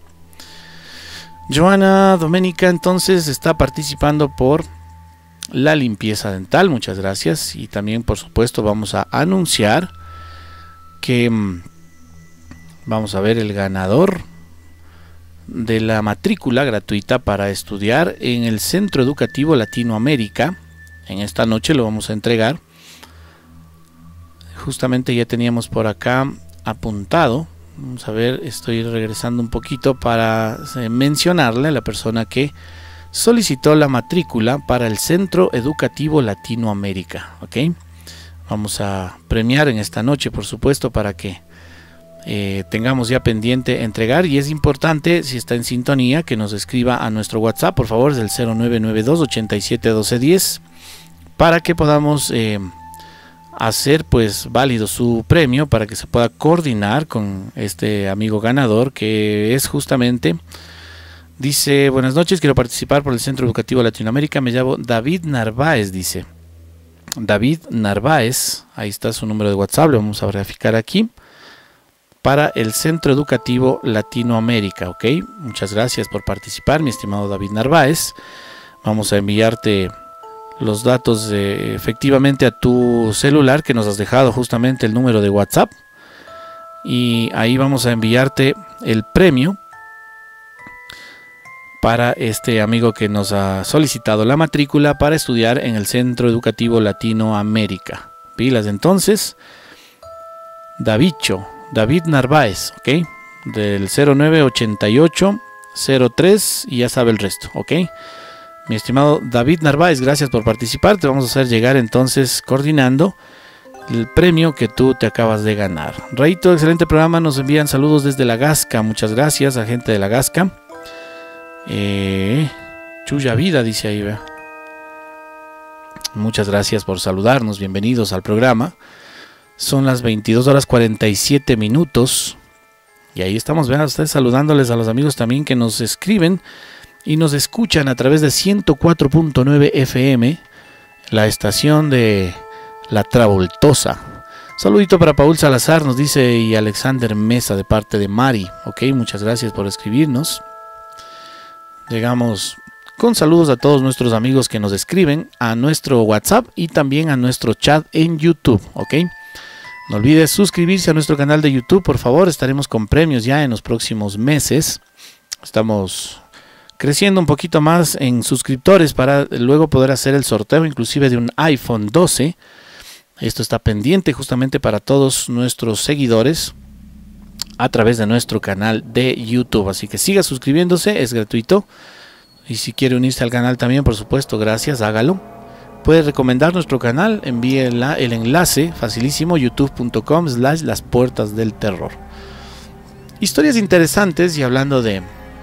Joana Doménica entonces está participando por la limpieza dental, muchas gracias. Y también por supuesto vamos a anunciar que vamos a ver el ganador de la matrícula gratuita para estudiar en el Centro Educativo Latinoamérica. En esta noche lo vamos a entregar. Justamente ya teníamos por acá apuntado. Vamos a ver, estoy regresando un poquito para mencionarle a la persona que solicitó la matrícula para el Centro Educativo Latinoamérica. ¿Ok? Vamos a premiar en esta noche, por supuesto, para que tengamos ya pendiente entregar. Y es importante, si está en sintonía, que nos escriba a nuestro WhatsApp, por favor, del 0992 87 12 10, para que podamos hacer pues válido su premio, para que se pueda coordinar con este amigo ganador, que es justamente, dice, buenas noches, quiero participar por el Centro Educativo Latinoamérica, me llamo David Narváez, dice David Narváez, ahí está su número de WhatsApp, lo vamos a verificar aquí, para el Centro Educativo Latinoamérica. Ok, muchas gracias por participar, mi estimado David Narváez. Vamos a enviarte los datos efectivamente a tu celular, que nos has dejado justamente el número de WhatsApp, y ahí vamos a enviarte el premio para este amigo que nos ha solicitado la matrícula para estudiar en el Centro Educativo Latinoamérica. Pilas entonces, David Narváez, ok, del 0988 03 y ya sabe el resto, ok. Mi estimado David Narváez, gracias por participar. Te vamos a hacer llegar entonces, coordinando, el premio que tú te acabas de ganar. Rayito, excelente programa, nos envían saludos desde La Gasca, muchas gracias a gente de La Gasca. Chuya Vida dice ahí, ¿ve? Muchas gracias por saludarnos, bienvenidos al programa. Son las 22 horas 47 minutos y ahí estamos, vean ustedes, saludándoles a los amigos también que nos escriben y nos escuchan a través de 104.9 FM, la estación de La Travoltosa. Saludito para Paul Salazar, nos dice, y Alexander Mesa de parte de Mari. Ok, muchas gracias por escribirnos. Llegamos con saludos a todos nuestros amigos que nos escriben a nuestro WhatsApp y también a nuestro chat en YouTube. Ok, no olvides suscribirse a nuestro canal de YouTube, por favor. Estaremos con premios ya en los próximos meses. Estamos creciendo un poquito más en suscriptores para luego poder hacer el sorteo inclusive de un iPhone 12. Esto está pendiente justamente para todos nuestros seguidores a través de nuestro canal de YouTube. Así que siga suscribiéndose, es gratuito. Y si quiere unirse al canal también, por supuesto, gracias, hágalo. Puede recomendar nuestro canal, envíe el enlace, facilísimo, youtube.com/laspuertasdelterror. Historias interesantes, y hablando de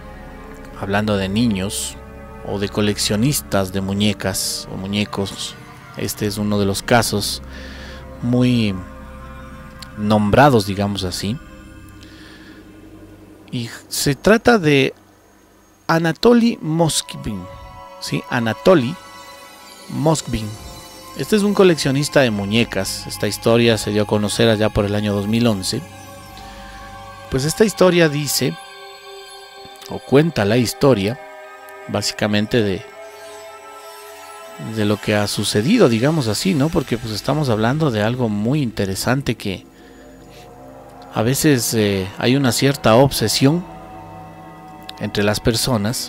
niños o de coleccionistas de muñecas o muñecos, este es uno de los casos muy nombrados, digamos así, y se trata de Anatoly Moskvin, ¿sí? Anatoly Moskvin. Este es un coleccionista de muñecas. Esta historia se dio a conocer allá por el año 2011. Pues esta historia dice, o cuenta la historia, básicamente de lo que ha sucedido, digamos así, ¿no? Porque pues estamos hablando de algo muy interesante que A veces hay una cierta obsesión entre las personas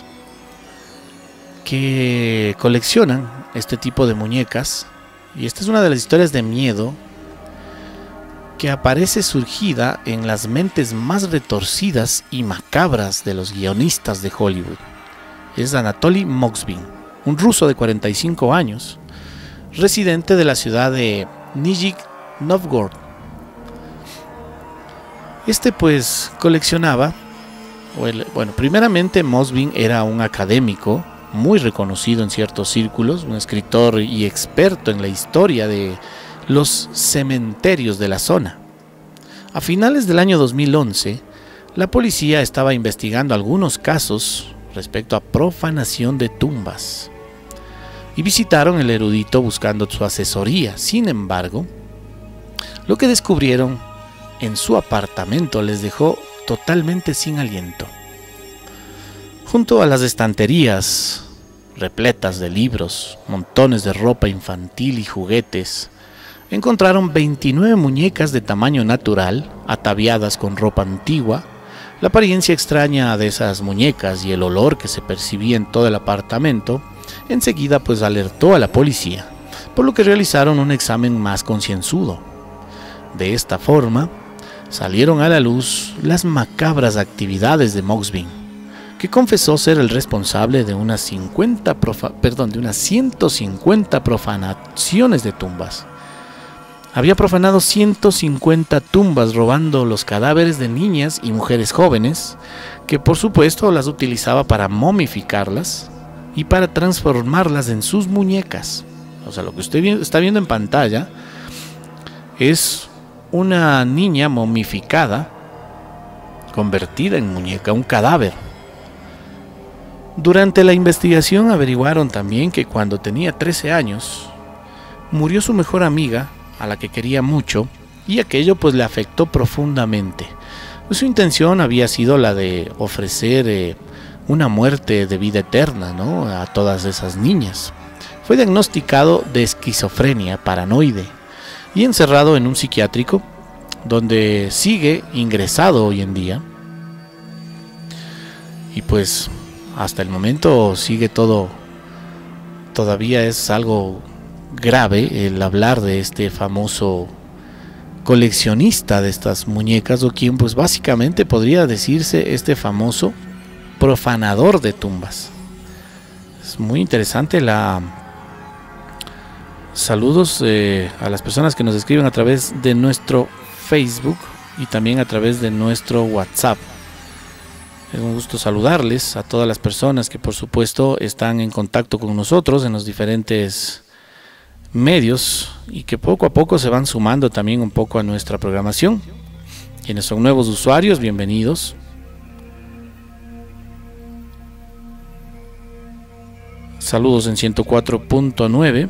que coleccionan este tipo de muñecas, y esta es una de las historias de miedo que aparece surgida en las mentes más retorcidas y macabras de los guionistas de Hollywood. Es Anatoly Mokhzin, un ruso de 45 años, residente de la ciudad de Nizhny Novgorod. Este pues coleccionaba, primeramente Mokhzin era un académico muy reconocido en ciertos círculos, un escritor y experto en la historia de los cementerios de la zona. A finales del año 2011, la policía estaba investigando algunos casos respecto a profanación de tumbas y visitaron el erudito buscando su asesoría. Sin embargo, lo que descubrieron en su apartamento les dejó totalmente sin aliento. Junto a las estanterías repletas de libros, montones de ropa infantil y juguetes, encontraron 29 muñecas de tamaño natural, ataviadas con ropa antigua. La apariencia extraña de esas muñecas y el olor que se percibía en todo el apartamento enseguida pues alertó a la policía, por lo que realizaron un examen más concienzudo. De esta forma, salieron a la luz las macabras actividades de Mokhzin, que confesó ser el responsable de unas 150 profanaciones de tumbas. Había profanado 150 tumbas, robando los cadáveres de niñas y mujeres jóvenes, que por supuesto las utilizaba para momificarlas y para transformarlas en sus muñecas. O sea, lo que usted está viendo en pantalla es una niña momificada, convertida en muñeca, un cadáver. Durante la investigación averiguaron también que cuando tenía 13 años, murió su mejor amiga, a la que quería mucho, y aquello pues le afectó profundamente. Su intención había sido la de ofrecer una muerte de vida eterna, ¿no?, a todas esas niñas. Fue diagnosticado de esquizofrenia paranoide y encerrado en un psiquiátrico, donde sigue ingresado hoy en día. Y pues hasta el momento sigue todo, todavía es algo grave el hablar de este famoso coleccionista de estas muñecas, o quien pues básicamente podría decirse este famoso profanador de tumbas. Es muy interesante saludos a las personas que nos escriben a través de nuestro Facebook y también a través de nuestro WhatsApp. Es un gusto saludarles a todas las personas que por supuesto están en contacto con nosotros en los diferentes medios y que poco a poco se van sumando también un poco a nuestra programación. Quienes son nuevos usuarios, bienvenidos. Saludos en 104.9.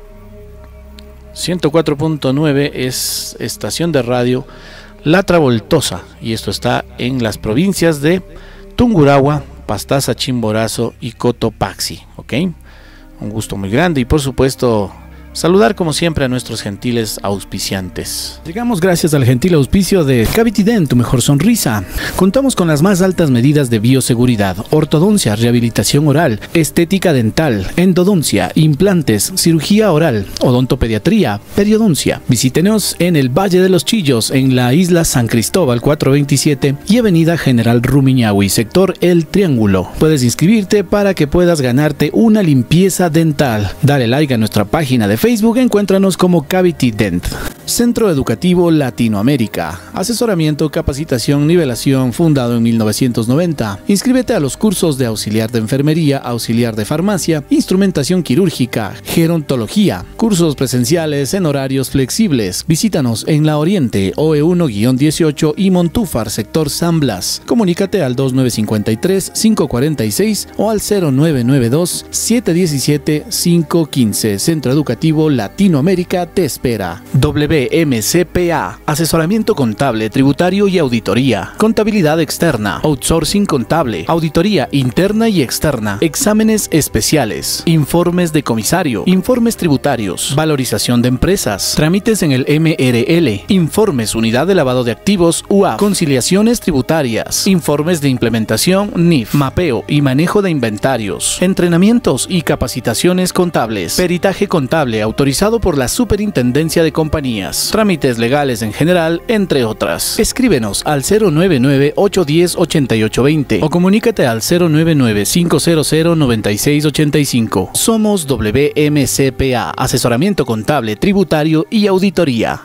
104.9 es estación de radio La Travoltosa, y esto está en las provincias de Tungurahua, Pastaza, Chimborazo y Cotopaxi, ¿ok? Un gusto muy grande y por supuesto saludar como siempre a nuestros gentiles auspiciantes. Llegamos gracias al gentil auspicio de Cavity Dent, tu mejor sonrisa. Contamos con las más altas medidas de bioseguridad, ortodoncia, rehabilitación oral, estética dental, endodoncia, implantes, cirugía oral, odontopediatría, periodoncia. Visítenos en el Valle de los Chillos, en la isla San Cristóbal 427 y avenida General Rumiñahui, sector El Triángulo. Puedes inscribirte para que puedas ganarte una limpieza dental. Dale like a nuestra página de Facebook, encuéntranos como Cavity Dent. Centro Educativo Latinoamérica. Asesoramiento, capacitación, nivelación, fundado en 1990. Inscríbete a los cursos de auxiliar de enfermería, auxiliar de farmacia, instrumentación quirúrgica, gerontología. Cursos presenciales en horarios flexibles. Visítanos en La Oriente, OE1-18 y Montúfar, sector San Blas. Comunícate al 2953-546 o al 0992-717-515. Centro Educativo Latinoamérica te espera. WMCPA, asesoramiento contable, tributario y auditoría, contabilidad externa, outsourcing contable, auditoría interna y externa, exámenes especiales, informes de comisario, informes tributarios, valorización de empresas, trámites en el MRL, informes unidad de lavado de activos UAF, conciliaciones tributarias, informes de implementación NIF, mapeo y manejo de inventarios, entrenamientos y capacitaciones contables, peritaje contable autorizado por la Superintendencia de Compañías, trámites legales en general, entre otras. Escríbenos al 099-810-8820 o comunícate al 099-500-9685. Somos WMCPA, asesoramiento contable, tributario y auditoría.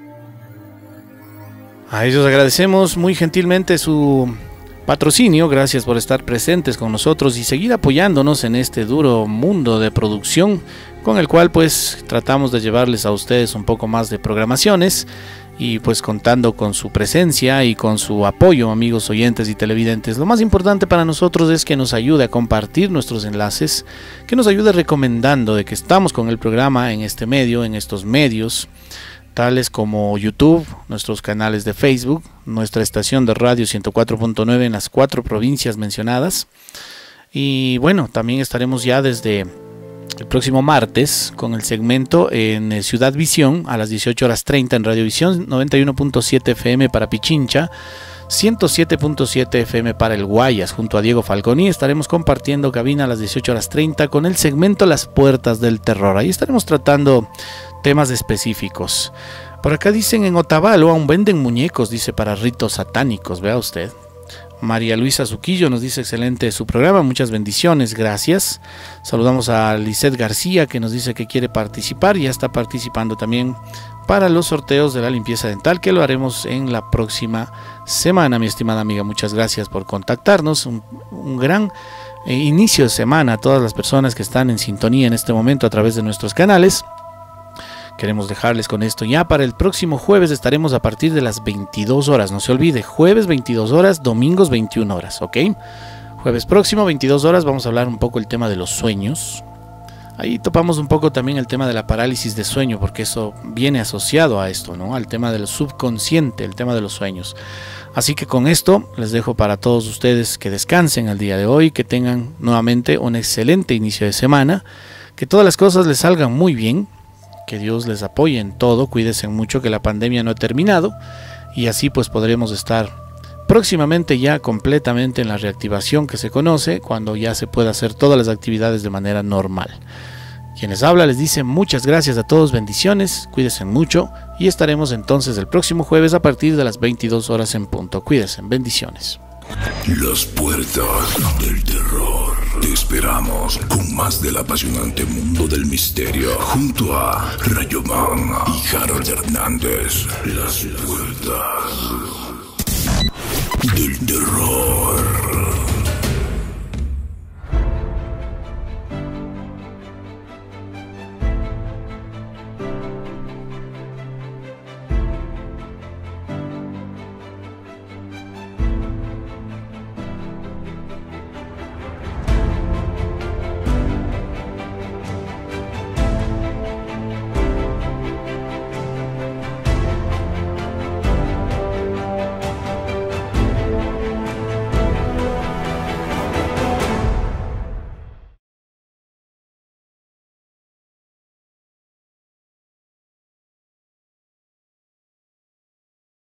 A ellos agradecemos muy gentilmente su patrocinio, gracias por estar presentes con nosotros y seguir apoyándonos en este duro mundo de producción con el cual pues tratamos de llevarles a ustedes un poco más de programaciones y pues contando con su presencia y con su apoyo, amigos oyentes y televidentes. Lo más importante para nosotros es que nos ayude a compartir nuestros enlaces, que nos ayude recomendando de que estamos con el programa en este medio, en estos medios tales como YouTube, nuestros canales de Facebook, nuestra estación de radio 104.9 en las 4 provincias mencionadas. Y bueno, también estaremos ya desde el próximo martes con el segmento en Ciudad Visión a las 18:30 en Radiovisión, 91.7 FM para Pichincha, 107.7 FM para el Guayas, junto a Diego Falconi. Estaremos compartiendo cabina a las 18:30 con el segmento Las Puertas del Terror. Ahí estaremos tratando temas específicos. Por acá dicen en Otavalo aún venden muñecos, dice, para ritos satánicos, vea usted. María Luisa Zuquillo nos dice excelente su programa, muchas bendiciones, gracias. Saludamos a Lisette García que nos dice que quiere participar y ya está participando también para los sorteos de la limpieza dental, que lo haremos en la próxima semana, mi estimada amiga. Muchas gracias por contactarnos, un gran inicio de semana a todas las personas que están en sintonía en este momento a través de nuestros canales. Queremos dejarles con esto. Ya para el próximo jueves estaremos a partir de las 22 horas. No se olvide, jueves 22 horas, domingos 21 horas, ¿ok? Jueves próximo, 22 horas, vamos a hablar un poco el tema de los sueños. Ahí topamos un poco también el tema de la parálisis de sueño, porque eso viene asociado a esto, ¿no? Al tema del subconsciente, el tema de los sueños. Así que con esto les dejo para todos ustedes que descansen el día de hoy, que tengan nuevamente un excelente inicio de semana, que todas las cosas les salgan muy bien. Que Dios les apoye en todo, cuídense mucho que la pandemia no ha terminado y así pues podremos estar próximamente ya completamente en la reactivación que se conoce, cuando ya se pueda hacer todas las actividades de manera normal. Quien les habla les dice muchas gracias a todos, bendiciones, cuídense mucho y estaremos entonces el próximo jueves a partir de las 22 horas en punto. Cuídense, bendiciones. Las puertas del terror. Te esperamos con más del apasionante mundo del misterio junto a Rayoman y Harold Hernández. Las puertas del terror.